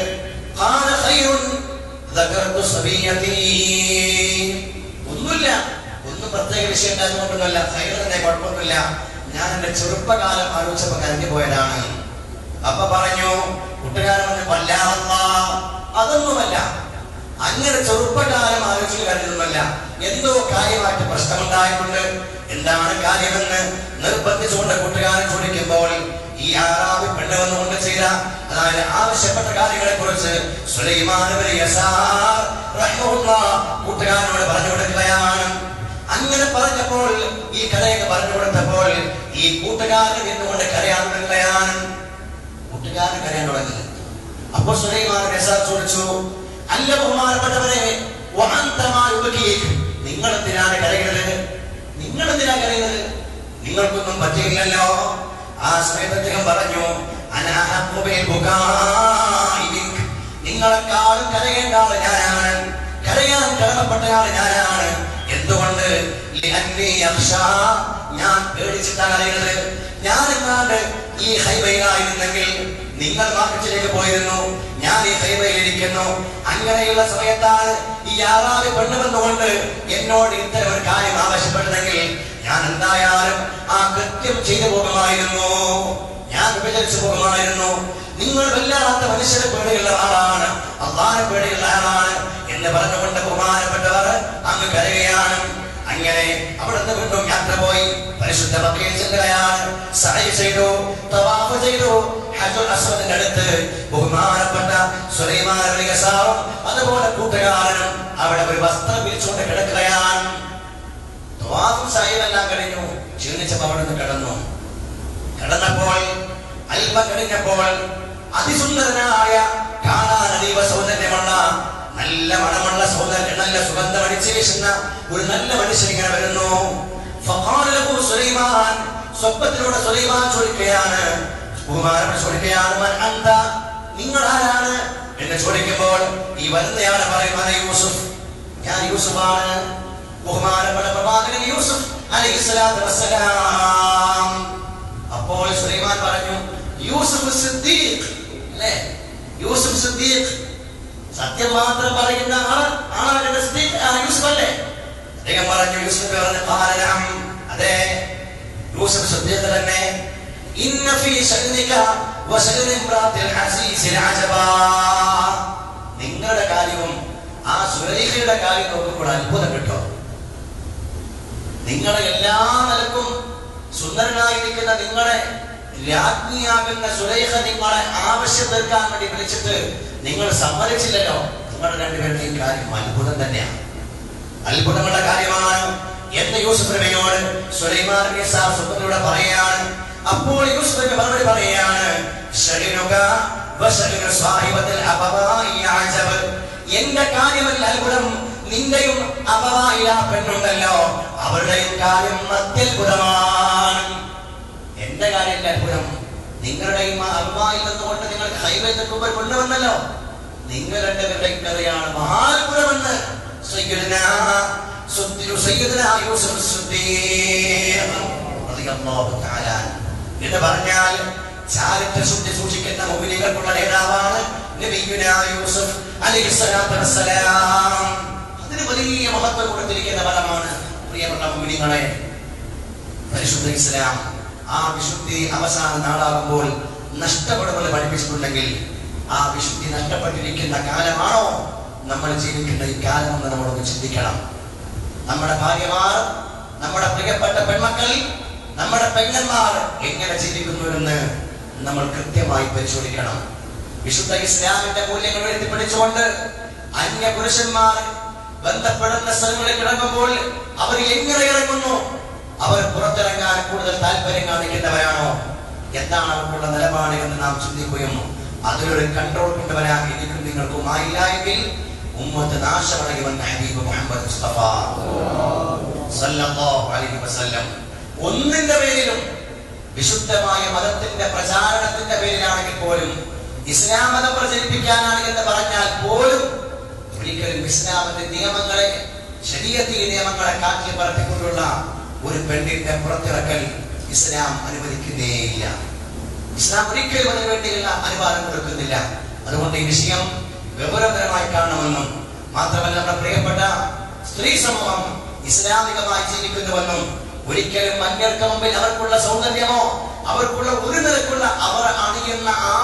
ഒന്നുമില്ല, ഒന്നും പ്രത്യേക വിഷയം ഉണ്ടാകുന്നൊന്നുമല്ല, ഹൈർ തന്നെ, കുഴപ്പമൊന്നുമില്ല, ഞാൻ എന്റെ ചെറുപ്പകാലം ആലോചിച്ചപ്പോ കരഞ്ഞു പോയതാണ്. അപ്പൊ പറഞ്ഞു കൂട്ടുകാരൻ പറഞ്ഞു, വല്ലാ അതൊന്നുമല്ല. അങ്ങനെ ചെറുപ്പകാലം ആലോചിച്ച് കരുതുന്നല്ല. എന്തോ കാര്യമായിട്ട് പ്രശ്നമുണ്ടായിട്ടുണ്ട്. എന്താണ് കാര്യമെന്ന് നിർബന്ധിച്ചുകൊണ്ട് കൂട്ടുകാരൻ ചോദിക്കുമ്പോൾ ഈ ആറാമി പെണ്ണ് വന്നുകൊണ്ട് ചെയ്ത അതായത് ആവശ്യപ്പെട്ട കാര്യങ്ങളെ കുറിച്ച് സുലൈമാൻ കൂട്ടുകാരനോട് പറഞ്ഞു കൊടുക്കുകയാണ്. അങ്ങനെ പറഞ്ഞപ്പോൾ ഈ കഥയൊക്കെ പറഞ്ഞു കൊടുത്തപ്പോൾ ഈ കൂട്ടുകാരൻ എന്നുകൊണ്ട് കരയാൻ തുടങ്ങുകയാണ്. കൂട്ടുകാരൻ കരയാൻ തുടങ്ങി. അപ്പോൾ സുലൈമാൻ ചോദിച്ചു, അല്ല ബഹുമാനപ്പെട്ടവരെ, നിങ്ങൾ എന്തിനാണ് കരയുന്നത്? നിങ്ങൾ എന്തിനാ കരയുന്നത്? നിങ്ങൾക്കൊന്നും പറ്റിയില്ലല്ലോ. ആ സമയത്ത് അദ്ദേഹം പറഞ്ഞു, നിങ്ങളെക്കാളും കരയേണ്ട ആള് ഞാനാണ്, കരയാൻ കടമപ്പെട്ടയാൾ ഞാനാണ്. എന്തുകൊണ്ട്? ഞാൻ പേടിച്ചിട്ടാണ് കരയുന്നത്. ഞാൻ എങ്ങാണ്ട് ഈ ഹൈവയിലായിരുന്നെങ്കിൽ നിങ്ങൾ മാർക്കറ്റിലേക്ക് പോയിരുന്നു, ഞാൻ ഈ ഹൈവയിലിരിക്കുന്നു. അങ്ങനെയുള്ള സമയത്താണ് ഈ ആറാമി പെണ്ണ് വന്നുകൊണ്ട് എന്നോട് ഇത്തരം ഒരു കാര്യം ആവശ്യപ്പെട്ടതെങ്കിൽ ഞാൻ എന്തായാലും ആ കൃത്യം ചെയ്തു പോകുമായിരുന്നു, ഞാൻ വിഭജിച്ചു പോകുമായിരുന്നു. നിങ്ങൾ വല്ലാത്ത മനുഷ്യരെ പേടിയുള്ള ആളാണ്, അള്ളാഹുവിനെ പേടിയുള്ള ആളാണ് എന്ന് പറഞ്ഞുകൊണ്ട് ബഹുമാനപ്പെട്ടവർ അങ്ങ് കരയുകയാണ്. അങ്ങനെ അവിടുന്ന് വീണ്ടും യാത്ര പോയി പരിശുദ്ധ മക്കയിൽ ചെല്ലുകയാണ്. സഅയ് ചെയ്തു, തവാഫ് ചെയ്തു. ഹജറുൽ അസ്വദിന്റെ അടുത്ത് ബഹുമാനപ്പെട്ട സുലൈമാൻ അലൈഹിസ്സലാം അതുപോലെ കൂട്ടുകാരനും അവിടെ ഒരു വസ്ത്രം വിരിച്ചുകൊണ്ട് കിടക്കുകയാണ്. തവാഫും സഅയും എല്ലാം കഴിഞ്ഞു. ക്ഷീണിച്ചപ്പോൾ അവിടെ നിന്ന് കിടന്നു. കിടന്നപ്പോൾ അല്പം കഴിഞ്ഞപ്പോൾ അതിസുന്ദരനായ കാണാൻ അതീവ സൗന്ദര്യമുള്ള നല്ല മണമുള്ള സൗന്ദര്യം, നല്ല സുഗന്ധം അടിച്ചു വീശുന്ന ഒരു നല്ല മനുഷ്യൻ ഇങ്ങനെ വരുന്നു. സുലൈമാൻ സ്വപ്നത്തിലൂടെ സുലൈമാൻ ചോദിക്കുകയാണ്, ബഹുമാനപ്പെട്ട ചോദിക്കുകയാണ്, നിങ്ങൾ ആരാണ് എന്ന് ചോദിക്കുമ്പോൾ ഈ വരുന്നയാളെ പറയുന്നത് യൂസുഫ്, ഞാൻ യൂസുഫാണ്, ബഹുമാനപ്പെട്ട പ്രവാചകൻ യൂസുഫ് അലൈഹിസ്സലാത്തു വസ്സലാം. അപ്പോൾ സുലൈമാൻ പറഞ്ഞു, യൂസുഫ് സിദ്ദീഖ് അല്ലേ, യൂസുഫ് സിദ്ദീഖ്, സത്യം മാത്രം പറയുന്ന ആളാണ് യൂസുഫ് അല്ലേ? അദ്ദേഹം പറഞ്ഞു, യൂസുഫ് പറഞ്ഞു, അതെ യൂസുഫ് സിദ്ദീഖ് തന്നെ. ഇന്ന ഫീ ശഅനിക വശഅനി ഇംറാത്തിൽ അസീസിൽ അജബാ, നിങ്ങളുടെ കാര്യവും ആ സുലൈഖയുടെ കാര്യം നോക്കുമ്പോൾ അത്ഭുതം കിട്ടോ. നിങ്ങളെ എല്ലാ നിലക്കും സുന്ദരനായിരിക്കുന്ന നിങ്ങളെ രാജ്ഞിയാകുന്ന സുലൈഖ നിങ്ങളെ ആവശ്യം തീർക്കാൻ വേണ്ടി വിളിച്ചിട്ട് നിങ്ങൾ സമ്മതിച്ചില്ലല്ലോ. നിങ്ങളുടെ രണ്ടുപേരുടെയും കാര്യം അത്ഭുതം തന്നെയാണ്, അത്ഭുതമുള്ള കാര്യമാണ് എന്ന് യൂസുഫ് നബിയോട് സുലൈമാൻ നബി സ്വപ്നത്തിലൂടെ പറയുകയാണ്. അപ്പോൾ യൂസുഫ് നബി മറുപടി പറയുകയാണ്, എന്റെ കാര്യമല്ല അത്ഭുതം, നിന്റെയും അപവായില പെണ്ണുണ്ടല്ലോ അവരുടെയും കാര്യം അത്യത്ഭുതമാണ്. എന്റെ കാര്യമല്ല അത്ഭുതം, നിങ്ങളുടെയും അപവായിൽ നിന്നുകൊണ്ട് നിങ്ങൾ ഹൈവേ നിൽക്കുമ്പോൾ കൊണ്ടുവന്നല്ലോ, നിങ്ങൾ രണ്ടുപേരുടെയും കഥയാണ് മഹാത്ഭുതമെന്ന് എന്ന് പറഞ്ഞാൽ ചാരിത്ര ശുദ്ധി സൂക്ഷിക്കുന്ന മുഅ്മിനീങ്ങൾക്കുള്ള നേതാവാണ് നബിയുനാ യൂസുഫ് അലൈഹിസ്സലാത്തു വസ്സലാം. അതിന് വലിയ മഹത്വം കൊടുത്തിരിക്കുന്ന ഫലമാണ് പ്രിയപ്പെട്ട മുഅ്മിനീങ്ങളെ. പരിശുദ്ധ ഇസ്ലാം ആ വിശുദ്ധി അവസാന നാളാകുമ്പോൾ നഷ്ടപ്പെടുമെന്ന് പഠിപ്പിച്ചിട്ടുണ്ടെങ്കിൽ ആ വിശുദ്ധി നഷ്ടപ്പെട്ടിരിക്കുന്ന കാലമാണോ നമ്മൾ ജീവിക്കുന്ന ഈ കാലമെന്ന് നമ്മളൊന്ന് ചിന്തിക്കണം. നമ്മുടെ ഭാര്യമാർ, നമ്മുടെ പ്രിയപ്പെട്ട പെൺമക്കൾ, നമ്മുടെ പെങ്ങന്മാർ എങ്ങനെ ജീവിക്കുന്നുവെന്ന് നമ്മൾ കൃത്യമായി പരിശോധിക്കണം. വിശുദ്ധ ഇസ്ലാമിന്റെ മൂല്യങ്ങൾ ഉയർത്തിപ്പിടിച്ചുകൊണ്ട് അന്യ പുരുഷന്മാർ ബന്ധപ്പെടുന്ന സ്ഥലങ്ങളിൽ കിടക്കുമ്പോൾ അവർ എങ്ങനെ ഇറങ്ങുന്നു? അവർ പുറത്തിറങ്ങാൻ കൂടുതൽ താല്പര്യം കാണിക്കുന്നവരാണോ? എന്താണ് അവർക്കുള്ള നിലപാട് എന്ന് നാം ചിന്തിക്കുകയും അതിലൊരു കൺട്രോൾ കൊണ്ടുവരാൻ എനിക്കും നിങ്ങൾക്കും ആയില്ല എങ്കിൽ ഉമ്മത്ത് നാശമടയുമെന്ന് ഹബീബ് മുഹമ്മദ് മുസ്തഫ സല്ലല്ലാഹു അലൈഹി വസല്ലം ഒന്നിന്റെ പേരിലും വിശുദ്ധമായ മതത്തിന്റെ പ്രചാരണത്തിന്റെ പേരിലാണെങ്കിൽ പോലും, ഇസ്ലാം മതം പ്രചരിപ്പിക്കാനാണ് എന്ന് പറഞ്ഞാൽ പോലും ഒരിക്കലും ഇസ്ലാമിന്റെ നിയമങ്ങളെ, ശരീഅത്തിന്റെ നിയമങ്ങളെ കാറ്റി പറത്തിക്കൊണ്ടുള്ള ഒരു പെണ്ണിന്റെ പുറത്തിറക്കൽ ഇസ്ലാം അനുവദിക്കുന്നേയില്ല. ഇസ്ലാം ഒരിക്കലും അതിനു വേണ്ടിയുള്ള അനുവാദം കൊടുക്കുന്നില്ല. അതുകൊണ്ട് ഈ വിഷയം ഗൗരവതരമായി കാണണമെന്നും മാത്രമല്ല നമ്മുടെ പ്രിയപ്പെട്ട സ്ത്രീ സമൂഹം ഇസ്ലാമികമായി ജീവിക്കുന്നുവെന്നും ഒരിക്കലും അന്യർക്ക് മുമ്പിൽ അവർക്കുള്ള സൗന്ദര്യമോ അവർക്കുള്ള ഒരു നിലക്കുള്ള അവർ അണിയുന്ന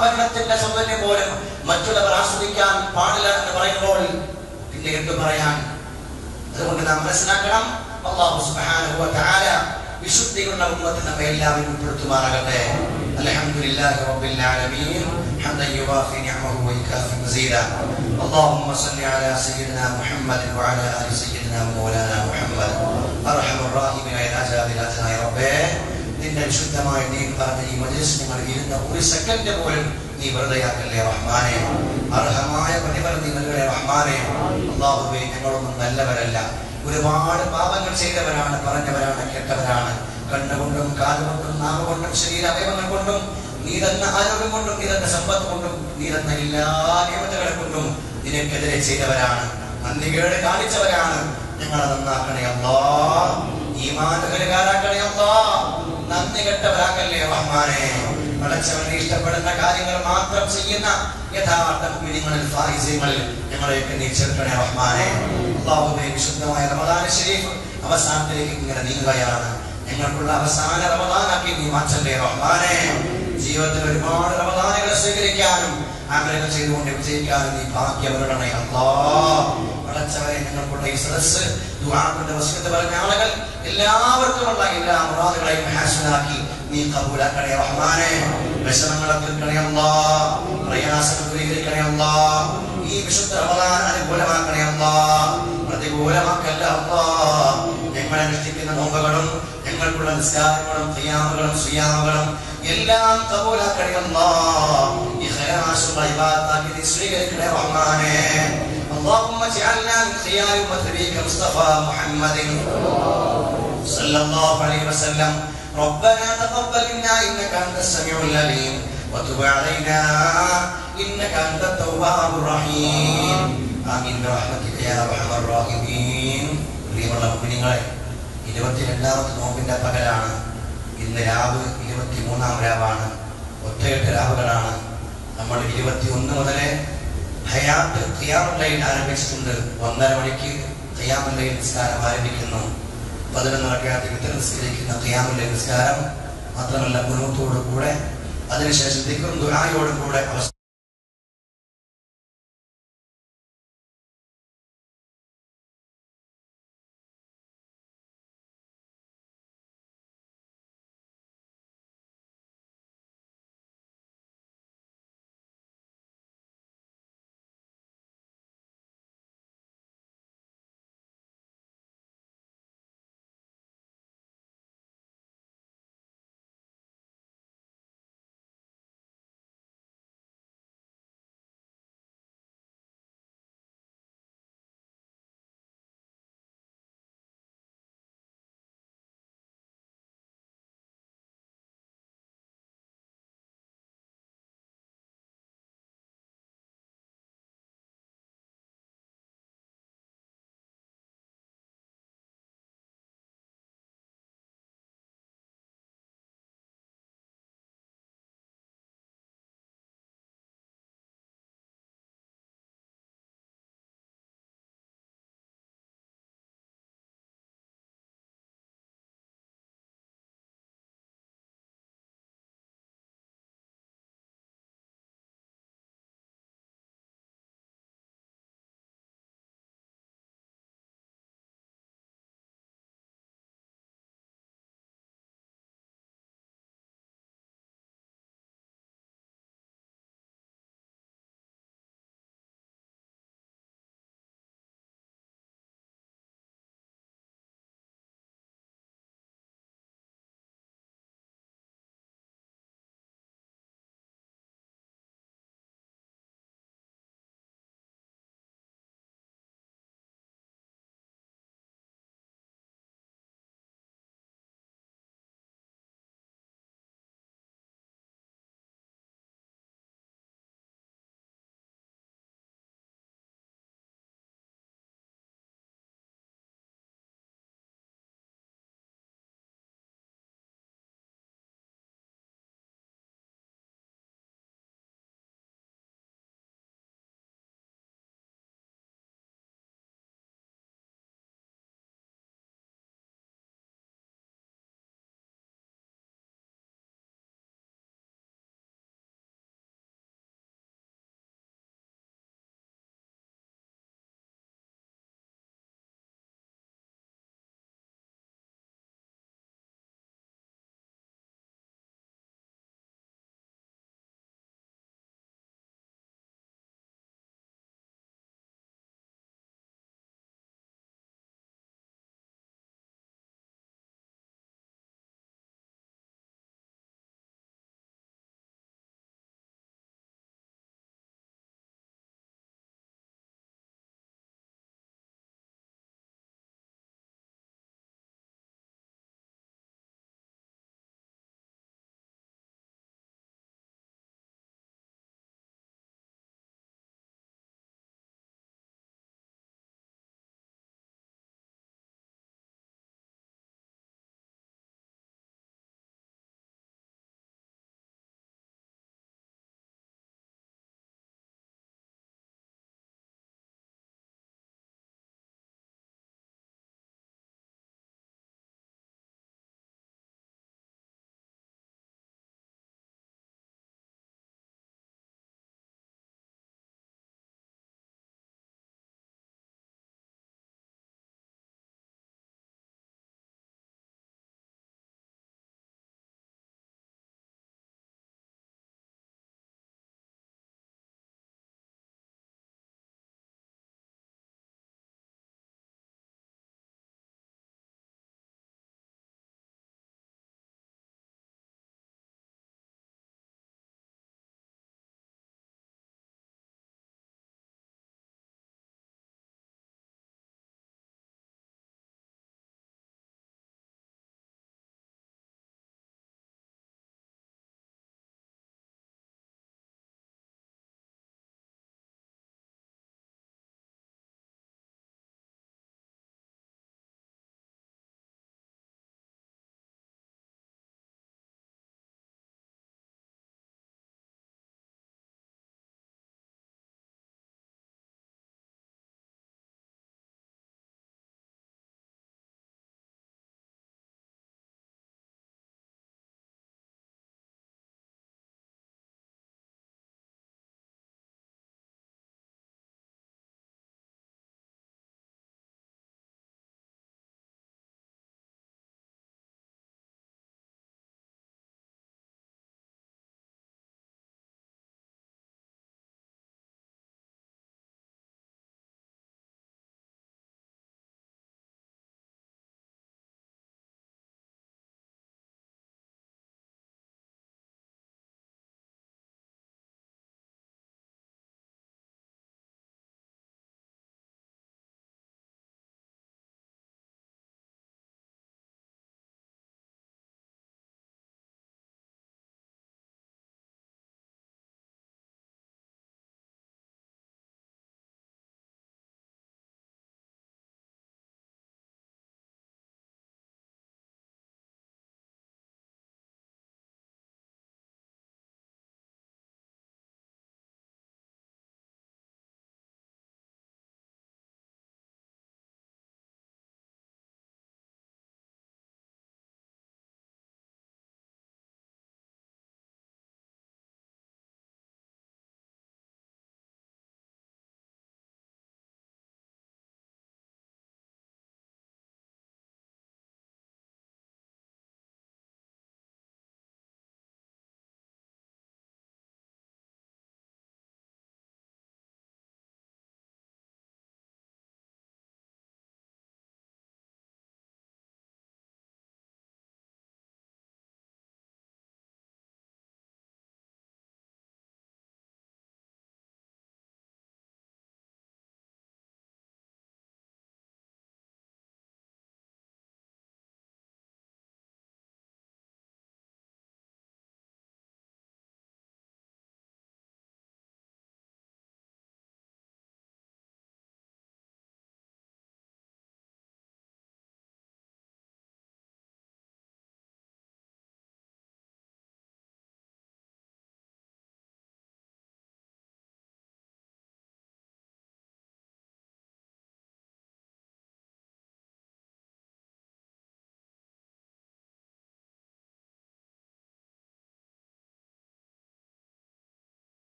ഭരണത്തിന്റെ സൗന്ദര്യം പോലും മറ്റുള്ളവർ ആസ്വദിക്കാൻ പാടില്ല എന്ന് പറയുമ്പോൾ പിന്നെ എന്ത് പറയാൻ? അതുകൊണ്ട് നാം മനസ്സിലാക്കണം, അല്ലാഹു സുബ്ഹാനഹു വ തആല വിശുദ്ധിയുള്ള ഉമ്മത്തിനെ നമ്മെ എല്ലാവരും ഉൾപ്പെടുത്തുമാറാകട്ടെ. അൽഹംദുലില്ലാഹി റബ്ബിൽ ആലമീൻ ഹംദൻ യുവാഫി നിഅമഹു വ യുകാഫി മസീദാ. اللهم صل على سيدنا محمد وعلى ال سيدنا مولانا محمد ارحم الراحمين يا جابراتنا يا رب. നിന്റെ വിശുദ്ധമായ നീ പറഞ്ഞ ഈ മജ്ലിസ് നിങ്ങൾ ഇരുന്ന ഒരു സെക്കൻഡ് പോലും നീ വെറുതെയാക്കല്ലേ റഹ്മാനെ. അർഹമായ പ്രതിഫലം നീ നൽകണേ റഹ്മാനെ. അല്ലാഹുവേ, ഞങ്ങളൊന്നും നല്ലവരല്ല, ഒരുപാട് പാപങ്ങൾ ചെയ്തവരാണ്, പറഞ്ഞവരാണ്, കേട്ടവരാണ്. കണ്ണുകൊണ്ടും കാലുകൊണ്ടും നാവുകൊണ്ടും ശരീര അവയവങ്ങൾ കൊണ്ടും നീ തന്ന ആരോഗ്യം കൊണ്ടും നീ തന്ന സമ്പത്ത് കൊണ്ടും നീ തന്ന എല്ലാ നിയമതകളെ കൊണ്ടും നിനക്കെതിരെ ചെയ്തവരാണ്, നന്ദികേട് കാണിച്ചവരാണ്. ഞങ്ങളെ നന്നാക്കണേ അല്ലാഹ്, ഈമാനുകാരാക്കണേ അല്ലാഹ്, നന്ദി കെട്ടവരാക്കല്ലേ റഹ്മാനെ. പടച്ചവനെ ഇഷ്ടപ്പെടുന്ന കാര്യങ്ങൾ മാത്രം ചെയ്യുന്ന യഥാർത്ഥ മുഅ്മിനീങ്ങളിൽ ഫായിസീങ്ങളിൽ ഞങ്ങളെയൊക്കെ നീ ചേർക്കണേ റഹ്മാനെ. അല്ലാഹുവേ, വിശുദ്ധമായ റമദാൻ ശരീഫ് അവസാനത്തിലേക്ക് ഇങ്ങനെ നീങ്ങുകയാണ്. ഞങ്ങൾക്കുള്ള അവസാന റമദാനാക്കി നീ മാറ്റല്ലേ റഹ്മാനെ. ജീവിതത്തിൽ ഒരുപാട് റമദാനുകളെ സ്വീകരിക്കാനും അമലുകൾ ചെയ്തുകൊണ്ട് വിജയിക്കാനും നീ ഭാഗ്യമരുളണേ അല്ലാഹ്. പടച്ചവനെ, ഞങ്ങൾക്കുള്ള ഈ സദസ്സ് ദുആന്റെ വസിയത്ത് പറഞ്ഞ ആളുകൾ എല്ലാവർക്കുമുള്ള എല്ലാ മുറാദുകളെയും ഹാസിലാക്കി നീ ഖബൂലാക്കണേ റഹ്മാനെ. വിഷമങ്ങളെ തീർക്കണേ അല്ലാഹ്, പ്രയാസങ്ങൾ ദൂരീകരിക്കണേ അല്ലാഹ്. ഈ വിശുദ്ധ റമദാൻ അനുകൂലമാക്കണേ അല്ലാഹ്, പ്രതികൂലമാക്കല്ല അല്ലാഹ്. ഞങ്ങളെ അനുഷ്ഠിക്കുന്ന നോമ്പുകളും ഞങ്ങൾക്കുള്ള നിസ്കാരങ്ങളും ഖിയാമുകളും സിയാമുകളും എല്ലാം ഖബൂലാക്കണേ അല്ലാഹ്. ഇഖ്ലാസുള്ള ഇബാദത്താക്കി നീ സ്വീകരിക്കണേ റഹ്മാനെ. اللهم اجعلنا من خيار أمة نبيك مصطفى محمد صلى الله عليه وسلم. ربنا تقبل منا إنك أنت السميع العليم وتب علينا إنك أنت التواب الرحيم. آمين برحمتك يا أرحم الراحمين. പ്രിയമുള്ള മുഅ്മിനീങ്ങളെ, ഇരുപത്തിരണ്ടാമത്തെ നോമ്പിന്റെ പകലാണ് ഇന്ന്. രാവ് ഇരുപത്തിമൂന്നാം രാവാണ്, ഒറ്റയെട്ട് രാവുകളാണ്. നമ്മൾ ഇരുപത്തിയൊന്ന് മുതലേ ഹയാത്ത് ഖിയാമുൽ ലൈൽ ആരംഭിച്ചിട്ടുണ്ട്. ഒന്നര മണിക്ക് ഖിയാമുൽ ലൈൽ നിസ്കാരം ആരംഭിക്കുന്നു. പതിനൊന്ന് റക്അത്ത് വിതർ നിസ്കരിക്കുന്ന ഖിയാമുൽ ലൈൽ നിസ്കാരം മാത്രമല്ല ഖുനൂത്തോടു കൂടെ അതിനുശേഷം ദിക്റും ദുആയോടും കൂടെ